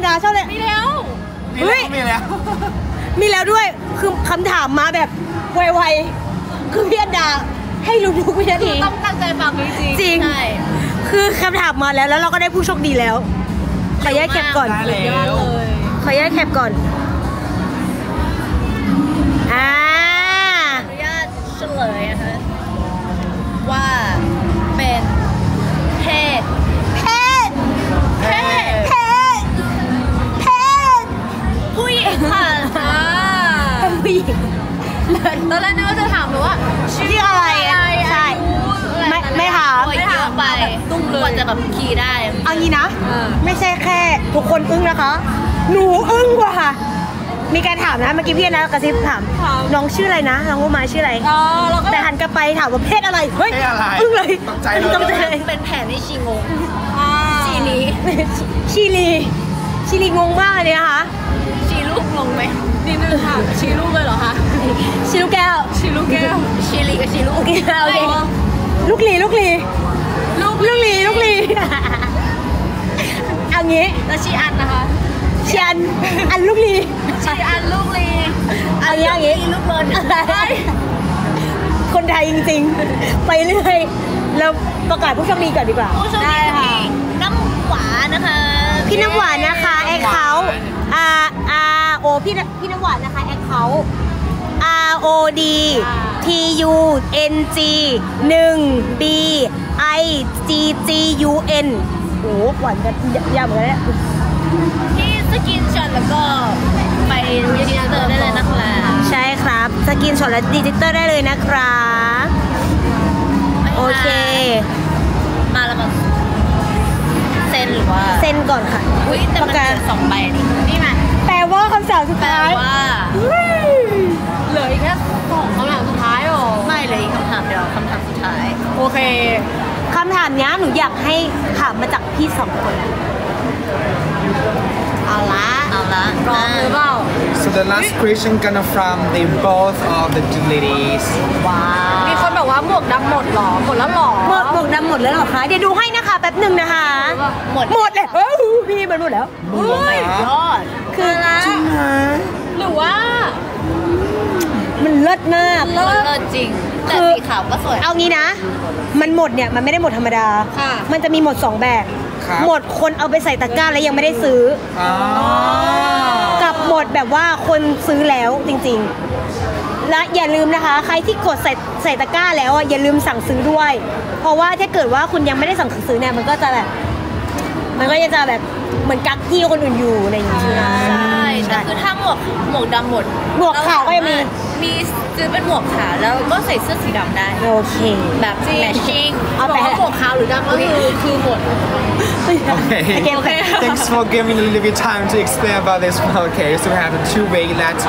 ดาชอบเลยมีแล้วมีแล้วมีแล้วมีแล้วด้วยคือคำถามมาแบบไวๆคือพี่อันดาให้รู้ทุกวินาคืทีอต้องตั้งใจฟังจริงๆจริงใช่คือคำถามมาแล้วเราก็ได้ผู้โชคดีแล้วขอแยกแคปก่อนได้แล้วขอแยกแคปก่อนขออนุญาตเฉลยนะคะว่าเป็นเพศเพศเพศเพศเพศผู้หญิงค่ะเป็นผู้หญิงตอนแรกนึกว่าจะถามหนูว่าชื่ออะไรอะใช่ไม่ถามโอ้ยเยอะไปตุ้มเลยกว่าจะแบบคีย์ได้เอางี้นะเออไม่ใช่แค่ทุกคนอึ้งนะคะ หนูอึ้งกว่าค่ะ มีการถามนะเมื่อกี้พี่นะกระซิบถามน้องชื่ออะไรนะน้องว่ามาชื่ออะไรเราก็แต่หันกลับไปถามว่าเพศอะไรเฮ้ยเพศอะไรอึ้งเลยตกใจเลยตกใจเลยเป็นแผนในชีงงชีนี้ชีลีงงมากเลยนะคะชีลูกงงไหมนิดนึงค่ะชี้ลูกเลยเหรอคะชีลูกแก้วชี้ลูกแก้วชีลีกับชีลูกโอเคลูกหลีเอางี้แล้วชีอันนะคะเชียนอันลูกหลีชีอันลูกลีเอางี้ลูกเบิร์นคนไทยจริงๆ ไปเรื่อยเราประกาศผู้โชคดีก่อนดีกว่าผู้โชคดีพี่น้ำหวานนะคะพี่น้ำหวานนะคะแอคเคาท์โอพี่น้ำหวานนะคะแอคเคาท์ ROD TUNG 1 B I G G U N โอ้หวานกันยาวเหมือนกันเนี่ยที่สกินช็อตแล้วก็ไปรีจิสเตอร์ได้เลยนะคะใช่ครับสกินช็อตและดิจิตอลได้เลยนะครับโอเคมาแล้วมาเซ็นหรือว่าเซ็นก่อนค่ะอุ้ยแต่มันเหลือ2 ใบนี่มาแปลว่าคำสั่งสุดแปลท้ายว่าเหลืออีกแค่2คำถามสุดท้ายหรอไม่เลยคำถามเดียวคำถามสุดท้ายโอเคคำถามเนี้ยหนูอยากให้ถามมาจากพี่สองคนเอาละพร้อมหรือเปล่า So the last question gonna from the both of the two ladies ว้าวมีคนบอกว่าหมวกดำหมดหรอ หมดแล้วหรอหมดดำหมดแล้วเหรอคะ เดี๋ยวดูให้นะคะแป๊บหนึ่งนะคะหมดหมดเลยพี่มันหมดแล้วโอ้ยยอดคือหรือว่ามันเลิศมากเลิศจริง แต่คือสีขาวก็สวยเอางี้นะ มันหมดเนี่ยมันไม่ได้หมดธรรมดาค่ะมันจะมีหมด 2 แบบครับหมดคนเอาไปใส่ตะกร้าแล้วยังไม่ได้ซื้ออ๋อกับหมดแบบว่าคนซื้อแล้วจริงๆ และอย่าลืมนะคะ ใครที่กดใส่ตะกร้าแล้วอ่ะอย่าลืมสั่งซื้อด้วย เพราะว่าถ้าเกิดว่าคุณยังไม่ได้สั่งซื้อเนี่ยมันก็จะแบบเหมือนกักที่คนอื่นอยู่อะไรอย่างงี้ใช่แต่คือถ้าหมวกดำหมดหมวกขาวก็ยังมีมีซื้อเป็นหมวกขาวแล้วก็ใส่เสื้อสีดำได้โอเคแบบแมทชิ่งเอาไปบอกว่าหมวกขาวหรือดำก็คือหมด Okay. โอเค Thanks for giving me a little bit time to explain about this one. Okay, so we have the two way that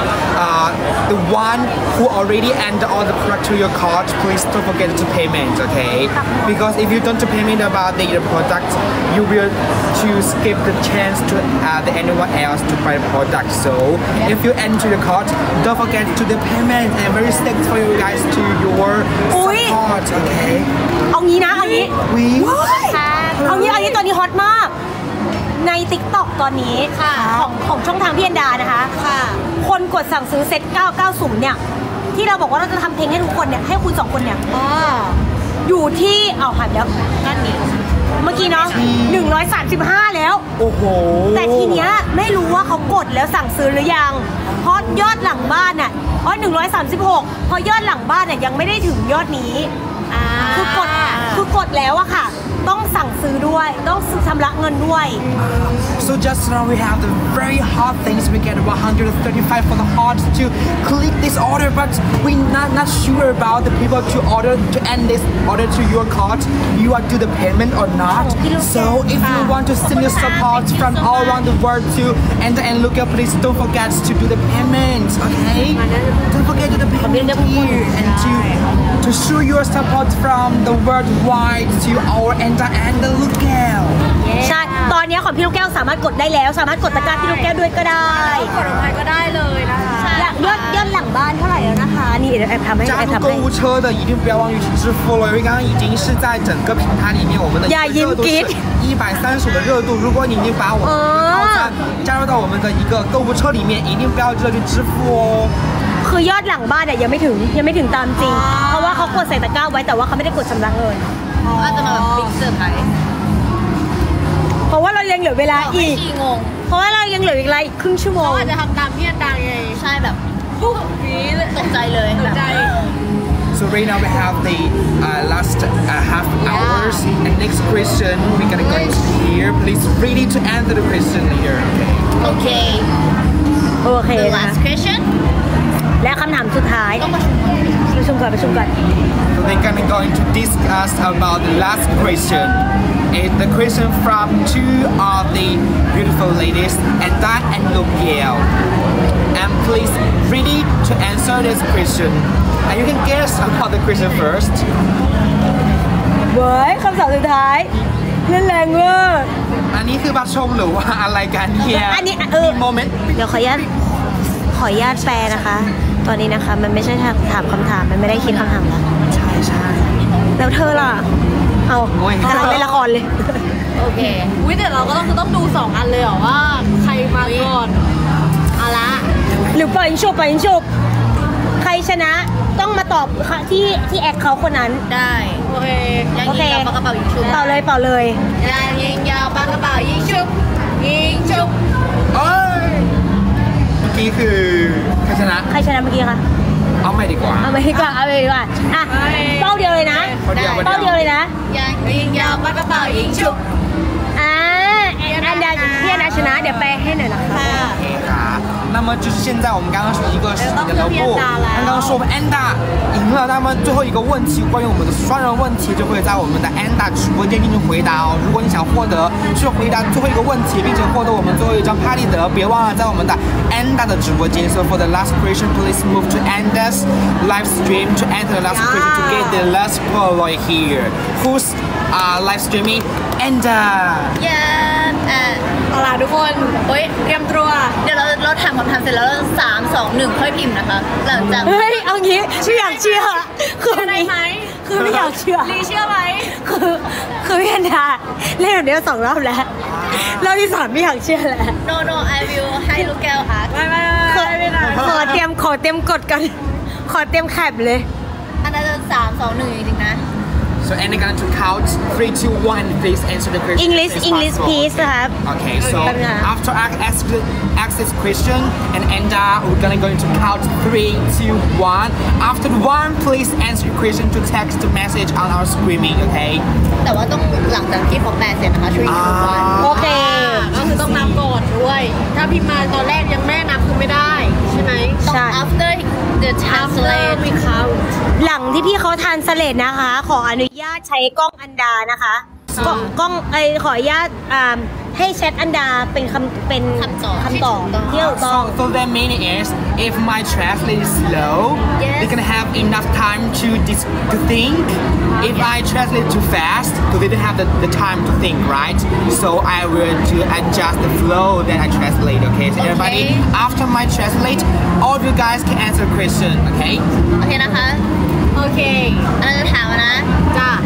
the one who already entered all the product to your cart, please don't forget to payment. Okay, because if you don't payment about the product, you will to skip the chance to the anyone else to buy the product. So if you enter the cart, don't forget to the payment and very thanks for you guys to your support. Okay. เอางี้นะเอางี้ We. เอางี้ตอนนี้ฮอตมาก ใน TikTok ตอนนี้ค่ะของช่องทางพี่อันดานะคะค่ะคนกดสั่งซื้อเซ็ต990เนี่ยที่เราบอกว่าเราจะทำเพลงให้ทุกคนเนี่ยให้คุณ2คนเนี่ยอยู่ที่เอาหันแล้วนั่นนี่เมื่อกี้เนาะ135แล้วโอ้โหแต่ทีเนี้ยไม่รู้ว่าเขากดแล้วสั่งซื้อหรือยังเพราะยอดหลังบ้านน่ะ136เพราะยอดหลังบ้านน่ะยังไม่ได้ถึงยอดนี้คือกดแล้วอะค่ะ ต้องสั่งซื้อด้วยต้องชำระเงินด้วย So just now we have the very hot things. We get 135 for the hot to click this order, but we not sure about the people to order to end this order to your cart. You are do the payment or not. So if you want to send your support from all around the world to enter and look up, please don't forget to do the payment. Okay? Don't forget to do the payment here and to show your support from the worldwide to our enter and the lookout. ใช่ตอนนี้ของพี่ลูกแก้วสามารถกดได้แล้วสามารถกดตะกร้าพี่ลูกแก้วด้วยก็ได้กดลงไปก็ได้เลยนะคะยอดหลังบ้านเท่าไหร่แล้วนะคะนี่แอบทำให้加แอบ入ทำ购ให้物车的一定不要忘记去支付了，因为刚刚已经是在整个平台里面我们的一个热度是135的热度。如果你已经把我们的套餐加入到我们的一个购物车里面，一定不要记得去支付哦。 คือยอดหลังบ้านเนี่ยยังไม่ถึงตามจริง เพราะว่าเขากดใส่ตะกร้าไว้แต่ว่าเขาไม่ได้กดชำระเงินอาจจะมาแบบบิ๊กเซอร์ไพรส์เพราะว่าเรายังเหลือเวลาอีกชีงงเพราะว่าเรายังเหลืออีกครึ่งชั่วโมงเขาอาจจะทำตามพี่อันดาไงใช่แบบปุ๊บนี้เลยตกใจเลยตกใจ So right now we have the last half hours and next question we're gonna go to here. Please ready to answer the question later. Okay. โอเคโอเค the นะ last question และคำถามสุดท้ายต้องประชุมก่อนประชุมก่อน So we're gonna going to discuss about the last question. It's the question from two of the beautiful ladies, Eda and Logiel. And please ready to answer this question. And you can guess about the question first. เว้ยคำถามสุดท้ายเล่นแรงเวอร์อันนี้คือบัตรชมหรือว่าอะไรกันเนี่ยอันนี้มีโมเมนต์เดี๋ยวขออนุญาตแปลนะคะ ตอนนี้นะคะมันไม่ใช่ถามคำถามมันไม่ได้คิดคำถามแล้วใช่ใช่แล้วเธอล่ะเอาโอ้ยกำลังเล่นละครเลยโอเคอุ้ยแต่เราก็ต้องดู2อันเลยเหรอว่าใครมาก่อนเอาละหรือปล่อยยิงฉุบใครชนะต้องมาตอบที่แอคเขาคนนั้นได้โอเคยังโอยิเคงกับปากกระเป๋ายิงชุบเป่าเลยยังยิงยาวปากกระเป๋ายิงชุบยิงชุบเอ้ยเมื่อกี้คือใครชนะใครชนะเมื่อกี้คะเอาใหม่ดีกว่าเอาไปดีกว่าอ่ะเป้าเดียวเลยนะคนเดียวเป้าเดียวเลยนะยังยิงยาวปากกระเป๋ายิงชุบอันดาพี่อันดาชนะเดี๋ยวแปลให้หน่อยนะคะ好，那么就是现在我们刚刚是一个实体的楼布，刚刚说我们 Anda 赢了，那么最后一个问题关于我们的双人问题就会在我们的 Anda 直播间进行回答哦。如果你想获得去回答最后一个问题，并且获得我们最后一张拍立得，别忘了在我们的 Anda 的直播间。So for the last question, please move to Anda's live stream to enter the last question to get the last Polaroid here. Who's live streaming? Anda. ยังเอาล่ะทุกคนเฮ้ยเตรียมตัวเดี๋ยวเราถามคำถามเสร็จแล้ว3 2 1ค่อยพิมพ์นะคะ หลังจากเฮ้ยเอางี้ไม่อยากเชื่อคือได้ไหมคือไม่อยากเชื่อลีเชื่อไหมคือพี่อันดาเล่นแบบนี้2 รอบแล้วรอบที่ 3ไม่อยากเชื่อแล้ว no I will ให้ลูกแก้วค่ะไม่ได้ขอเตรียมกดกันขอเตรียมแคปเลยอันนั้นจะ3 2 1จริงๆนะ So Anna going to count 3, 2, 1. Please answer the question. English please นะครับ Okay, so Okay. after I ask this question and Anda, we're gonna going to count 3, 2, 1. After 1, please answer the question to text the message on our screening. Okay. แต่ว่าต้องหลังจากที่เขาแปลเสร็จนะคะช่วยพิมพ์วันโอเคก็คือต้องนับก่อนด้วย ถ้าพิมพ์มาตอนแรกยังไม่นับคือไม่ได้ ใช่ไหมใช่ after the after translate we count หลังที่พี่เขาทานสเลดนะคะ ขออนุญาตใช้กล้องอันดานะคะกล้องขออนุญาตให้แชทอันดาเป็นคำตอบที่ถูกต้อง So the meaning is, if my translate is slow, Yes. they can have enough time to think. If I translate too fast, so they don't have the time to think, right? So I will to adjust the flow that I translate. Okay. So everybody, after my translate, all of you guys can answer the question. Okay. โอเคนะคะโอเคอันนั้นจะถามนะจ้ะ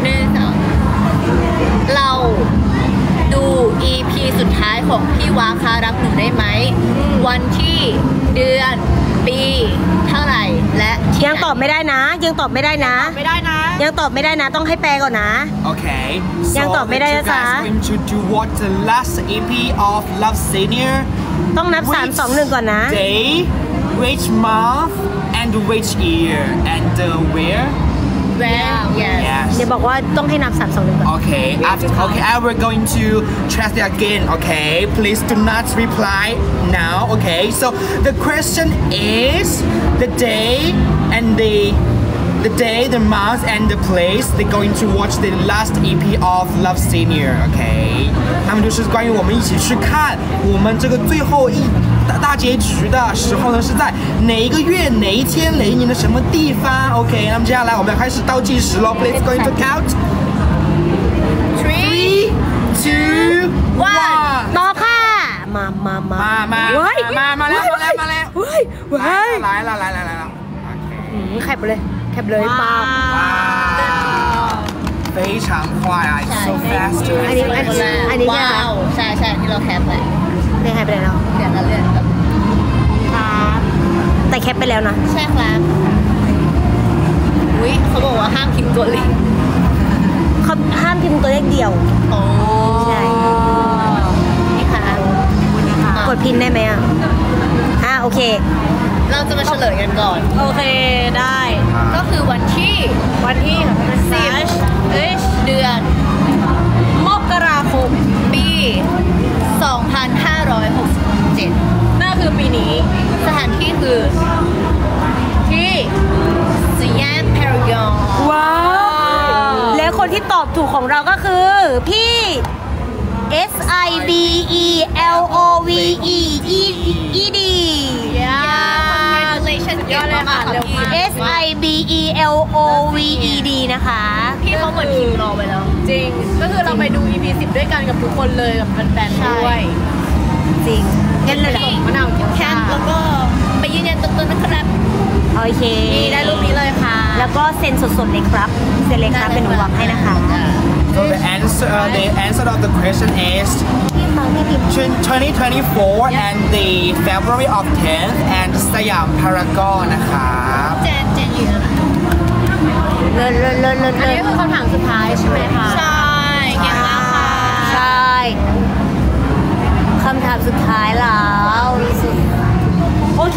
1 2 เราดู EP สุดท้ายของพี่วาคารักหนูได้ไหม วันที่เดือนปีเท่าไหร่และที่ยังตอบไม่ได้นะ ยังตอบไม่ได้นะไม่ได้นะยังตอบไม่ได้นะ ต้องให้แปลก่อนนะ Okay. So ยังตอบไม่ได้ you นะจ๊ะ guys going to watch the last EP of Love Senior. ต้องนับ 3 2 1 ก่อนนะ Day, which month, and which year, and where? where yes Yes. เดี๋ยวบอกว่าต้องให้นับ 3 2 1 ก่อน Okay. Okay. I will going to translate again. Okay. Please do not reply now. Okay. So the question is the day and the day, the month, and the place. They're going to watch the last EP of Love Senior. Okay. 那么就是关于我们一起去看我们这个最后大结局的时候呢，是在哪一个月、哪一天、哪一年的什么地方 ？OK， 那么接下来我们要开始倒计时喽。Please going to count 3 3, 2, 1. 来， แคปเลยแคปเลยป้า非常快啊 ，so fast。 อันนี้ใช่ไหมว้าวใช่ที่เราแคปไปได้แคปไปแล้วเดี๋ยวเราเลื่อนครับแต่แคปไปแล้วนะใช่ครับอุ้ยเขาบอกว่าห้ามพิมพ์ตัวลิงเขาห้ามพิมพ์ตัวเลขเดียวโอ้ใช่นี่ค่ะกดพินได้ไหมโอเคเราจะมาเฉลยกันก่อนโอเคได้ก็คือวันที่ 10 เดือนมกราคมปี 2567 นั่นคือปีนี้สถานที่คือที่สยามพารากอนว้าว แล้วคนที่ตอบถูกของเราก็คือ พี่ S I B E L O V E E D Congratulations เยอะเลยค่ะเร็วมาก S I B E L O V E D นะคะพี่เขาเหมือนพิมพ์รอไปแล้วจริง ก็คือเราไปดู EP 10 ด้วยกันกับทุกคนเลยกับแฟนๆด้วยจริงงั้นเลยเหรอมะนาวกินแคนแล้วก็ไปยืนยันตัวตนนะครับโอเคนี่ได้รูปนี้เลยค่ะแล้วก็เซ็นสดๆเลยครับ เซ็นเลยครับเป็นหนูวางให้นะคะ So the answer of the question is พี่ฟังพี่พิมพ์ 2024 and the February of 10th and สยามพารากอนนะครับเจนยืนเลิศอันนี้คือคำถามสุดท้ายใช่ไหมคะใช่เก่งมากค่ะใช่คำถามสุดท้ายแล้วโอเค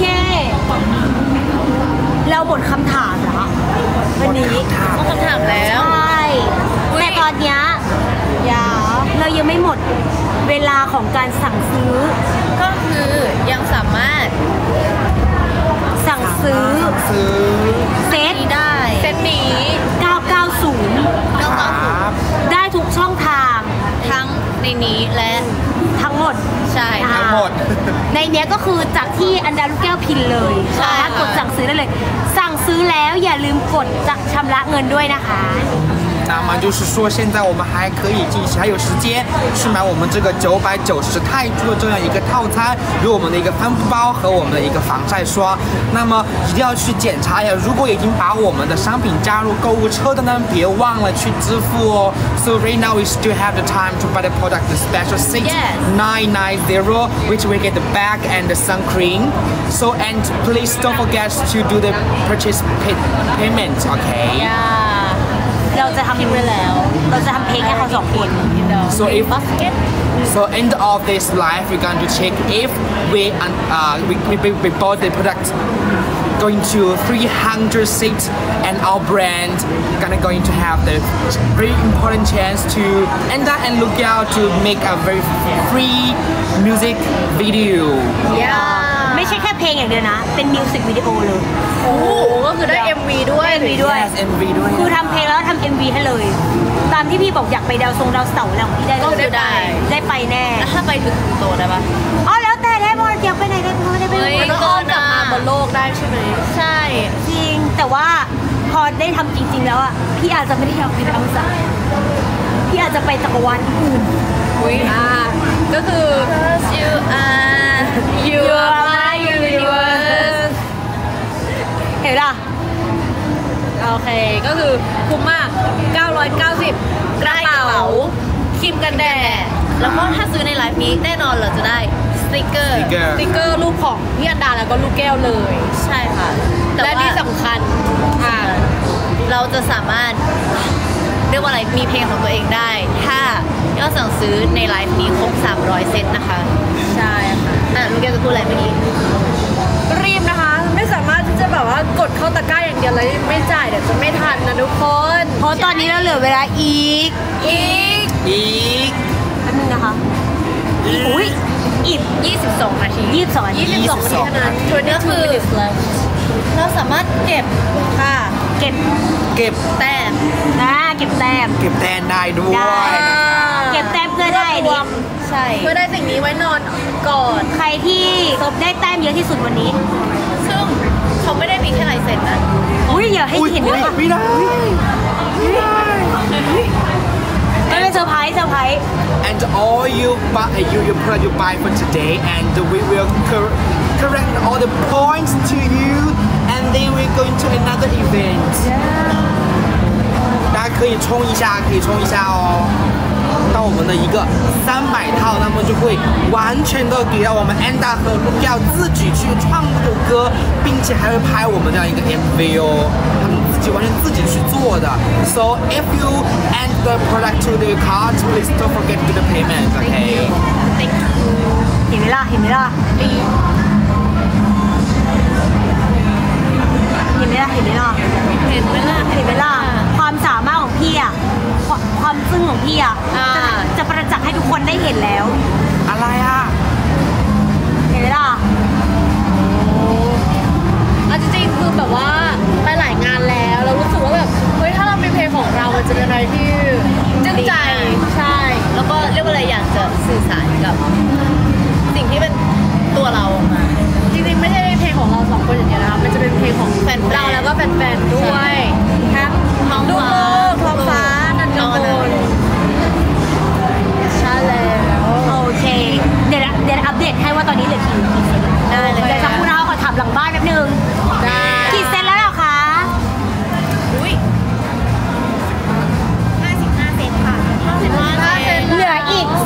เราหมดคำถามแล้ววันนี้ก็คำถามแล้วใช่แต่ตอนเนี้ยเรายังไม่หมดเวลาของการสั่งซื้อก็คือยังสามารถสั่งซื้อซื้อเซตนี้ได้เซตนี้ 990 ครับได้ทุกช่องทางทั้งในนี้และทั้งหมดใช่อ่าทั้งหมดในเนี้ยก็คือจากที่อันดาลูกแก้วพินเลยใช่สามารถกดสั่งซื้อได้เลย สั่งซื้อแล้วอย่าลืมกดชำระเงินด้วยนะคะ那么就是说，现在我们还可以继续，还有时间去买我们这个990泰铢的这样一个套餐，有我们的一个帆布包和我们的一个防晒霜。那么一定要去检查一下，如果已经把我们的商品加入购物车的呢，别忘了去支付哦。So right now we still have the time to buy the product, the special 6990, which we get the bag and the sun cream. So and please don't forget to do the purchase payment, okay? เราจะทำไปแล้ว เราจะทำเพลงให้เขา2 คน So end of this live, we're going to check if we bought the product going to 300 seats and our brand going to have the very important chance to end up and look out to make a very free music video. ไม่ใช่แค่เพลงอย่างเดียวนะ เป็นมิวสิกวิดีโอเลยโอ้โหก็คือได้ MV ด้วย MV ด้วย Yes, MV ด้วยคือทำเพลงแล้วทำ MV ให้เลย ตามที่พี่บอกอยากไปดาวเสาร์แล้วพี่ได้ก็คือได้ได้ไปแน่แล้วถ้าไปถึงโตได้ปะอ๋อแล้วแต่ได้บอลอยากไปไหนได้ไปเฮ้ยแล้วก็อ้อมกลับมาบนโลกได้ใช่ไหมใช่จริง แต่ว่าพอได้ทำจริง ๆ แล้วอ่ะพี่อาจจะไม่ได้อยากไปดาวเสาร์พี่อาจจะไปจักรวาลอื่นอุ้ยก็คือ you are You are my universe เห็นป่ะโอเค ก็คือคุ้มมาก 990 กระเป๋าครีมกันแดดแล้วก็ถ้าซื้อในไลฟ์นี้แน่นอนเราจะได้สติกเกอร์สติ๊กเกอร์รูปของพี่อันดาแล้วก็ลูกแก้วเลยใช่ค่ะและที่สำคัญเราจะสามารถเรียกว่าอะไรมีเพลงของตัวเองได้ ถ้ายอดสั่งซื้อในไลฟ์นี้ครบ300 เซตนะคะใช่ค่ะลูกแก้วจะพูดอะไรเมื่อกี้รีบนะคะ ไม่สามารถที่จะแบบว่ากดเข้าตะกร้าอย่างเดียวเลยไม่จ่ายเดี๋ยวจะไม่ทันนะทุกคนเพราะตอนนี้เราเหลือเวลาอีก แป๊บนึงนะคะอุ้ยอีก 22 นาที 22 นาที 22 นาทีเท่านั้นช่วยก็คือเราสามารถเก็บค่ะเก็บเก็บแต้มเก็บแต้มเก็บแต้มได้ด้วยได้นะครับเก็บแต้มเพื่อได้ดิใช่เพื่อได้สิ่งนี้ไว้นอนก่อนใครที่ได้แต้มเยอะที่สุดวันนี้ซึ่งเขาไม่ได้มีแค่ลายเซ็นนะอุ้ยอย่าให้เห็นด้วยป่ะไม่ได้ไม่เป็นเซอร์ไพรส์ And all you buy for today, and we will correct all the points to you, and then we're going to another event. 大家可以冲一下，可以冲一下哦。到我们的一个300套，那么就会完全的给到我们 Anda 和 Lugia 自己去创作歌，并且还会拍我们这样一个 MV 哦，他们自己完全自己去做的。So if you add the product to the cart, please don't forget to do the payment, okay? Thank you เห็นไหมล่ะ เห็นไหมล่ะ เห็นไหมล่ะ เห็นไหมล่ะเห็นไหมล่ะเห็นไหมล่ะ ความสามารถของพี่อ่ะ ความซึ้งของพี่อ่ะ จะประจักษ์ให้ทุกคนได้เห็นแล้วอะไรอ่ะเห็นไหมล่ะจริงๆคือแบบว่าไปหลายงานแล้วเรารู้สึกว่าแบบเฮ้ยถ้าเรามีเพลงของเรามันจะเป็นอะไรที่จึ้งใจใช่แล้วก็เรียกว่าอะไรอยากจะสื่อสารกับสิ่งที่เป็นตัวเราออกมาจริงๆไม่ใช่เพลงของเราสองคนอย่างเดียวนะคะมันจะเป็นเพลงของแฟนเราแล้วก็แฟนๆด้วยทั้งท้องลูกฟ้าโลกท้องฟ้านันทพลใช่แล้วโอเค เดี๋ยวอัปเดตให้ว่าตอนนี้เหลือกี่เซตได้เลยเดี๋ยวจะพูดเราขอถามหลังบ้านแป๊บนึงได้กี่เซตแล้วเหรอคะอุ้ย55 เซนค่ะ55 เซนเหลืออีก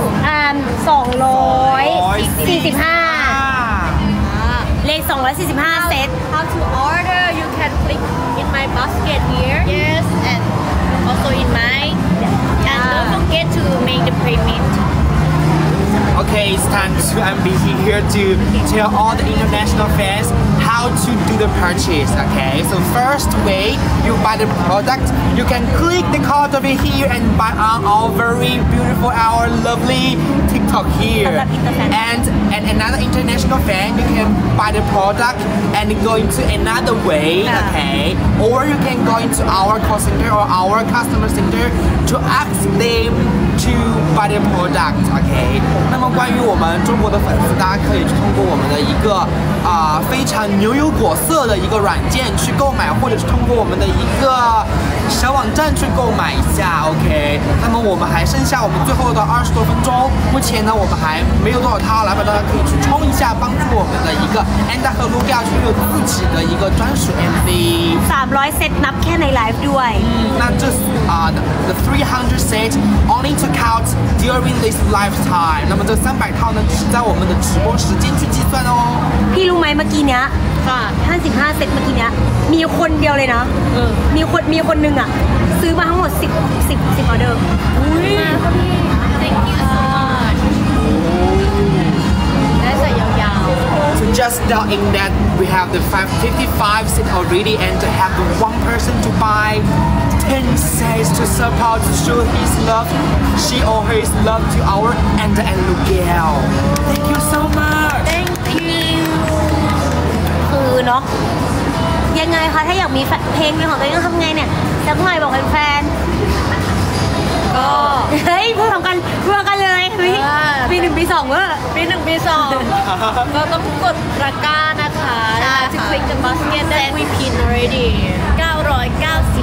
245 เลข245 เซต How to order you can click in my basket here Yes and also in mine and don't forget to make the payment Okay, it's time to I'm busy here to tell all the international fans how to do the purchase. Okay, so first way you buy the product, you can click the card over here and buy our very beautiful, our lovely TikTok here. And another international fan, you can buy the product and go into another way. Okay, or you can go into our call center or our customer center to ask them to buy the product. Okay. 那么关于我们中国的粉丝，大家可以通过我们的一个非常牛油果色的一个软件去购买，或者是通过我们的一个小网站去购买一下 ，OK。那么我们还剩下我们最后的20多分钟，目前呢我们还没有多少套，来吧，大家可以去冲一下，帮助我们的一个 Anda 和 Lugia 去有自己的一个专属 MV。 300 เซตนับแค่ในไลฟ์ด้วย那这the 300 set only to count during this lifetime。那么这300套呢，只是在我们的直播时间去计算哦。 พี่รู้ไหมเมื่อกี้เนี้ย55 เซตเมื่อกี้เนี้ยมีคนเดียวเลยนะ มีคนหนึงอ่ะ ซื้อมาทั้งหมด10 ออเดอร์ Thank you so much ได้ใส่ยาว So just knowing that we have the 55 set already and to have the one person to buy 10 sets to support to show his love, she or his love to our Anda and Lugia. Thank you so much. Thank you คือเนาะยังไงคะถ้าอยากมีเพลงเป็นของตัวเองต้องทำไงเนี่ยสักหน่อยบอกแฟนๆก็ๆเฮ้ยพูดพร้อมกันเลยปี1 ปี 2เว้อปี 1 ปี 2ก็ต้องกดตะกร้านะคะใช่ค่ะ to click the basket that we pin already 990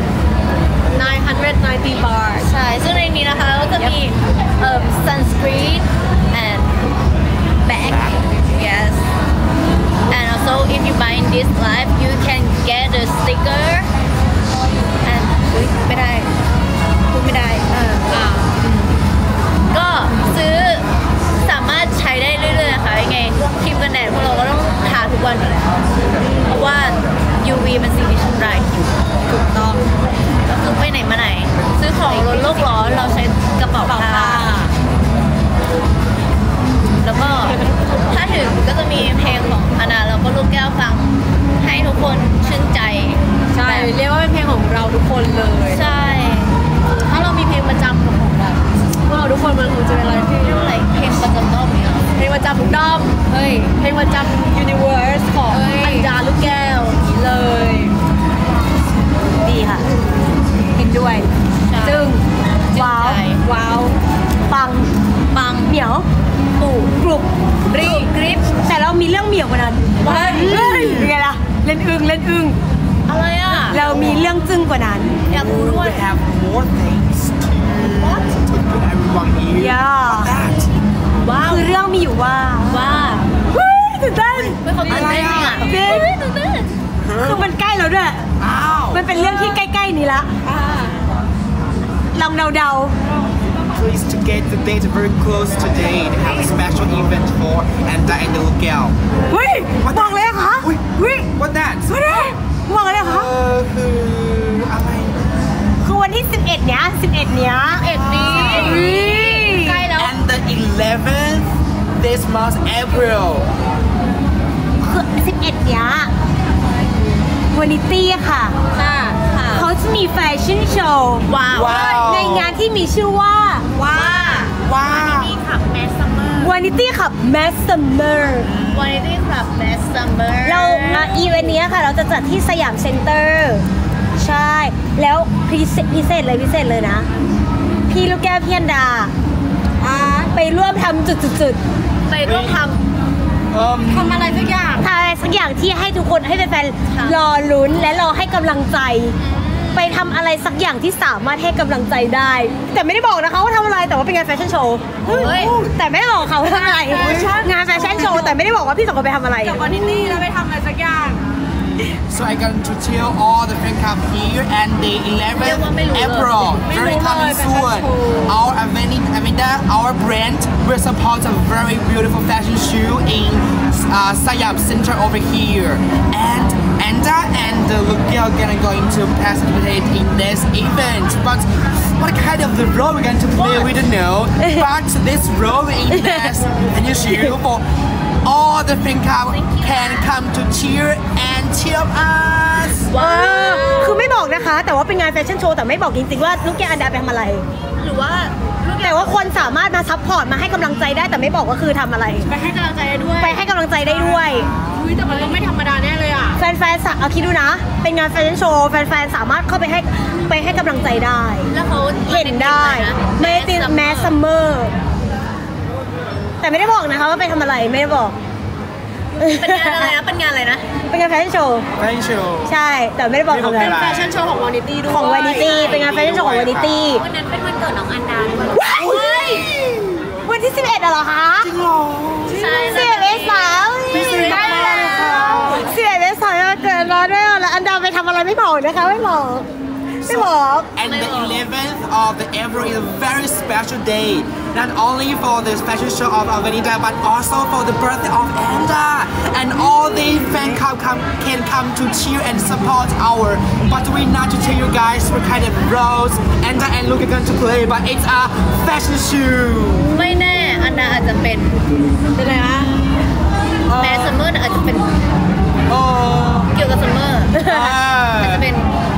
990 bars ใช่ ซึ่งในนี้นะคะก็จะมีsunscreen and bag yes and also if you buy in this live you can get a sticker and อุ๊ยไม่ได้พูดไม่ได้ก็ซื้อสามารถใช้ได้เรื่อยๆนะคะยังไงครีมกันแดดพวกเราก็ต้องทาทุกวันอยู่แล้วเพราะว่า UV เป็นสิ่งที่ทำร้ายผิวถูกต้องก็คือไปไหนมาไหน ซื้อของลดโลกร้อนเราใช้กระเป๋าผ้าแล้วก็ถ้าถึงก็จะมีเพลงของอนาแล้วก็ลูกแก้วฟังให้ทุกคนชื่นใจใช่ เรียกว่าเป็นเพลงของเราทุกคนเลยใช่ถ้าเรามีเพลงประจำของแบบพวกเราทุกคนมันคงจะเป็นอะไรที่เรียกว่าอะไรเพลงประจำรอบนี้เหรอเพลงประจำด้อมเฮ้ยเพลงประจำ Universe ของเฮ้ยอัญญาลูกแก้วอย่างนี้เลยดีค่ะเห็นด้วย จึงว้าวว้าวปังปังเหมียวปู่กรุบรีกริปแต่เรามีเรื่องเหมียวกว่านั้นว้ายเฮ้ยเป็นไงล่ะเล่นอึ้งอะไรอ่ะเรามีเรื่องจึ้งกว่านั้นอยากรู้ด้วย We have more things to put everyone here. Yeah. That. ว้าวคือเรื่องมีอยู่ว่าว้าวเฮ้ยตื่นเต้นแล้วด้วยอ้าวมันเป็นเรื่องที่ใกล้ๆนี้ละลองเดา Please to get the date very close today. They have a special event for Anda and the Lugel. ๆเฮ้ยบอกเลยเหรอคะอุ้ยเฮ้ย What that? ไม่ได้บอกเลยเหรอคะคืออะไรคือวันที่ 11 เนี้ย 11 เนี้ย 11 นี้ ใกล้แล้ว And the 11th this month April. คือ 11 เนี้ย วานิตี้ค่ะ เขาจะมีแฟชั่นโชว์ว้าวว้าวในงานที่มีชื่อว่าว้าวนี่ค่ะแมสซัมเมอร์วานิตี้ขับแมสซัมเมอร์วันนี้ครับแมสซัมเมอร์เราอีเวนต์นี้ค่ะ เราจะจัดที่สยามเซ็นเตอร์ ใช่ แล้วพิเศษเลยนะ พี่ลูกแก้วพี่อันดาไปร่วมทำจุดไปร่วมททำอะไรสักอย่างๆทำอะไรสักอย่างที่ให้ทุกคนให้แฟนๆรอลุ้นและรอให้กำลังใจ ไปทำอะไรสักอย่างที่สามารถให้กำลังใจได้ แต่ไม่ได้บอกนะคะว่าทำอะไรแต่ว่าเป็นงานแฟชั่นโชว์ำเฮ้ยแต่ไม่ได้บอกเขาว่าทำอะไรงานแฟชั่นโชว์แต่ไม่ได้บอกว่าพี่สองคนไปทำอะไรกับวันนี้แล้วไปทำอะไรสักอย่าง So I got to tell all the fan club here and the 11th April, very coming soon. Our Avenda, our brand, will support a very beautiful fashion show in Siam Center over here. And Anda and the Lugel are going to participate in this event. But what kind of the role we're going to play, we don't know. But this role in this fashion show for all the fan club can come to cheer and cheer us. คือไม่บอกนะคะ แต่ว่าเป็นงานแฟชั่นโชว์แต่ไม่บอกจริงๆว่าลูกแก้วอันดาไปทำอะไรหรือว่าแต่ว่าคนสามารถมาซัพพอร์ตมาให้กำลังใจได้แต่ไม่บอกว่าคือทำอะไรไปให้กำลังใจด้วยไปให้กำลังใจได้ด้วยอุ้ยแต่มันต้องไม่ธรรมดาแน่เลยอ่ะแฟนๆเอาคิดดูนะ เป็นงานแฟชั่นโชว์แฟนๆสามารถเข้าไปให้กำลังใจได้แล้วเขาเห็นได้ไม่ได้ติดแมสซัมเมอร์แต่ไม่ได้บอกนะคะว่าไปทำอะไรไม่ได้บอกเป็นงานอะไรนะ เป็นงานอะไรนะเป็นงานแฟชั่นโชว์ Fashion show. ใช่แต่ไม่ได้บอกทำอะไรไม่บอกแฟชั่นโชว์ของวานิตี้ด้วยของวานิตี้เป็นงานแฟชั่นโชว์ของวานิตี้วันนั้นเป็นวันเกิดน้องอันดาด้วยวันที่ 11เหรอคะใช่ 11 เมษายน 11 ได้แล้ว11 เมษายนเกิดมาด้วยแล้วอันดาไปทำอะไรไม่บอกนะคะไม่บอก And the 11th of the April is a very special day. Not only for the special show of Avenida, but also for the birthday of Anda. And all the fan club can come to cheer and support our. But we not to tell you guys what kind of roles Anda and Luke are going to play. But it's a fashion show. ไม่แน่อันดาอาจจะเป็นเป็นไรคะแมสซัมเมอร์อาจจะเป็น Oh. เกี่ยวกับซัมเมอร์อาจจะเป็น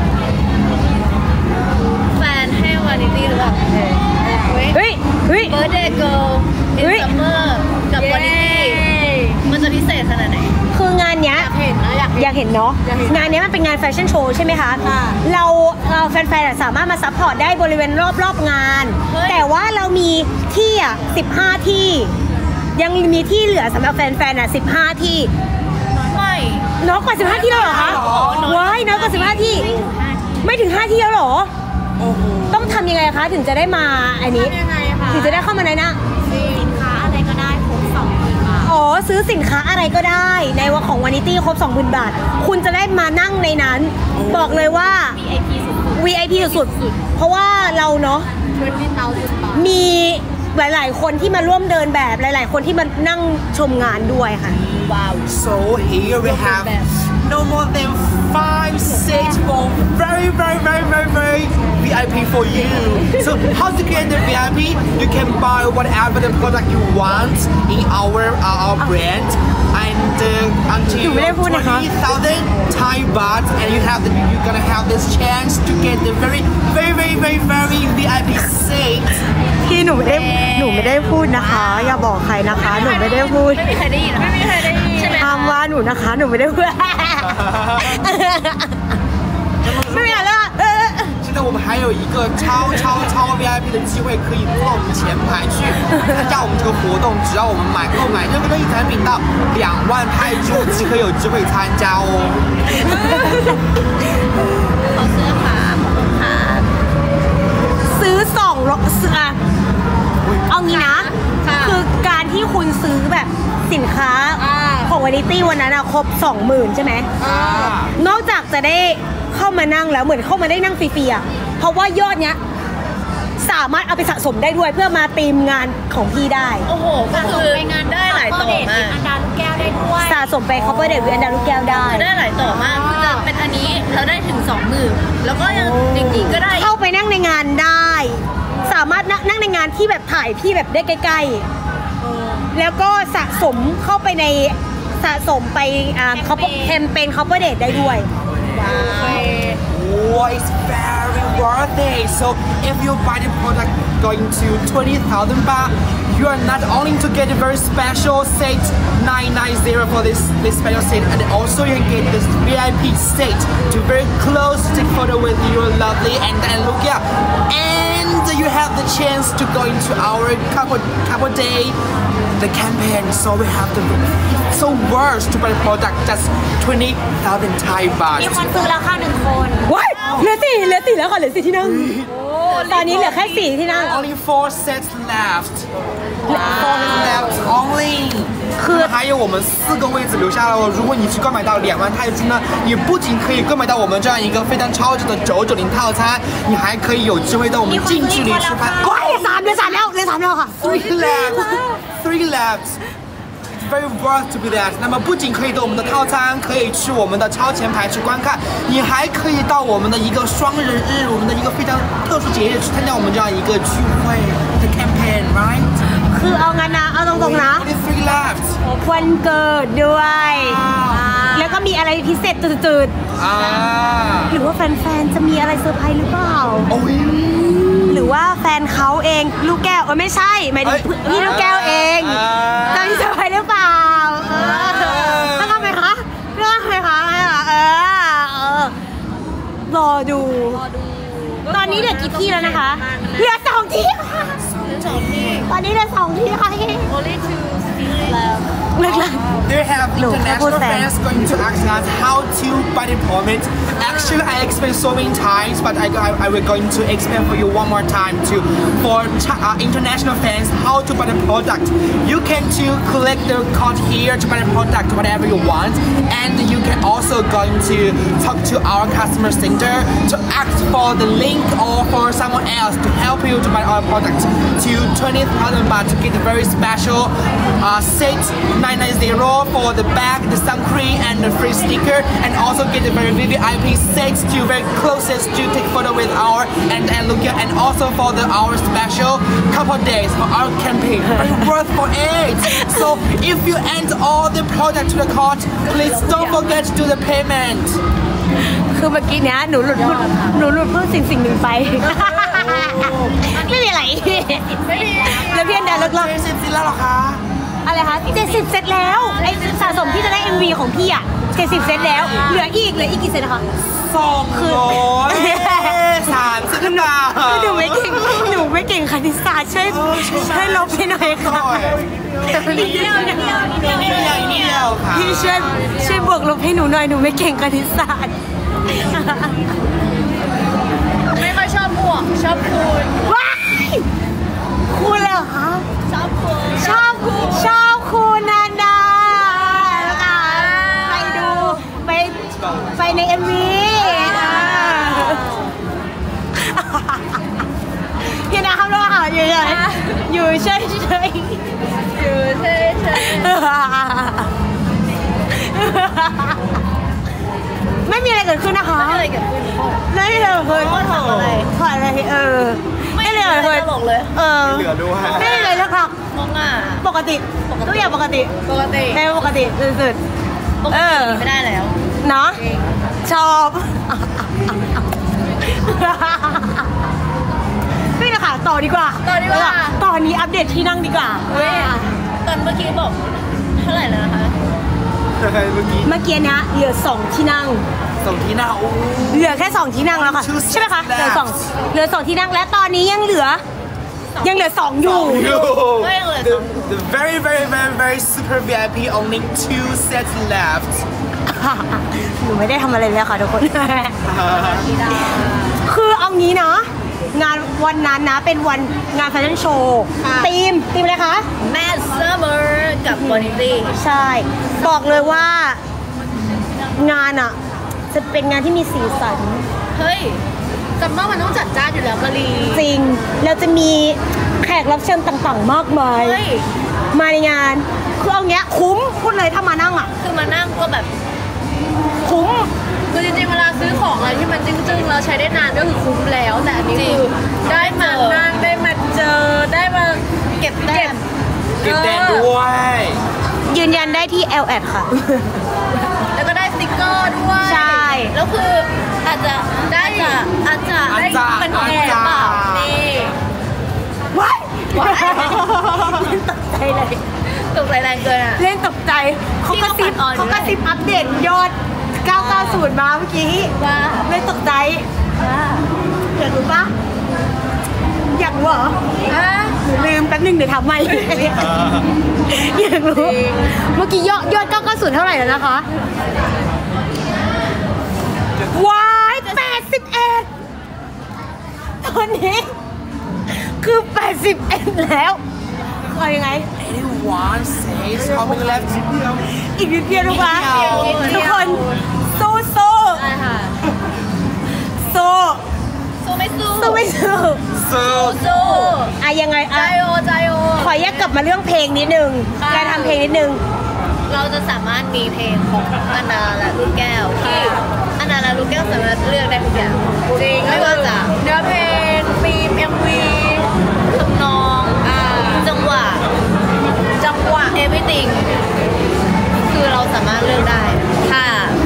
แฟนให้วานิตี้หรือเปล่าเฮ้ยเบิร์ดเดย์เกิร์ลอินซัมเมอร์กับวานิตี้มันจะพิเศษขนาดไหนคืองานเนี้ยเห็นนะอยากเห็นเนาะงานเนี้ยมันเป็นงานแฟชั่นโชว์ใช่ไหมคะ เราแฟนๆสามารถมาซัพพอร์ตได้บริเวณรอบงาน แต่ว่าเรามีที่15 ที่ ยังมีที่เหลือสำหรับแฟนๆ15 ที่ไม่น้อยกว่า15 ที่แล้วเหรอคะว้ายน้อยกว่า15 ที่ ไม่ถึง 5 ที่แล้วเหรอ ต้องทำยังไงคะถึงจะได้มาอันนี้ยังไงคะถึงจะได้เข้ามาในนะสินค้าอะไรก็ได้ครบ20,000 บาทอ๋อซื้อสินค้าอะไรก็ได้ในวันของวานิตี้ครบ 20,000 บาท คุณจะได้มานั่งในนั้น บอกเลยว่า VIP สุดๆเพราะว่าเราเนาะ 20,000 บาทมีหลายๆ คนที่มาร่วมเดินแบบหลายๆ คนที่มานั่งชมงานด้วยค่ะ So here we have no more than 5 seats for very VIP for you. So how to get the VIP? You can buy whatever the product you want in our brand, and until ไม่ได้พูดนะคะ 20,000 Thai baht, and you're gonna have this chance to get the very VIP seat. ที่หนูไม่ได้พูดนะคะ อย่าบอกใครนะคะ หนูไม่ได้พูดไม่มีใครได้ยินไม่มีใครได้ยินใช่ไหมห้ามว่าหนูนะคะ หนูไม่ได้พูด ไม่มีอะไรละ现在我们还有一个超 VIP 的机会，可以坐我们前排去参加我们这个活动。只要我们购买任何的一产品到2万泰铢，即可有机会参加哦。 ขอเสื้อค่ะค่ะซื้อเอางี้นะ คือการที่คุณซื้อแบบสินค้าของของวานิตี้วันนั้นอะครบ 20,000 ใช่ไหมนอกจากจะได้เข้ามานั่งแล้วเหมือนเข้ามาได้นั่งฟรีๆอะเพราะว่ายอดเนี้ยสามารถเอาไปสะสมได้ด้วยเพื่อมาตีมงานของพี่ได้โอ้โหก็คือไปงานได้หลายต่อมากอันดาลูกแก้วได้ด้วยสะสมไป cover date วิอันดาลูกแก้วได้ได้หลายต่อมากคือจะเป็นอันนี้เราได้ถึง 20,000แล้วก็ยังจริงๆก็ได้เข้าไปนั่งในงานได้ สามารถนั่งในงานที่แบบถ่ายพี่แบบได้ใกล้ๆแล้วก็สะสมเข้าไปในสะสมไปแคมเปญ cover date ได้ด้วย Oh, it's very worth it. So if you buy the product going to 20,000 baht, you are not only to get a very special set 990 for this special set, and also you get this VIP set to very close to take photo with your lovely and look out. And you have the chance to go into our couple day the campaign. So we have the so worth to buy the product just 20,000 Thai baht. มีคนซื้อแล้วค่ะ1 คนว้ายเหลือ4แล้วค่ะเหลือ4ที่นั่งตอนนี้เหลือแค่4ที่นั่ง Only 4 sets left. 4 left only. 还有我们4个位置留下了哦。如果你去购买到2万泰铢呢，你不仅可以购买到我们这样一个非常超值的990套餐，你还可以有机会到我们近距离吃饭。 ว้ายเหลือ3แล้วค่ะ Three left. Very worth to be that. 那么不仅可以得我们的套餐，可以去我们的超前排去观看，你还可以到我们的一个双人日，我们的一个非常特殊节日去参加我们这样一个聚会的 campaign, right? คือเอางั้นนะเอาตรงๆนะ Only 3 left. วันเกิดด้วยแล้วก็มีอะไรพิเศษจืดๆหรือว่าแฟนๆจะมีอะไรเซอร์ไพรส์หรือเปล่า หรือว่าแฟนเขาเองลูกแก้วไม่ใช่หมายถึงพี่ลูกแก้วเองจะมีเซอร์ไพรส์หรือเปล่าต้องทำไหมคะรอดูตอนนี้เหลือกี่ที่แล้วนะคะเหลือ2 ที่ค่ะตอนนี้เหลือ2 ที่ค่ะ only 2 left They have international fans going to ask us how to buy the permit. Actually, I explained so many times, but I will going to explain for you one more time too. For international fans, how to buy the product. You can to collect the card here to buy the product, whatever you want, and you can also going to talk to our customer center to ask for the link or for someone else to help you to buy our product to 20,000 baht to get a very special set 990 for the bag, the sun cream, and the free sticker, and also get a very VIP set to very closest to take photo with our and look at, and also for our special couple days for our campaign. Very worth for it. So if you enter all the product to the cart, please don't forget to do the payment. คือเมื่อกี้เนี้ยหนูหลุดพูดสิ่งหนึ่งไป ไม่มีอะไรแล้วพี่อันดาเลิก 70 แล้วเหรอคะอะไรคะ70 เซตแล้วไอ้สะสมที่จะได้ MV ของพี่อ่ะ70 เซตแล้วเหลืออีกกี่เซตนะคะ 230 บาทหนูไม่เก่งคณิตศาสตร์ช่วยลบให้หน่อยค่ะพี่ช่วยบวกลบให้หนูหน่อยหนูไม่เก่งคณิตศาสตร์ไม่ค่อยชอบบวกชอบคูณว้ายคูณเลยเหรอคะชอบคูณชอบคูณนันดาไปดูไปใน MV พี่นะครับแล้วค่ะอยู่เฉยไม่มีอะไรเกิดขึ้นนะคะไม่มีอะไรเกิดขึ้นถอดอะไรไม่เหลือเลยตลกเลยเหลือด้วยไม่มีอะไรเลยค่ะงงอ่ะปกติทุกอย่างปกติในปกติสุดๆไม่ได้แล้วเนาะชอบนี่แหละค่ะต่อดีกว่าตอนนี้อัปเดตที่นั่งดีกว่าตอนเมื่อกี้บอกเท่าไหร่แล้วนะคะเมื่อกี้นะเหลือ2 ที่นั่งเหลือแค่2 ที่นั่งแล้วค่ะใช่ไหมคะเหลือ2 ที่นั่งและตอนนี้ยังเหลือ2 อยู่ The very super VIP only 2 sets left หนูไม่ได้ทำอะไรเลยค่ะทุกคนคือเอางี้นะงานวันนั้นนะเป็นวันงานแฟชั่นโชว์ทีมอะไรคะ Mad Summer กับวานิตี้ใช่ บอกเลยว่างานอ่ะ จะเป็นงานที่มีสีสันเฮ้ยจำว่ามันต้องจัดจ้านอยู่แล้วกะลีจริงแล้วจะมีแขกรับเชิญต่างๆ มากมายเฮ้ยมาในงานคือเอาเงี้ยคุ้มพูดเลยถ้ามานั่งอ่ะคือมานั่งก็แบบคุ้มคือจริงๆเวลาซื้อของอะไรที่มันจึ้งๆเราใช้ได้นานก็คือคุ้มแล้วแต่อันนี้จริคืงอได้มานั่งได้มาเจอได้มาเก็บแต้มเก็บแต้มด้วยยืนยันได้ที่ l อค่ะแล้วก็ได้สติกเกอร์ด้วยใช่แล้วคืออาจจะได้อาจจะได้เป็นแอบเปล่านี่ว้ายว้ายตกใจเลยตกใจแรงเกินอ่ะเล่นตกใจเขากระซิบที่เขาปัดออนอยู่เขากระซิบอัปเดตยอด 990 มาเมื่อกี้ว่าเล่นตกใจอยากรู้ปะอยากรู้เหรอลืมแป๊บนึงเดี๋ยวทำใหม่ อยากรู้ เมื่อกี้ยอด 990 เท่าไหร่แล้วนะคะ ว้าย81 ตอนนี้ คือ 81 แล้วเอายังไง Anyone says how many left อีกนิดเดียวทุกคนนิดเดียวทุกคนสู้สู้ใช่ค่ะสู้สู้ไม่สู้สู้ไม่สู้ so สู้อะยังไงใจอะโอใจโอขอแยกกลับมาเรื่องเพลงนิดนึงค่ะการทำเพลงนิดนึงเราจะสามารถมีเพลงของอนาและลูกแก้วที่อนาและลูกแก้วสามารถเลือกได้ทุกอย่างจริงไม่ว่าจะเนื้อเพลงฟิล์มเอ็มวีทำนองจังหวะ everything คือเราสามารถเลือกได้ถ้า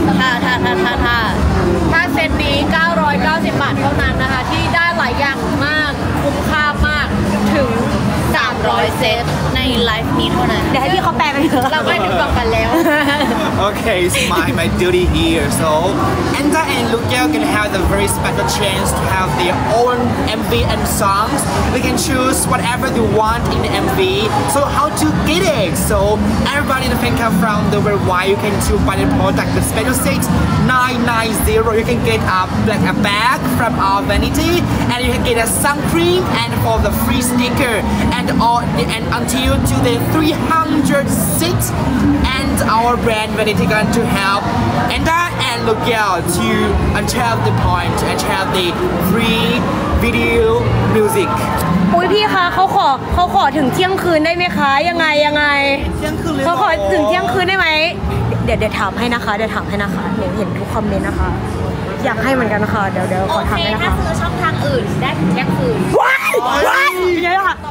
ถ้าเซตนี้ 990 บาทเท่านั้นนะคะ ที่ได้หลายอย่างมาก คุ้มค่ามากถึง 300 เซตในไลฟ์นี้เท่านั้นเดี๋ยวให้พี่เขาแปลไปเถอะเราไม่ถึงบอกกันแล้ว Okay, it's my duty here. So, Enda and Lukel can have the very special chance to have their own MV and songs. They can choose whatever they want in the MV. So, how to get it? So, everybody in the fan club from the worldwide, you can choose by the product, the special 6990. You can get a bag from our vanity, and you can get a sun cream and for the free sticker, and until to the 306. And our brand vanity going to help Enda and Lukel to tell the point and tell the free video music. อุ้ยพี่คะเขาขอถึงเที่ยงคืนได้ไหมคะยังไงเขาขอถึงเที่ยงคืนได้ไหมเดี๋ยวถามให้นะคะหนูเห็นทุกคอมเมนต์นะคะ อยากให้เหมือนกันนะคะเดี๋ยวขโออเคทำให้นะถ้าคะซื้อช่องทางอื่นได้ถึงเที่ยงคืนว้ายเห็นล่ะ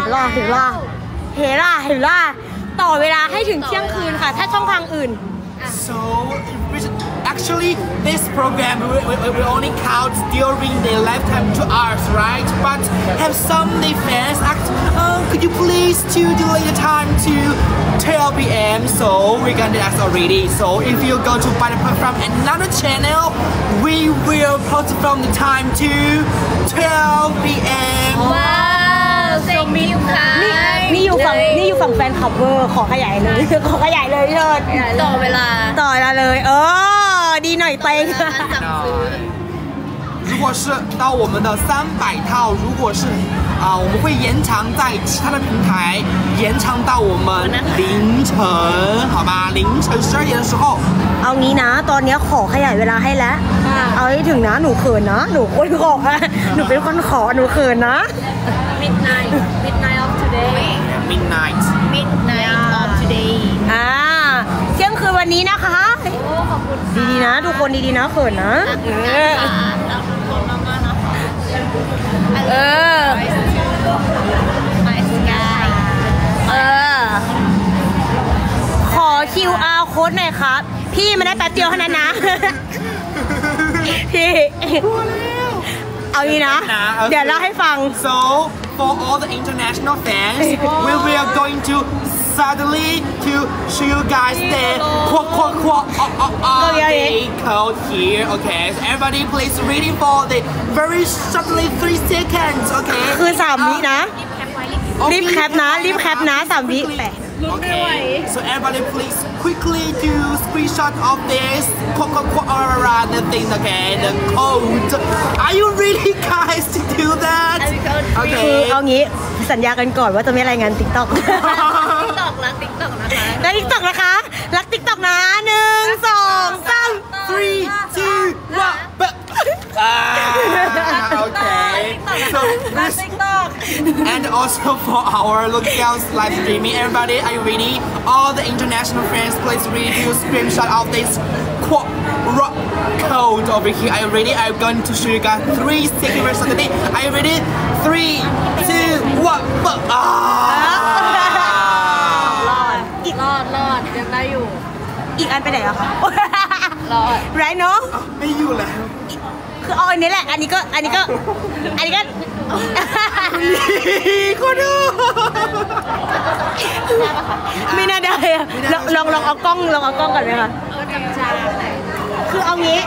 ต่อเวลาให้ถึงเที่ยงคืนค่ะ ถ้าช่องทางอื่น So, actually, this program will only count during their lifetime 2 hours, right? But have some fans ask, could you please to delay the time to 12 p.m. So we're gonna ask already. So if you go to buy the from another channel, we will post from the time to 12 p.m. ว้าว thank you ค่ะนี่อยู่ฝั่งแฟนคลับเวอร์ขอขยายเลย เชิญต่อเวลาต่อเลย ดีหน่อยเต็งร้านสั่งซื้อ如果是到我们的300套，如果是我们会延长在其他的平台，延长到我们凌晨，好吧？凌晨12点的时候。 เอางี้นะ ตอนนี้ขอขยายเวลาให้แล้ว เอาให้ถึงนะ หนูเขินนะ หนูคนขอหนูเป็นคนขอ หนูเขินนะ midnight of today Midnight. midnight of today เที่ยงคืนวันนี้นะคะ ดีๆนะ ทุกคนดีๆนะเขินนะเราทุกคนมากๆนะคะ My sky ขอ QR code หน่อยครับ พี่มาได้แป๊บเดียวเท่านั้นนะ พี่ เอางี้นะ เดี๋ยวเล่าให้ฟัง So for all the international fans, we are going to suddenly to show you guys the the code here. Okay, so everybody please ready for the very shortly 3 seconds. Okay. คือ3 วินะ รีบแคปนะ 3 วิแปะ Okay, so everybody please quickly do screenshot of this the thing, okay, the code. Are you ready guys to do that? คือ Okay. เอางี้สัญญากันก่อนว่าจะไม่รายงาน TikTok ต่อ TikTok รัก TikTok นะคะรักติ๊กต็อกนะคะรักติ๊กต็อกนะ1 2 3 3, 2, 1, but okay. So this and also for our locals live streaming, everybody, are you ready? All the international friends, please ready to screenshot of this code over here. Are you ready? I'm going to show you guys 3 second words of the day. Are you ready? 3, 2, 1, but รอดยังได้อยู่อีกอันไปไหนอะคะรอดไรเนาะไม่อยู่แล้วคือเอาอันนี้แหละอันนี้ก็คุณดูไม่น่าได้อะลองเอากล้องก่อนไหมคะคือเอางี้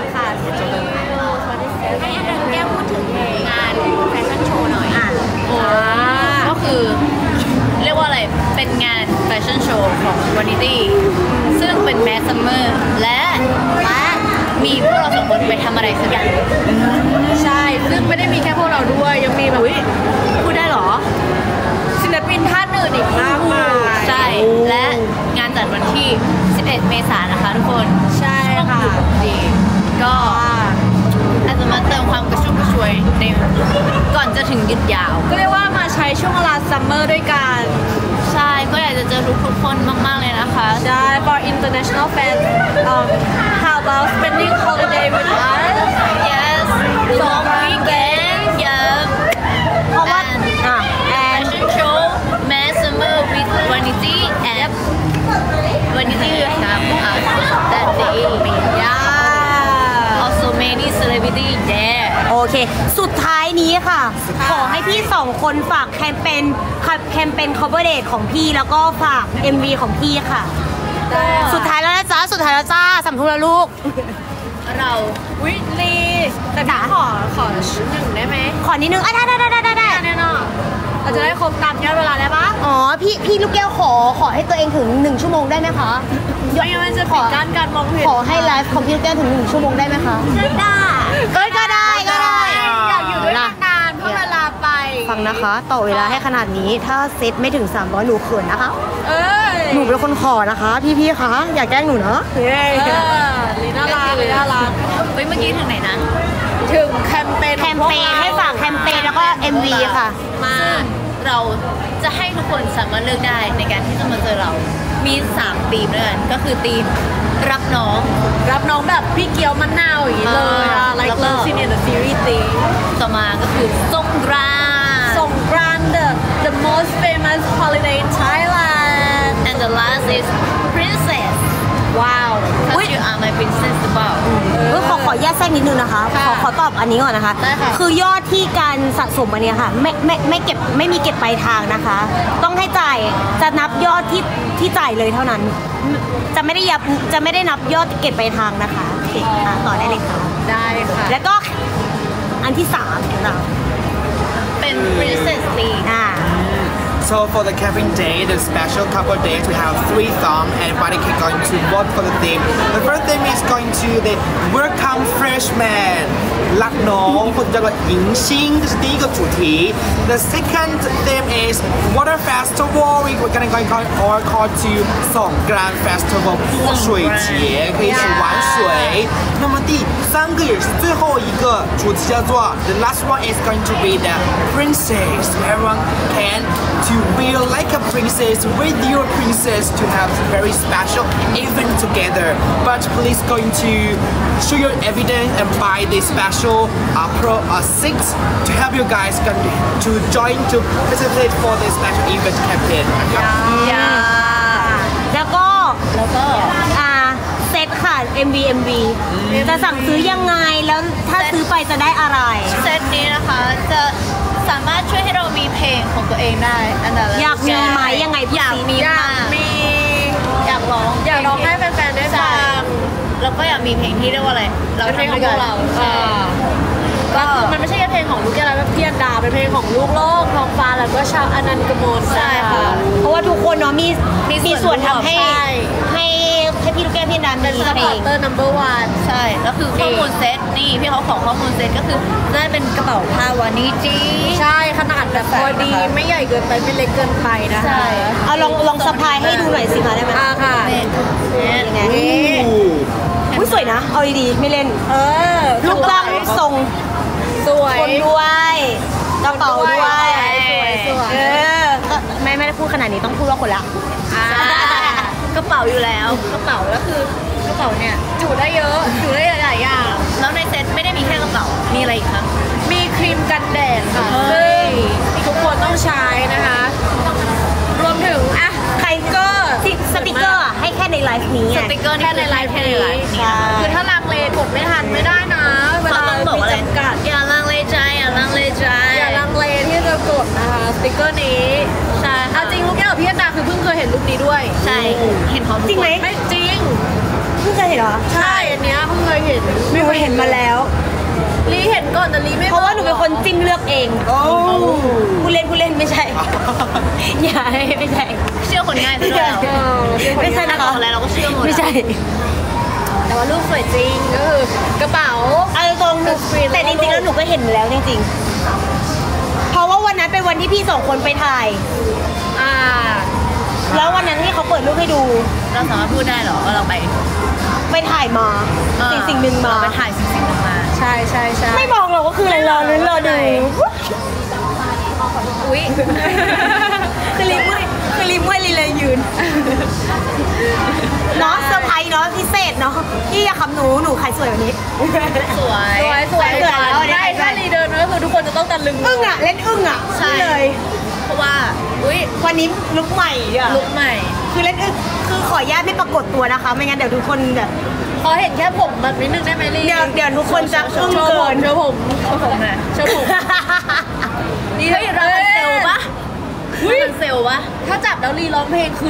ให้แก้วพูดถึงงานแฟชั่นโชว์หน่อยก็คือเรียกว่าอะไรเป็นงานแฟชั่นโชว์ของ Vanity ซึ่งเป็นแมสซัมเมอร์และมีพวกเราสองคนไปทำอะไรสักอย่างใช่ซึ่งไม่ได้มีแค่พวกเราด้วยยังมีแบบพูดได้เหรอศิลปินท่านอื่นอีกมากมายใช่และงานจัดวันที่ 11 เมษายนนะคะทุกคนใช่ค่ะดีก็อาจจะมาเติมความกระชุ่มกระชวยในก่อนจะถึงหยุดยาวก็เรียกว่ามาใช้ช่วงเวลาซัมเมอร์ด้วยกันใช่ก็อยากจะเจอทุกคนมากๆเลยนะคะใช่ for international fans how about spending holiday with us yes long weekend yeah เพราะว่า and fashion show mass summer with Vanity and Vanity will have us that day yeah also many celebrity there โอเคสุดท้ายนี้ค่ะ ขอให้พี่2คนฝากแคมเปญ cover date ของพี่แล้วก็ฝาก MV ของพี่ค่ะ สุดท้ายแล้วนะจ๊ะสุดท้ายแล้วจ้าสำทุแล้วลูกเราวิลีแต่พี่ขอชุดหนึ่งได้ไหมขอนิดนึงได้แน่นอนเราจะได้ครบตามยอดเวลาได้ปะอ๋อพี่ลูกแก้วขอให้ตัวเองถึง1 ชั่วโมงได้ไหมคะไม่งั้นมันจะปิดกั้นการมองเห็นขอให้ไลฟ์ของพี่ลูกแก้วถึง1 ชั่วโมงได้ไหมคะก็ได้อยากอยู่ด้วยนานๆเพื่อเวลาไปฟังนะคะต่อเวลาให้ขนาดนี้ถ้าเซตไม่ถึง300หนูเขินนะคะเอ้ยหนูเป็นคนขอนะคะ พี่คะอย่าแกล้งหนูเนาะลีน่ารักลีน่ารักเฮ้ยเมื่อกี้ถึงไหนนะถึงแคมเปญแคมเปญให้ฝากแคมเปญแล้วก็ MV ค่ะซึ่งเราจะให้ทุกคนสามารถเลือกได้ในการที่จะมาเจอเรา มี3ธีมด้วยกันก็คือธีมรับน้องรับน้องแบบพี่เกียวมะนาวอย่างนี้เลยอะ like แล้วก็ Love Scene in the series theme ต่อมาก็คือสงกรานต์สงกรานต์ the most famous holiday in Thailand and the last is princess ว้าว because you are my princess หรือเปล่าขอแยกแทรกนิดนึงนะคะ ขอตอบอันนี้ก่อนนะคะได้ค่ะคือยอดที่การสะสมอันเนี้ยค่ะไม่มีเก็บปลายทางนะคะ ต้องให้จ่ายจะนับยอดที่จ่ายเลยเท่านั้น จะไม่ได้นับยอดเก็บปลายทางนะคะโอเคต่อได้เลยค่ะได้ค่ะแล้วก็อันที่3ของเราเป็น princess ธีม So for the camping day, the special couple days, we have 3 themes and everybody can going to vote for the theme. The first theme is going to the Welcome Freshman รักน้องคนจังหวัดหญิงชิง这是第一个主题 The second theme is Water Festival. We're gonna go or call to สงกรานต์ Festival 泼水节可以一起玩水那么第3个也是最后一个主题叫做 The last one is going to be the Princess. Everyone can to feel like a princess with your princess to have very special event together. But please going to show your evidence and buy the special Pro 6 to help you guys to join to participate for the special event campaign. แล้วก็เซตค่ะ MV จะสั่งซื้อยังไงแล้วถ้าซื้อไปจะได้อะไรเซตนี้นะคะจะสามารถช่วยให้เรามีเพลงของตัวเองได้อันนั้นอยากมีไหมยังไงอยากมีมากอยากร้องให้แฟนๆได้ฟังแล้วก็อยากมีเพลงที่เรียกว่าอะไรเราเป็นเพลงทำขด้อวยงกันเราก็มันไม่ใช่แค่เพลงของลูกแก้วและเพียรดาเป็นเพลงของลูกโลกทองฟ้าแล้วก็ชาวอนันต์กมลใช่ค่ะเพราะว่าทุกคนเนาะมีส่วนทำให้ใช่ให้พี่ลูกแก้วพี่อันดาเป็นมีซัพเพพลอร์งเตอร์ number one ใช่แล้วคือข้อมูลเซตนี่พี่เขาขอข้อมูลเซตก็คือได้เป็นกระเป๋าผ้าวานิจีใช่ขนาดแบบพอดีไม่ใหญ่เกินไปไม่เล็กเกินไปนะคะใช่เอาลองสะพายให้ดูหน่อยสิคะได้ไหมค่ะยังไง Ooh. อุ้ยสวยนะ เอาดีๆไม่เล่น รูปร่างรูปทรงสวยคนด้วยกระเป๋าด้วยสวยเออก็ไม่ได้พูดขนาดนี้ต้องพูดว่าคนละกระเป๋าอยู่แล้วกระเป๋าก็คือกระเป๋าเนี่ยจุได้เยอะจุได้หลายอย่างแล้วในเซตไม่ได้มีแค่กระเป๋ามีอะไรอีกคะมีครีมกันแดดค่ะเฮ้ซึ่งยทุกคนต้องใช้นะคะ รวมถึงอ่ะใครก็สติกเกอร์อะให้แค่ในไลฟ์นี้สไงติกเกอร์แค่ในไลฟ์แค่นี้ในไลฟ์นี้คือถ้าลังเลกดไม่ทันไม่ได้นะเวเขาลาต้องบอกอะไรมีจำกัดอย่าลังเลใจอย่าลังเลใจอย่าลังเลที่จะกดนะคะสติกเกอร์นี้ใช่ค่ะเอาจริงลูกแก้วกับพี่อันดาคือเพิ่งเคยเห็นรูปนี้ด้วยใช่เห็นพร้อมทุกคนจริงไหมไม่จริงเพิ่งเคยเห็นเหรอใช่อันเนี้ยเพิ่งเคยเห็นหนูเห็นมาแล้วลีเห็นก่อนแต่ลีไม่เพราะว่าหนูเป็นคนจิ้มเลือกเอง Oh. ผู้เล่นไม่ใช่ อย่าไม่ใช่เชื่อคนง่ายซะด้วยเราไม่ใช่นะคะบอกอะไรเราก็เชื่อหมดอะไม่ใช่แต่ว่ารูปสวยจริงก็คือกระเป๋าเอาตรงๆหนูแต่จริงๆแล้วหนูก็เห็นแล้วจริงๆ เพราะว่าวันนั้นเป็นวันที่พี่สองคนไปถ่ายอ่าแล้ววันนั้นที่เขาเปิดรูปให้ดูเราสามารถพูดได้เหรอว่าเราไปไปถ่ายมา สิ่งหนึ่งมาเรไปถ่ายสิ่งหนึ่งมาใช่ใช่ใช่ไม่บอกหรอกว่าคืออะไรรอลุ้นรอดูอุ๊ยคือลิมเมื่อยลีเลยยืนเนาะเซอร์ไพรส์เนาะพิเศษเนาะพี่อยากขำหนูขายสวยวันนี้สวยสวยสวยแล้วเนี่ยได้ถ้าลีเดินก็คือทุกคนจะต้องตะลึงอึ้งอ่ะเล่นอึ้งอ่ะใช่พูดเลยเพราะว่าอุ๊ยวันนี้ลุกใหม่อ่ะลุกใหม่คือเล่นอึ้งคือขออนุญาตไม่ปรากฏตัวนะคะ ไม่งั้นเดี๋ยวทุกคนแบบขอเห็นแค่ผมแบบนิดนึงได้ไหมลีเดี๋ยวทุกคนจะอึ้งโชว์เกิผมนโชว์ผมผมน่ะโชว์ผมเฮ้ยเราเป็นเซลล์ปะเราเป็นเซลล์ปะถ้าจับแล้วลีร้องเพลงคือ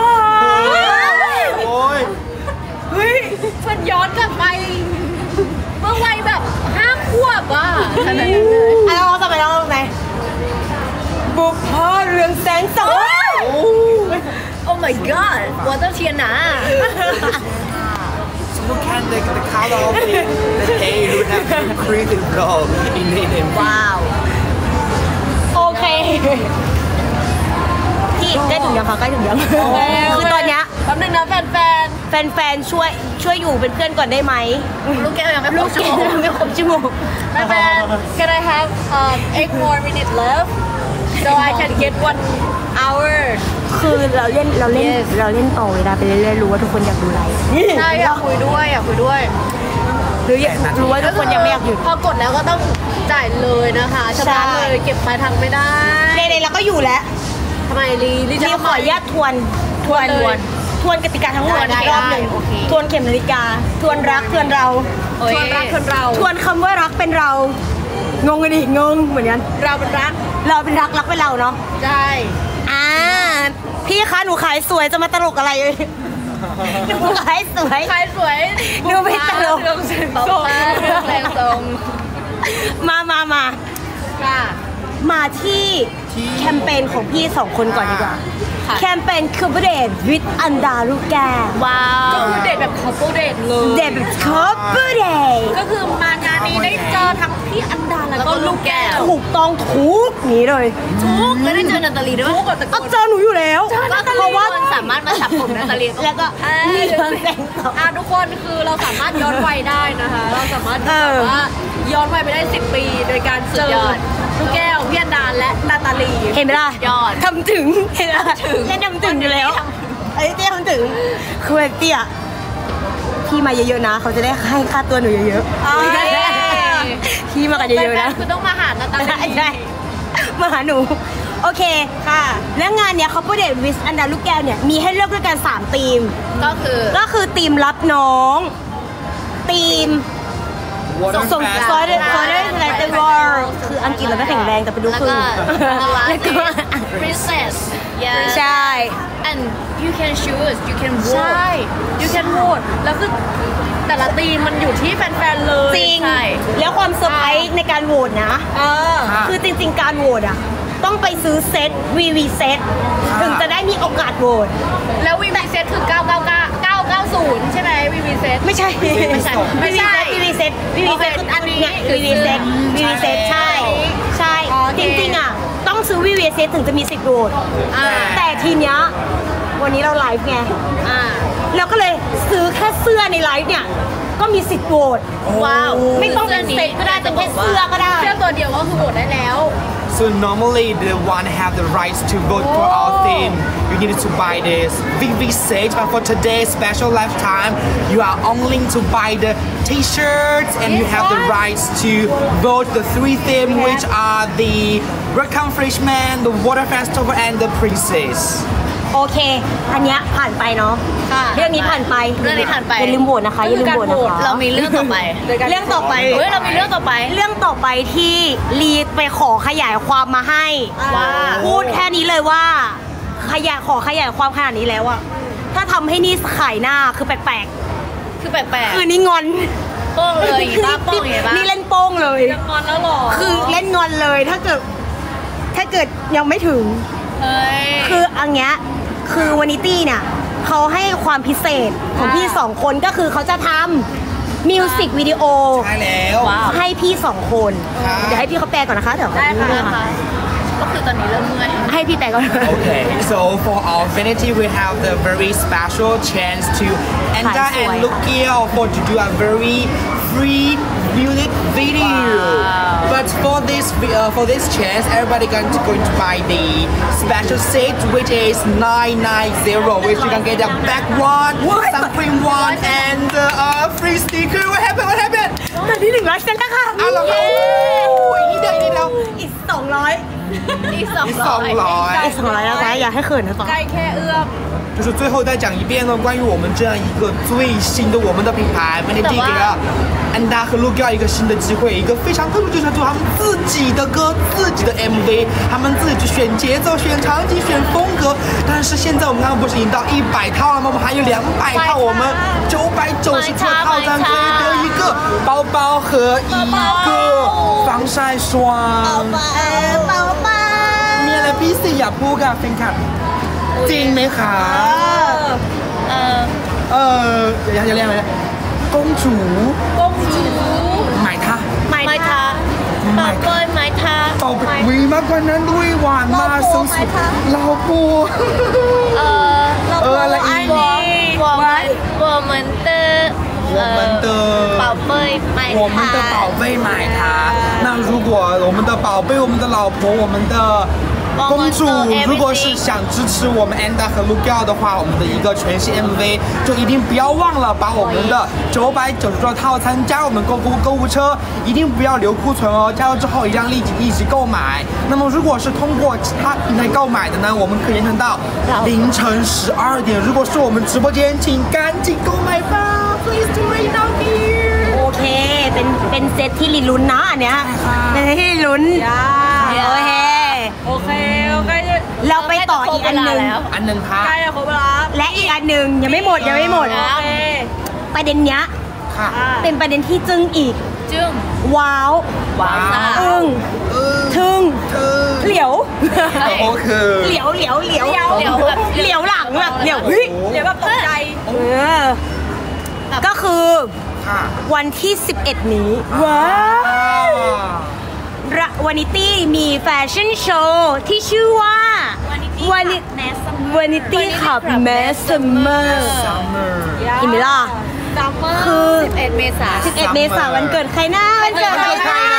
Oi. เฮ้ยมันย้อนกลับไปเมื่อวัยแบบ5 ขวบอ่ะขนาดนั้นเลยอ่ะเราต่อไปเราไหนบุพเพเรืองแสงสองโอ้ my god วอเตอร์เทียนนะ So look at the color of the hair. You would have to create it all in it. ว้าวโอเคพี่ใกล้ถึงยังคะใกล้ถึงยังคือตอนเนี้ยแป๊บนึงนะแฟนแฟนๆช่วยอยู่เป็นเพื่อนก่อนได้ไหมลูกแก้วยังไม่พลูอก ชั่วแก้โมงวไม่ครบชั่วโมงๆแฟนๆ Can I have 8 more minutes left so I can get 1 hour คือเราเล่นต่อเวลาไปเรื่อยๆรู้ว่าทุกคนอยากดูไลฟ์ใช่อยากคุยด้วยอยากคุยด้วยหรืออยากรู้ว่าทุกคนยังไม่อยากหยุดพอกดแล้วก็ต้องจ่ายเลยนะคะชำระเลยเก็บปลายทางไม่ได้ในเราก็อยู่แล้วทำไมลีจะนี่ขออนุญาตทวนกติกาทั้งหมดได้อีกรอบหนึ่งโอเคทวนเข็มนาฬิกา ทวนรักทวนเราโอ้ยชวนรักคนเราทวนคำว่ารักเป็นเรา งงกันดิงงเหมือนกันเราเป็นรักเราเป็นรักเป็นเราเนาะใช่พี่คะหนูขายสวยจะมาตลกอะไรเลยหนูขายสวยใครสวยดูไม่ตลกเรื่องเสียงบอกส่งว่าเรื่องแรงทรงมาค่ะมาที่แคมเปญของพี่สองคนก่อนดีกว่า แคมเปญคือประเดทวิทอันดาลูกแก้วว้าวก็คือเดทแบบ couple date เลยเดทแบบคอปเปอร์เดทก็คือมางานนี้ได้เจอทั้งพี่อันดาแล้วก็ลูกแก้วถูกต้องทุกนี้เลยทุกแล้วได้เจอนาตาลีด้วยทุกกับตะโกเอานเจอหนูอยู่แล้วก็คือเพราะว่าคนสามารถมาจับผมนาตาลีแล้วก็มีเรื่องแสงสองทุกคนคือเราสามารถย้อนวัยได้นะคะ เราสามารถเออแบบว่าย้อนวัยไปได้ 10 ปี โดยการเจอลูกแก้วพี่อันดาและนาตาลีเห็นไหมล่ะยอดทำถึงเห็นไหมล่ะเล่นทำถึงอยู่แล้วไอ้เตี้ยทำถึงคือแบบเตี้ยพี่มาเยอะๆนะ เขาจะได้ให้ค่าตัวหนูเยอะๆพี่มากันเยอะๆนะคือต้องมาหานาตาลีใช่มาหาหนู โอเคค่ะแล้วงานเนี้ยเขาประเดทวิสอันดาลูกแก้วเนี่ยมีให้เลือกด้วยกัน3ธีมก็คือธีมรับน้องธีม Water ส่ง fast. ซอยเดอร์อะไรเตวอร์คืออังกฤษเราไม่แข็งแรงแต่ไปดูแล้วคือก็แล้วก็ princess yeah ใช่ and you can choose you can ใช่ vote you can vote แล้วคือแต่ละตีมมันอยู่ที่แฟนๆเลยจริงใช่แล้วความเซอร์ไพรส์ในการโหวตนะ คือจริงๆ การโหวตอ่ะ ต้องไปซื้อเซต VV เซตถึงจะได้มีโอกาสโหวตแล้ววีพีเซตคือ 999 990 0ใช่ไหมวีวีเซตไม่ใช่ไม่ใช่ไม่ใช่วีวีเซตวีวีเซตคืออันเนี้ยวีวีเซตวีวีเซตใช่ใช่โอเคจริงๆอ่ะต้องซื้อวีวีเซตถึงจะมีสิทธิ์โหวตแต่ทีเนี้ยวันนี้เราไลฟ์ไงแล้วก็เลยซื้อแค่เสื้อในไลฟ์เนี่ยก็มีสิทธิ์โหวตว้าวไม่ต้องเป็นเซตก็ได้เป็นแค่เสื้อก็ได้เสื้อตัวเดียวก็คือโหวตได้แล้ว So normally the one have the rights to vote for our theme. You need to buy this VV set, but for today's special lifetime, you are only to buy the T-shirts and you have the rights to vote the 3 themes, which are the Welcome Freshman, the Water Festival, and the Princess. โอเค อันเนี้ยผ่านไปเนาะค่ะเรื่องนี้ผ่านไปเรื่องนี้ผ่านไปอย่าลืมโหวตนะคะอย่าลืมโหวตนะคะเรามีเรื่องต่อไปเรื่องต่อไปเฮ้ยเรามีเรื่องต่อไปเรื่องต่อไปที่ลีไปขอขยายความมาให้ว่าพูดแค่นี้เลยว่าขอขยายความขนาดนี้แล้วอะถ้าทำให้นี่ขายหน้าคือแปลกคือแปลกๆคือนี่งอนๆโป้งเลยอย่างงี้ป้าโป้งอย่างงี้ป้านี่เล่นโป้งเลยงอนแล้วหรอคือเล่นงอนเลยถ้าเกิดยังไม่ถึงเฮ้ยคืออันเนี้ยคือวานิตี้เนี่ยเขาให้ความพิเศษของพี่สองคนก็คือเขาจะทำมิวสิกวิดีโอใช่แล้วว้าวให้พี่สองคนครับเดี๋ยวให้พี่เขาแปลก่อนนะคะเดี๋ยวได้เขาค่ะนะคะก็คือตอนนี้เริ่มเมื่อยให้พี่แปลก่อน Okay, so for our vanity, we have the very special chance to enter and look here to do a very free music video. But for this chance, everybody going to buy the special set, which is 990, which you can get the back one, some cream one, and free sticker. What happened? What happened? ตอนที่100เซนแล้วค่ะเอาเหรอครับอีกนิดเดียวอีก200 อีก200 อีก200 อีก200แล้วนะอย่าให้เขินนะต่อใกล้แค่เอื้อม就是最后再讲一遍呢，关于我们这样一个最新的我们的品牌 Vanity 给了安达和 Lookout 一个新的机会，一个非常特别，就是做他们自己的歌、自己的 MV，他们自己去选节奏、选场景、选风格。但是现在我们刚刚不是已经到100套了吗？我们还有200套，我们990的套餐可以得一个包包和一个防晒霜。 เป่าเป่ามีอะไรพิเศษอยากพูดกับแฟนคลับจริงไหมคะอย่าเรียกอะไรนะ公主买它ไม้ทา宝贝ไม้ทา宝贝วีมากกว่านั้นด้วยหวานมากสุดๆเราปู อะไรอีก我们的宝贝买它我们的宝贝买它那如果我们的宝贝我们的老婆我们的公主，如果是想支持我们 Anda 和 Lookout 的话，我们的一个全新 MV，就一定不要忘了把我们的990的套餐加入我们购物车，一定不要留库存哦。加入之后一定要立即购买。那么如果是通过其他平台购买的呢，我们可以延长到凌晨12点。如果是我们直播间，请赶紧购买吧 ！Please do it now here。 โอเคเป็นเซตที่ลีลุ้นนะอันเนี้ยเป็นเซตที่ลีลุ้นโอเคเราไปต่ออีกอันหนึ่งอันหนึ่งค่ะใกล้จะครบเวลาและอีกอันหนึ่งยังไม่หมดประเด็นเนี้ยค่ะเป็นประเด็นที่จึ้งอีกจึ้งว้าวว้าวซ่าอึ้งทึ่งเหลียวโอเคเหลียวเหลียวเหลียวเหลียวแบบเหลียวหลังแบบเหลียวเฮ้ยเดี๋ยวแบบตกใจก็คือค่ะวันที่ 11 นี้ว้าววานิตี้มีแฟชั่นโชว์ที่ชื่อว่าวานิตี้ขับแมสซัมเมอร์เห็นไหมล่ะซัมเมอร์คือ 11 เมษายน 11 เมษายนวันเกิดใครนะวันเกิดใครนะ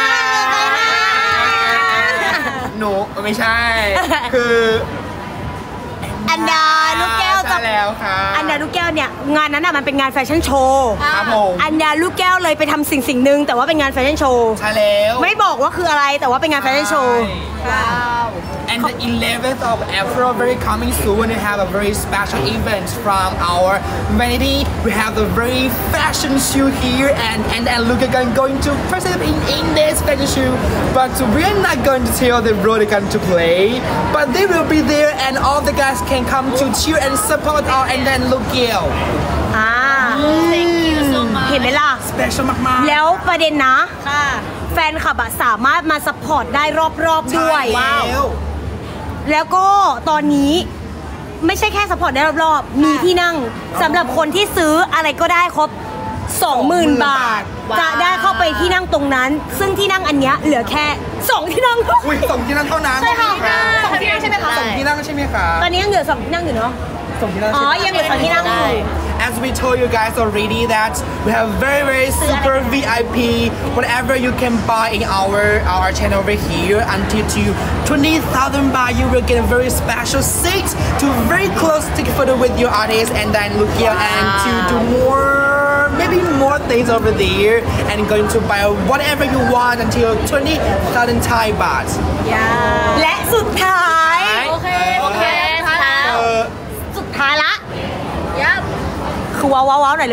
หนูไม่ใช่ คืออันดาลูกแก้วจะใช่แล้วค่ะอันดาลูกแก้วเนี่ยงานนั้นน่ะมันเป็นงานแฟชั่นโชว์ครับผมอันดาลูกแก้วเลยไปทำสิ่งหนึ่งแต่ว่าเป็นงานแฟชั่นโชว์ใช่แล้วไม่บอกว่าคืออะไรแต่ว่าเป็นงานแฟชั่นโชว์ And the 11th of April, very coming soon, we have a very special event from our Vanity. We have the very fashion show here, and look, are going to participate in this fashion show. But we're not going to tell the role they're going to play, but they will be there, and all the guys can come to cheer and support our and then look here. Thank you so much เห็นไหมล่ะ Special มากๆแล้วประเด็นนะแฟนคลับอะสามารถมาซัพพอร์ตได้รอบๆด้วยใช่แล้วแล้วก็ตอนนี้ไม่ใช่แค่สปอร์ตได้รอบๆมีที่นั่งสำหรับคนที่ซื้ออะไรก็ได้ครบ 20,000 บาท จะได้เข้าไปที่นั่งตรงนั้น ซึ่งที่นั่งอันเนี้ยเหลือแค่2ที่นั่งอุ้ย2 ที่นั่งเท่านั้นใช่ค่ะ2ที่นั่งใช่ไหมคะ 2 ที่นั่งใช่ไหมคะตอนนี้ยังเหลือ2ที่นั่งอยู่เนาะ 2 ที่นั่งอ๋อใช่ไหมยังเหลือ2ที่นั่งอยู่ As we told you guys already that we have very super VIP whatever you can buy in our channel over here until to 20,000 baht you will get a very special seat to very close take a photo with your artist and then look here and to do maybe more things over there and going to buy whatever you want until 20,000 Thai baht และสุดท้ายโอเคสุดท้ายละยับคือว้าวๆหน่อยเลย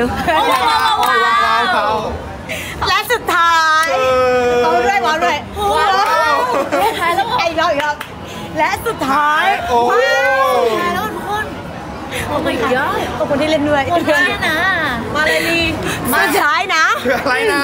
และสุดท้ายว้าวด้วยว้าวด้วยท้ายแล้วอีกรอบและสุดท้ายโอ้ท้ายแล้วทุกคนโอ้ my god ขอบคุณที่เล่นด้วยนะมาเลยลีสุดท้ายนะคืออะไรนะ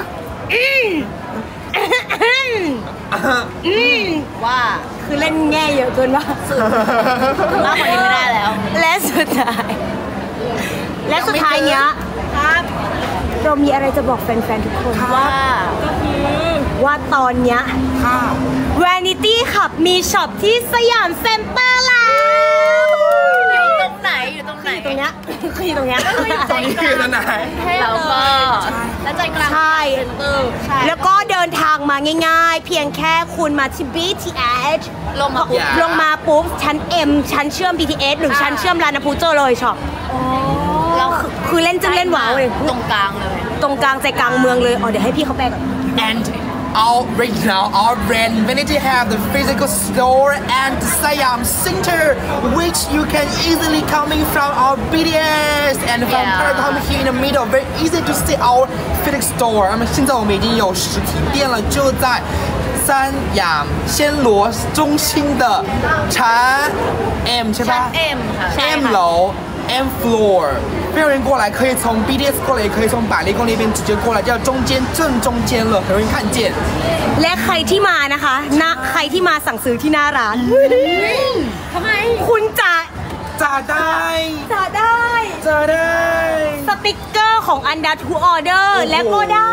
ว่าคือเล่นแง่เยอะเกินว่ามากกว่านี้ไม่ได้แล้วและสุดท้าย และสุดท้ายเนี้ยครับเรามีอะไรจะบอกแฟนๆทุกคนว่าว่าตอนเนี้ยค่ะ Vanity ขับมีช็อปที่สยามเซ็นเตอร์แล้วอยู่ตรงไหนอยู่ตรงไหนตรงเนี้ยคืออยู่ตรงเนี้ยตอนนี้คือตอนไหนแล้วก็แล้วใจกลางใช่ใช่แล้วก็เดินทางมาง่ายๆ เพียงแค่คุณมาที่ BTS ลงมาปุ๊บลงมาปุ๊บชั้น M ชั้นเชื่อม BTS หรือชั้นเชื่อมลานาพูเจอเลยช็อปเราคือเล่นจึงเล่นหวาวเลยตรงกลางเลยตรงกลางใจกลางเมืองเลยอ๋อเดี๋ยวให้พี่เขาแปลก่อน And right now, our brand Vanity have the physical store and Siam Center, which you can easily coming from our BTS and from Paragon here in the middle. Very easy to see our physical store. 现在我们已经有实体店了，就在三阳暹罗中心的禅 M 是吧 M ค่ะ ？M 楼 M floor。没有人过来，可以从 BTS 过来，也可以从百丽宫那边直接过来，就在中间正中间了，很容易看见。 และใครที่มานะคะใครที่มาสั่งซื้อที่หน้าร้านทำไมคุณจะจะได้ได้จะได้สติกเกอร์ของอันดาทูออเดอร์และก็ได้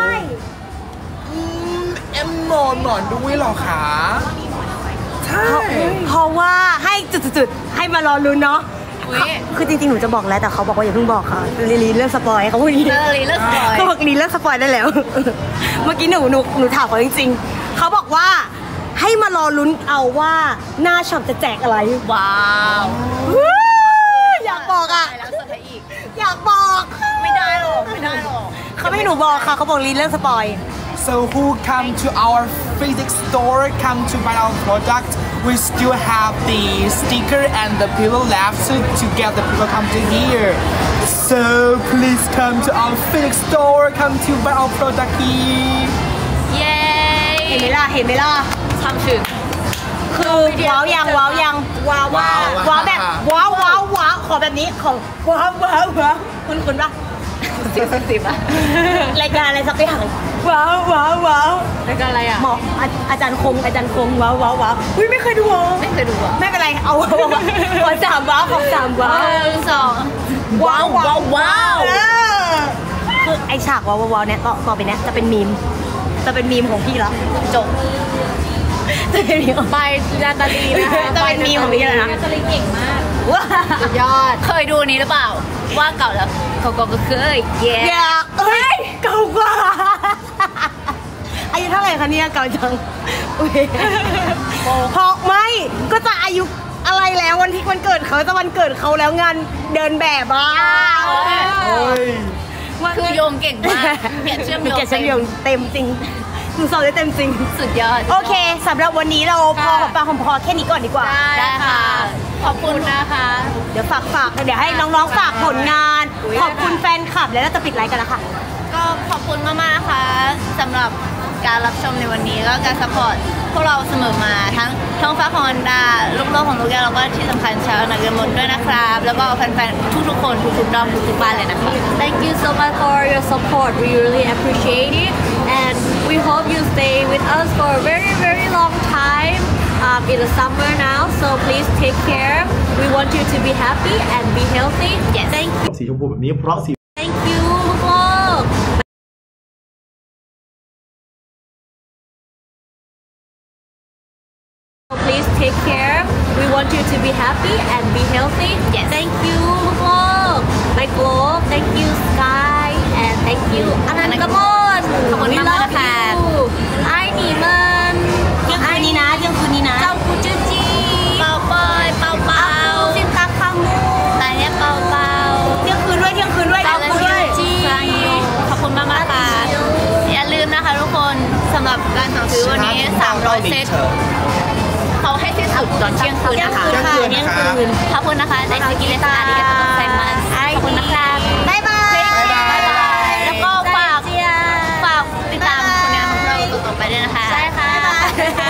เอ็มหมอนด้วยเหรอคะใช่เพราะว่าให้จุดๆให้มารอลุ้นเนาะอุ๊ยคือจริงๆ หนูจะบอกแล้วแต่เขาบอกว่าอย่าเพิ่งบอกค่ะลีเลิกสปอยเขาพูดอย่างนี้เลิกสปอยเขาบอกลีเลิกสปอยได้แล้ว เมื่อกี้หนูถามเขาจริงๆ เขาบอกว่าให้มารอลุ้นเอาว่าหน้าช็อปจะแจกอะไรว้าวอยากบอกอ่ะแล้วสุดท้ายอีกอยากบอกไม่ได้หรอกไม่ได้หรอกเขาไม่ให้หนูบอกค่ะเขาบอกลีเลิกสปอย So who come to our physics store, come to buy our product, we still have the sticker and the pillow left to get the people come to here. So please come to our physics store, come to buy our product here. เย้เห็นไหมล่ะทำถึงคือว้าวยังว้าวแบบว้าวขอแบบนี้ของว้าวคุณปะสิบอะรายการอะไรสักอย่างว้าวรายการอะไรอ่ะหมออาจารย์คงว้าวอุ้ยไม่เคยดูเหรอไม่เคยดูอะไม่เป็นไรเอาขอสามว้าวของสามว้าวสองว้าวคือไอฉากว้าวเนี่ยต่อไปเนี้ยจะเป็นมีมของพี่แล้วจบจะเป็นมีมไปนาตาลีนะคะจะเป็นมีมของพี่แล้วนะนาตาลีเก่งมากว้ายอดเคยดูนี้หรือเปล่า ว่าเก่าแล้วเขาก็เคยเย้อยากเอ้ยเก่ากว่าอายุเท่าไหร่คะเนี่ยเก่าจังอุ๊ยเพราะไม่ก็จะอายุอะไรแล้ววันเกิดเขาจะวันเกิดเขาแล้วงานเดินแบบอ่ะโอ้ยคือโยงเก่งมากเกลียดเชื่อมโยงเกลียดเชื่อมโยงเต็มจริงหนูสอบได้เต็มจริงสุดยอดโอเคสำหรับวันนี้เราพอหอมปากหอมคอแค่นี้ก่อนดีกว่าได้ค่ะ ขอบคุณนะคะเดี๋ยวฝากเดี๋ยวให้น้องๆฝากผลงาน ขอบคุณแฟนคลับแล้วเราจะปิดไลฟ์กันแล้วค่ะก็ขอบคุณมากๆนะคะสำหรับการรับชมในวันนี้แล้วการซัพพอร์ตพวกเราเสมอมาทั้งท้องฟ้าของอันดาลูกโลกของลูกแก้วแล้วก็ที่สำคัญชาวนาเกมนด้วยนะครับ แล้วก็แฟนๆทุกๆคนทุกๆด้อมทุกๆบ้านเลยนะคะ Thank you so much for your support. We really appreciate it, and we hope you stay with us for a very long time in the summer now. So please take care we want you to be happy and be healthy yes thank you สีชมพูแบบนี้เพราะสี thank you ลูกๆ please take care we want you to be happy and be healthy yes thank you ลูกๆ my globe thank you sky and thank you อนันต์กมลขอบคุณมากนะคะไอ้หนีมันเที่ยงคืนนี้นะเที่ยงคืนนี้นะเจ้ากูจื้อจีเปาเปยเปาเปาซิมตาคามูตายเนี่ยเปาเปาเที่ยงคืนด้วยเที่ยงคืนด้วยเปาเที่ยงคืนด้วยขอบคุณมากๆค่ะอย่าลืมนะคะทุกคนสำหรับการสั่งซื้อวันนี้300 เซตเขาให้สิ้นสุดตอนเที่ยงคืนนะคะเที่ยงคืนนะครับขอบคุณนะคะได้สกินเลสอาริกาโตไซมัสขอบคุณนะคะบ๊ายบายแล้วก็ฝากติดตามผลงานของเราต่อไปด้วยนะคะใช่ค่ะ